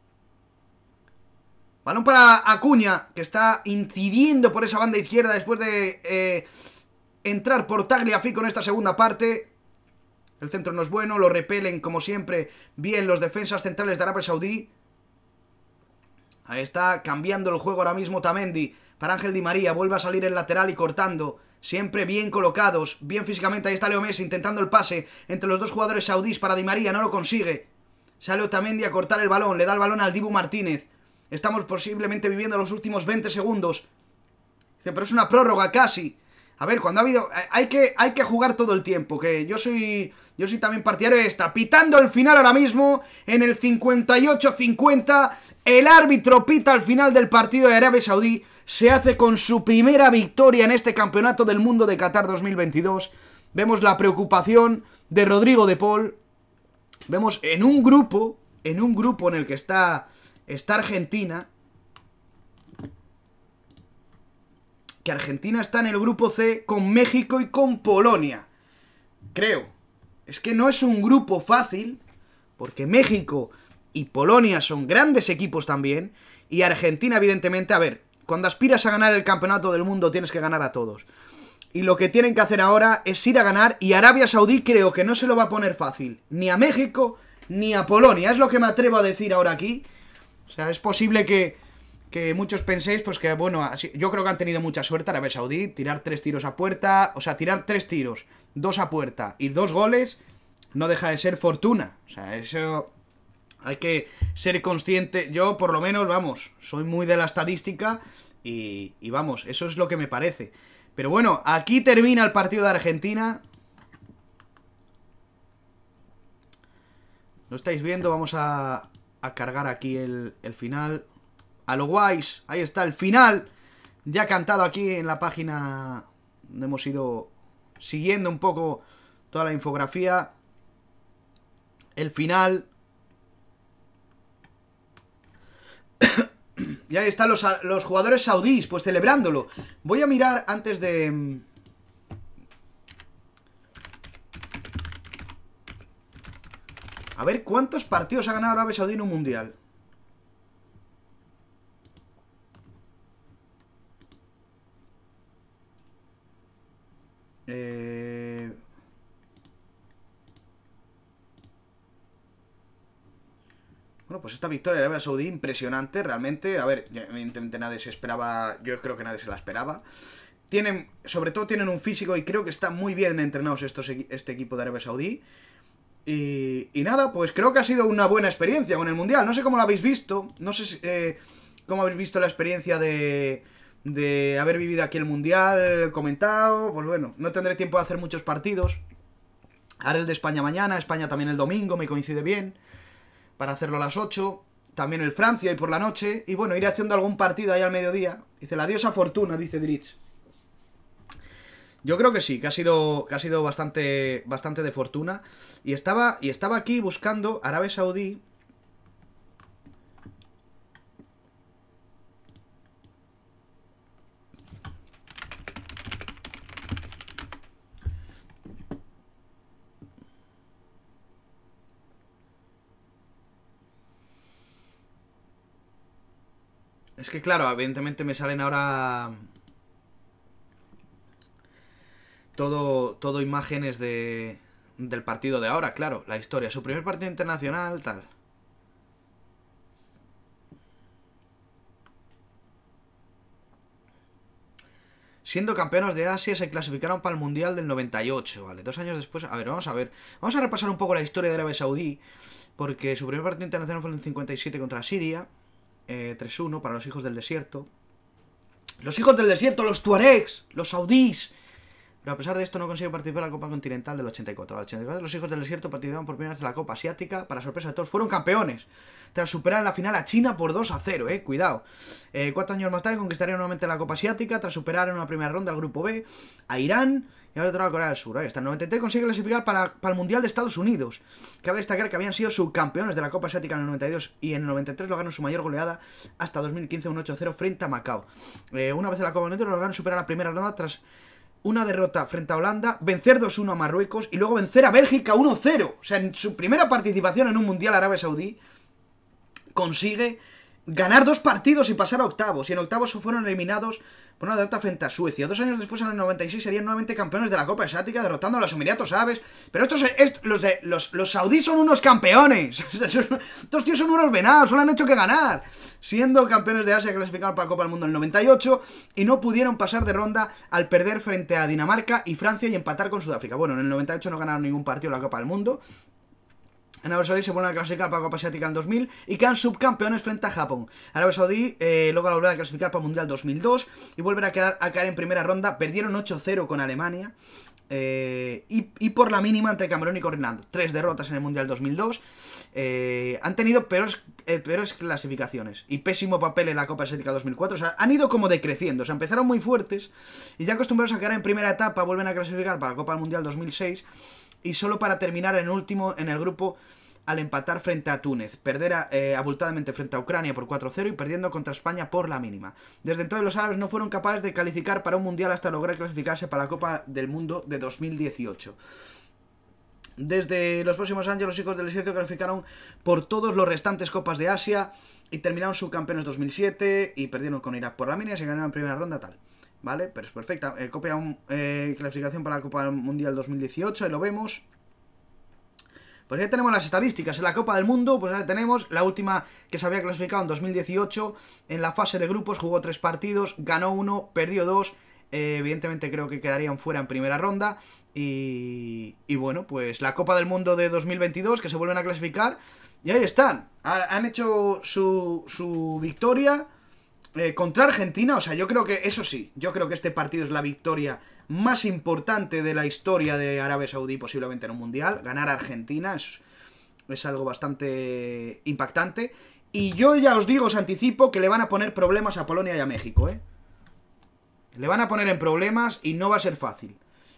Balón para Acuña, que está incidiendo por esa banda izquierda después de eh, entrar por Tagliafico en esta segunda parte. El centro no es bueno, lo repelen como siempre bien los defensas centrales de Arabia Saudí. Ahí está, cambiando el juego ahora mismo Tamendi para Ángel Di María, vuelve a salir el lateral y cortando. Siempre bien colocados, bien físicamente. Ahí está Leo Messi intentando el pase entre los dos jugadores saudíes para Di María, no lo consigue. Sale Otamendi a cortar el balón, le da el balón al Dibu Martínez. Estamos posiblemente viviendo los últimos veinte segundos. Dice, pero es una prórroga casi. A ver, cuando ha habido... Hay que, hay que jugar todo el tiempo, que yo soy... Yo soy también partidario de esta. Pitando el final ahora mismo, en el cincuenta y ocho cincuenta, el árbitro pita al final del partido de Arabia Saudí. Se hace con su primera victoria en este Campeonato del Mundo de Qatar dos mil veintidós. Vemos la preocupación de Rodrigo de Paul. Vemos en un grupo, en un grupo en el que está... Está Argentina. Que Argentina está en el grupo C con México y con Polonia. Creo. Es que no es un grupo fácil, porque México y Polonia son grandes equipos también. Y Argentina, evidentemente, a ver, cuando aspiras a ganar el campeonato del mundo tienes que ganar a todos. Y lo que tienen que hacer ahora es ir a ganar. Y Arabia Saudí creo que no se lo va a poner fácil. Ni a México, ni a Polonia. Es lo que me atrevo a decir ahora aquí. O sea, es posible que, que muchos penséis, pues que, bueno, así, yo creo que han tenido mucha suerte Arabia Saudí, tirar tres tiros a puerta, o sea, tirar tres tiros, dos a puerta y dos goles, no deja de ser fortuna. O sea, eso hay que ser consciente. Yo, por lo menos, vamos, soy muy de la estadística y, y vamos, eso es lo que me parece. Pero bueno, aquí termina el partido de Argentina. Lo estáis viendo, vamos a... a cargar aquí el, el final. A lo guays, ahí está el final. Ya cantado aquí en la página donde hemos ido siguiendo un poco toda la infografía. El final. Y ahí están los, los jugadores saudíes, pues celebrándolo. Voy a mirar antes de... A ver cuántos partidos ha ganado Arabia Saudí en un mundial. Eh... Bueno, pues esta victoria de Arabia Saudí impresionante, realmente. A ver, evidentemente nadie se esperaba, yo creo que nadie se la esperaba. Tienen, sobre todo tienen un físico y creo que están muy bien entrenados estos, este equipo de Arabia Saudí. Y, y nada, pues creo que ha sido una buena experiencia con el Mundial. No sé cómo lo habéis visto. No sé si, eh, cómo habéis visto la experiencia de, de haber vivido aquí el Mundial, comentado. Pues bueno, no tendré tiempo de hacer muchos partidos. Haré el de España mañana, España también el domingo, me coincide bien, para hacerlo a las ocho. También el Francia hoy por la noche. Y bueno, iré haciendo algún partido ahí al mediodía. Dice, la diosa fortuna, dice Dritz. Yo creo que sí, que ha sido, que ha sido bastante, bastante de fortuna. Y estaba, y estaba aquí buscando Arabia Saudí. Es que claro, evidentemente me salen ahora... Todo, todo imágenes de, del partido de ahora, claro, la historia, su primer partido internacional, tal. Siendo campeones de Asia, se clasificaron para el Mundial del noventa y ocho, ¿vale? Dos años después... A ver, vamos a ver. Vamos a repasar un poco la historia de Arabia Saudí, porque su primer partido internacional fue en el cincuenta y siete contra Siria, eh, tres uno para los hijos del desierto. Los hijos del desierto, los tuaregs, los saudíes. Pero a pesar de esto no consigue participar en la Copa Continental del ochenta y cuatro. En el ochenta y cuatro los hijos del desierto participaron por primera vez en la Copa Asiática. Para sorpresa de todos, fueron campeones. Tras superar en la final a China por dos a cero, eh, cuidado. Eh, cuatro años más tarde conquistarían nuevamente la Copa Asiática, tras superar en una primera ronda al Grupo B a Irán y ahora otro a Corea del Sur. Ahí está, en el noventa y tres consigue clasificar para, para el Mundial de Estados Unidos. Cabe destacar que habían sido subcampeones de la Copa Asiática en el noventa y dos y en el noventa y tres lograron su mayor goleada hasta dos mil quince, un ocho cero frente a Macao. Eh, una vez en la Copa Unidos lograron superar la primera ronda tras una derrota frente a Holanda, vencer dos uno a Marruecos y luego vencer a Bélgica uno cero. O sea, en su primera participación en un Mundial Arabia Saudí consigue ganar dos partidos y pasar a octavos. Y en octavos fueron eliminados por una derrota frente a Suecia. Dos años después, en el noventa y seis, serían nuevamente campeones de la Copa Asiática, derrotando a los Emiratos Árabes. Pero estos, estos los, de, los, los saudíes son unos campeones. Estos tíos son unos venados, solo han hecho que ganar. Siendo campeones de Asia, clasificaron para la Copa del Mundo en el noventa y ocho y no pudieron pasar de ronda al perder frente a Dinamarca y Francia y empatar con Sudáfrica. Bueno, en el noventa y ocho no ganaron ningún partido en la Copa del Mundo. En Arabia Saudí se vuelven a clasificar para la Copa Asiática en dos mil y quedan subcampeones frente a Japón. Arabia Saudí eh, logra volver a clasificar para el Mundial dos mil dos y vuelven a, quedar, a caer en primera ronda. Perdieron ocho cero con Alemania eh, y, y por la mínima ante Camerún y Corea. Tres derrotas en el Mundial dos mil dos. Eh, han tenido peores, eh, peores clasificaciones y pésimo papel en la Copa Asiática dos mil cuatro. O sea, han ido como decreciendo. O sea, empezaron muy fuertes y ya acostumbrados a quedar en primera etapa, vuelven a clasificar para la Copa del Mundial dos mil seis. Y solo para terminar en último en el grupo al empatar frente a Túnez, perder a, eh, abultadamente frente a Ucrania por cuatro cero y perdiendo contra España por la mínima. Desde entonces los árabes no fueron capaces de calificar para un mundial hasta lograr clasificarse para la Copa del Mundo de dos mil dieciocho. Desde los próximos años los hijos del desierto clasificaron por todos los restantes Copas de Asia y terminaron subcampeones dos mil siete y perdieron con Irak por la mínima y se ganaron en primera ronda tal. ¿Vale? Pero es perfecta. Eh, copia un, eh, clasificación para la Copa Mundial dos mil dieciocho, ahí lo vemos. Pues ya tenemos las estadísticas. En la Copa del Mundo, pues ahora tenemos la última que se había clasificado en dos mil dieciocho. En la fase de grupos jugó tres partidos, ganó uno, perdió dos. Eh, evidentemente creo que quedarían fuera en primera ronda. Y, y bueno, pues la Copa del Mundo de dos mil veintidós, que se vuelven a clasificar. Y ahí están. Han hecho su, su victoria eh, contra Argentina. O sea, yo creo que, eso sí, yo creo que este partido es la victoria más importante de la historia de Arabia Saudí, posiblemente en un mundial. Ganar a Argentina es, es algo bastante impactante. Y yo ya os digo, os anticipo que le van a poner problemas a Polonia y a México, ¿eh? Le van a poner en problemas y no va a ser fácil.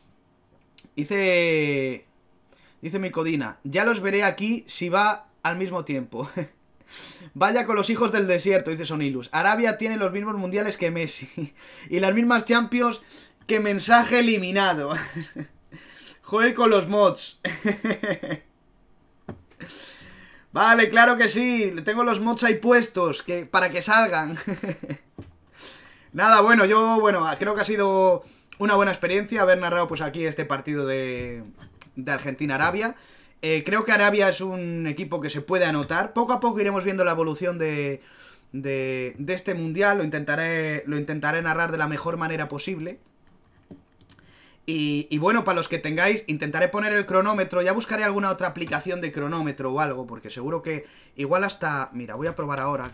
Dice... Dice mi Codina, ya los veré aquí si va al mismo tiempo. Vaya con los hijos del desierto, dice Sonilus. Arabia tiene los mismos mundiales que Messi. Y las mismas Champions que Mensaje eliminado. Joder con los mods. Vale, claro que sí. Tengo los mods ahí puestos que, para que salgan. Nada, bueno, yo, bueno, creo que ha sido una buena experiencia haber narrado pues aquí este partido de, de Argentina-Arabia. Eh, creo que Arabia es un equipo que se puede anotar. Poco a poco iremos viendo la evolución de, de, de este mundial. Lo intentaré, lo intentaré narrar de la mejor manera posible. Y, y bueno, para los que tengáis, intentaré poner el cronómetro. Ya buscaré alguna otra aplicación de cronómetro o algo, porque seguro que igual hasta... Mira, voy a probar ahora.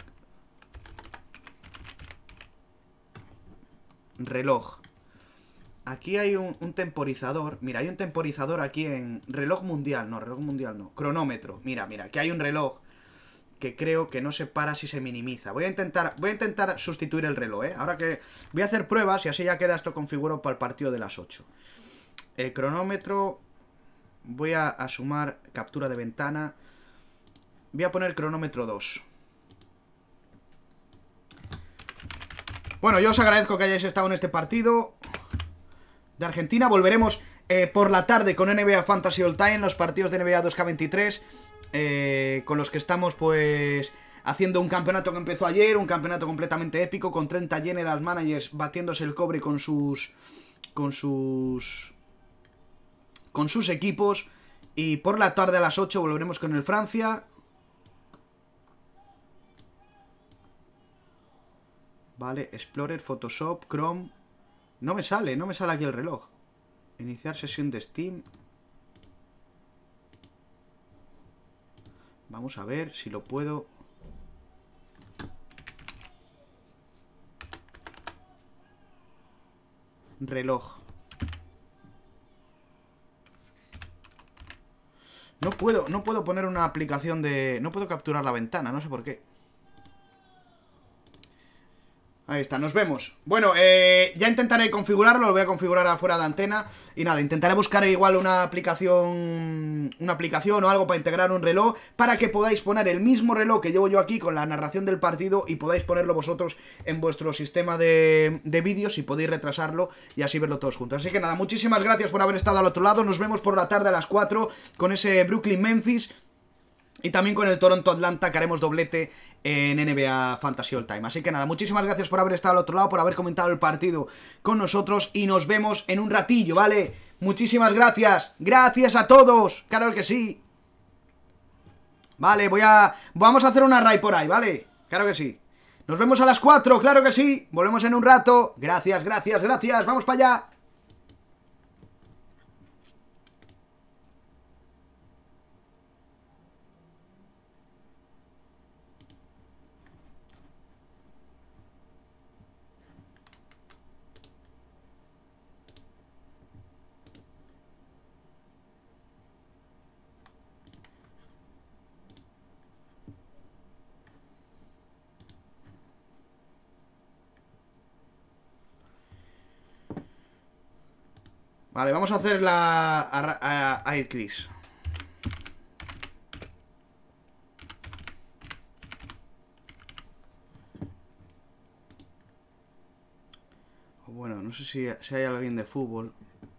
Reloj. Aquí hay un, un temporizador. Mira, hay un temporizador aquí en... Reloj mundial, no, reloj mundial no. Cronómetro. Mira, mira, aquí hay un reloj que creo que no se para si se minimiza. Voy a intentar, voy a intentar sustituir el reloj, ¿eh? Ahora que voy a hacer pruebas y así ya queda esto configurado para el partido de las ocho. El cronómetro... Voy a, a sumar captura de ventana. Voy a poner cronómetro dos. Bueno, yo os agradezco que hayáis estado en este partido de Argentina. Volveremos eh, por la tarde con N B A Fantasy All Time, los partidos de N B A dos K veintitrés, eh, con los que estamos pues haciendo un campeonato que empezó ayer, un campeonato completamente épico, con treinta General Managers batiéndose el cobre con sus... con sus... con sus equipos. Y por la tarde a las ocho volveremos con el Francia. Vale, Explorer, Photoshop, Chrome. No me sale, no me sale aquí el reloj. Iniciar sesión de Steam. Vamos a ver si lo puedo... Reloj. No puedo, no puedo poner una aplicación de... No puedo capturar la ventana, no sé por qué. Ahí está, nos vemos. Bueno, eh, ya intentaré configurarlo, lo voy a configurar afuera de antena. Y nada, intentaré buscar igual una aplicación Una aplicación o algo para integrar un reloj, para que podáis poner el mismo reloj que llevo yo aquí con la narración del partido, y podáis ponerlo vosotros en vuestro sistema de, de vídeos, y podéis retrasarlo y así verlo todos juntos. Así que nada, muchísimas gracias por haber estado al otro lado. Nos vemos por la tarde a las cuatro con ese Brooklyn-Memphis. Y también con el Toronto-Atlanta, que haremos doblete en N B A Fantasy All Time. Así que nada, muchísimas gracias por haber estado al otro lado, por haber comentado el partido con nosotros. Y nos vemos en un ratillo, ¿vale? Muchísimas gracias. Gracias a todos. Claro que sí. Vale, voy a... Vamos a hacer una raid por ahí, ¿vale? Claro que sí. Nos vemos a las cuatro, claro que sí. Volvemos en un rato. Gracias, gracias, gracias. Vamos para allá. Vale, vamos a hacer la... A, a, a Air Chris. Bueno, no sé si, si hay alguien de fútbol.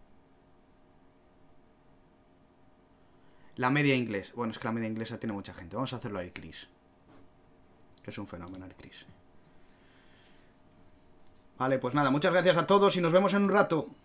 La media inglés. Bueno, es que la media inglesa tiene mucha gente. Vamos a hacerlo a Air Chris, que es un fenómeno Air Chris. Vale, pues nada, muchas gracias a todos y nos vemos en un rato.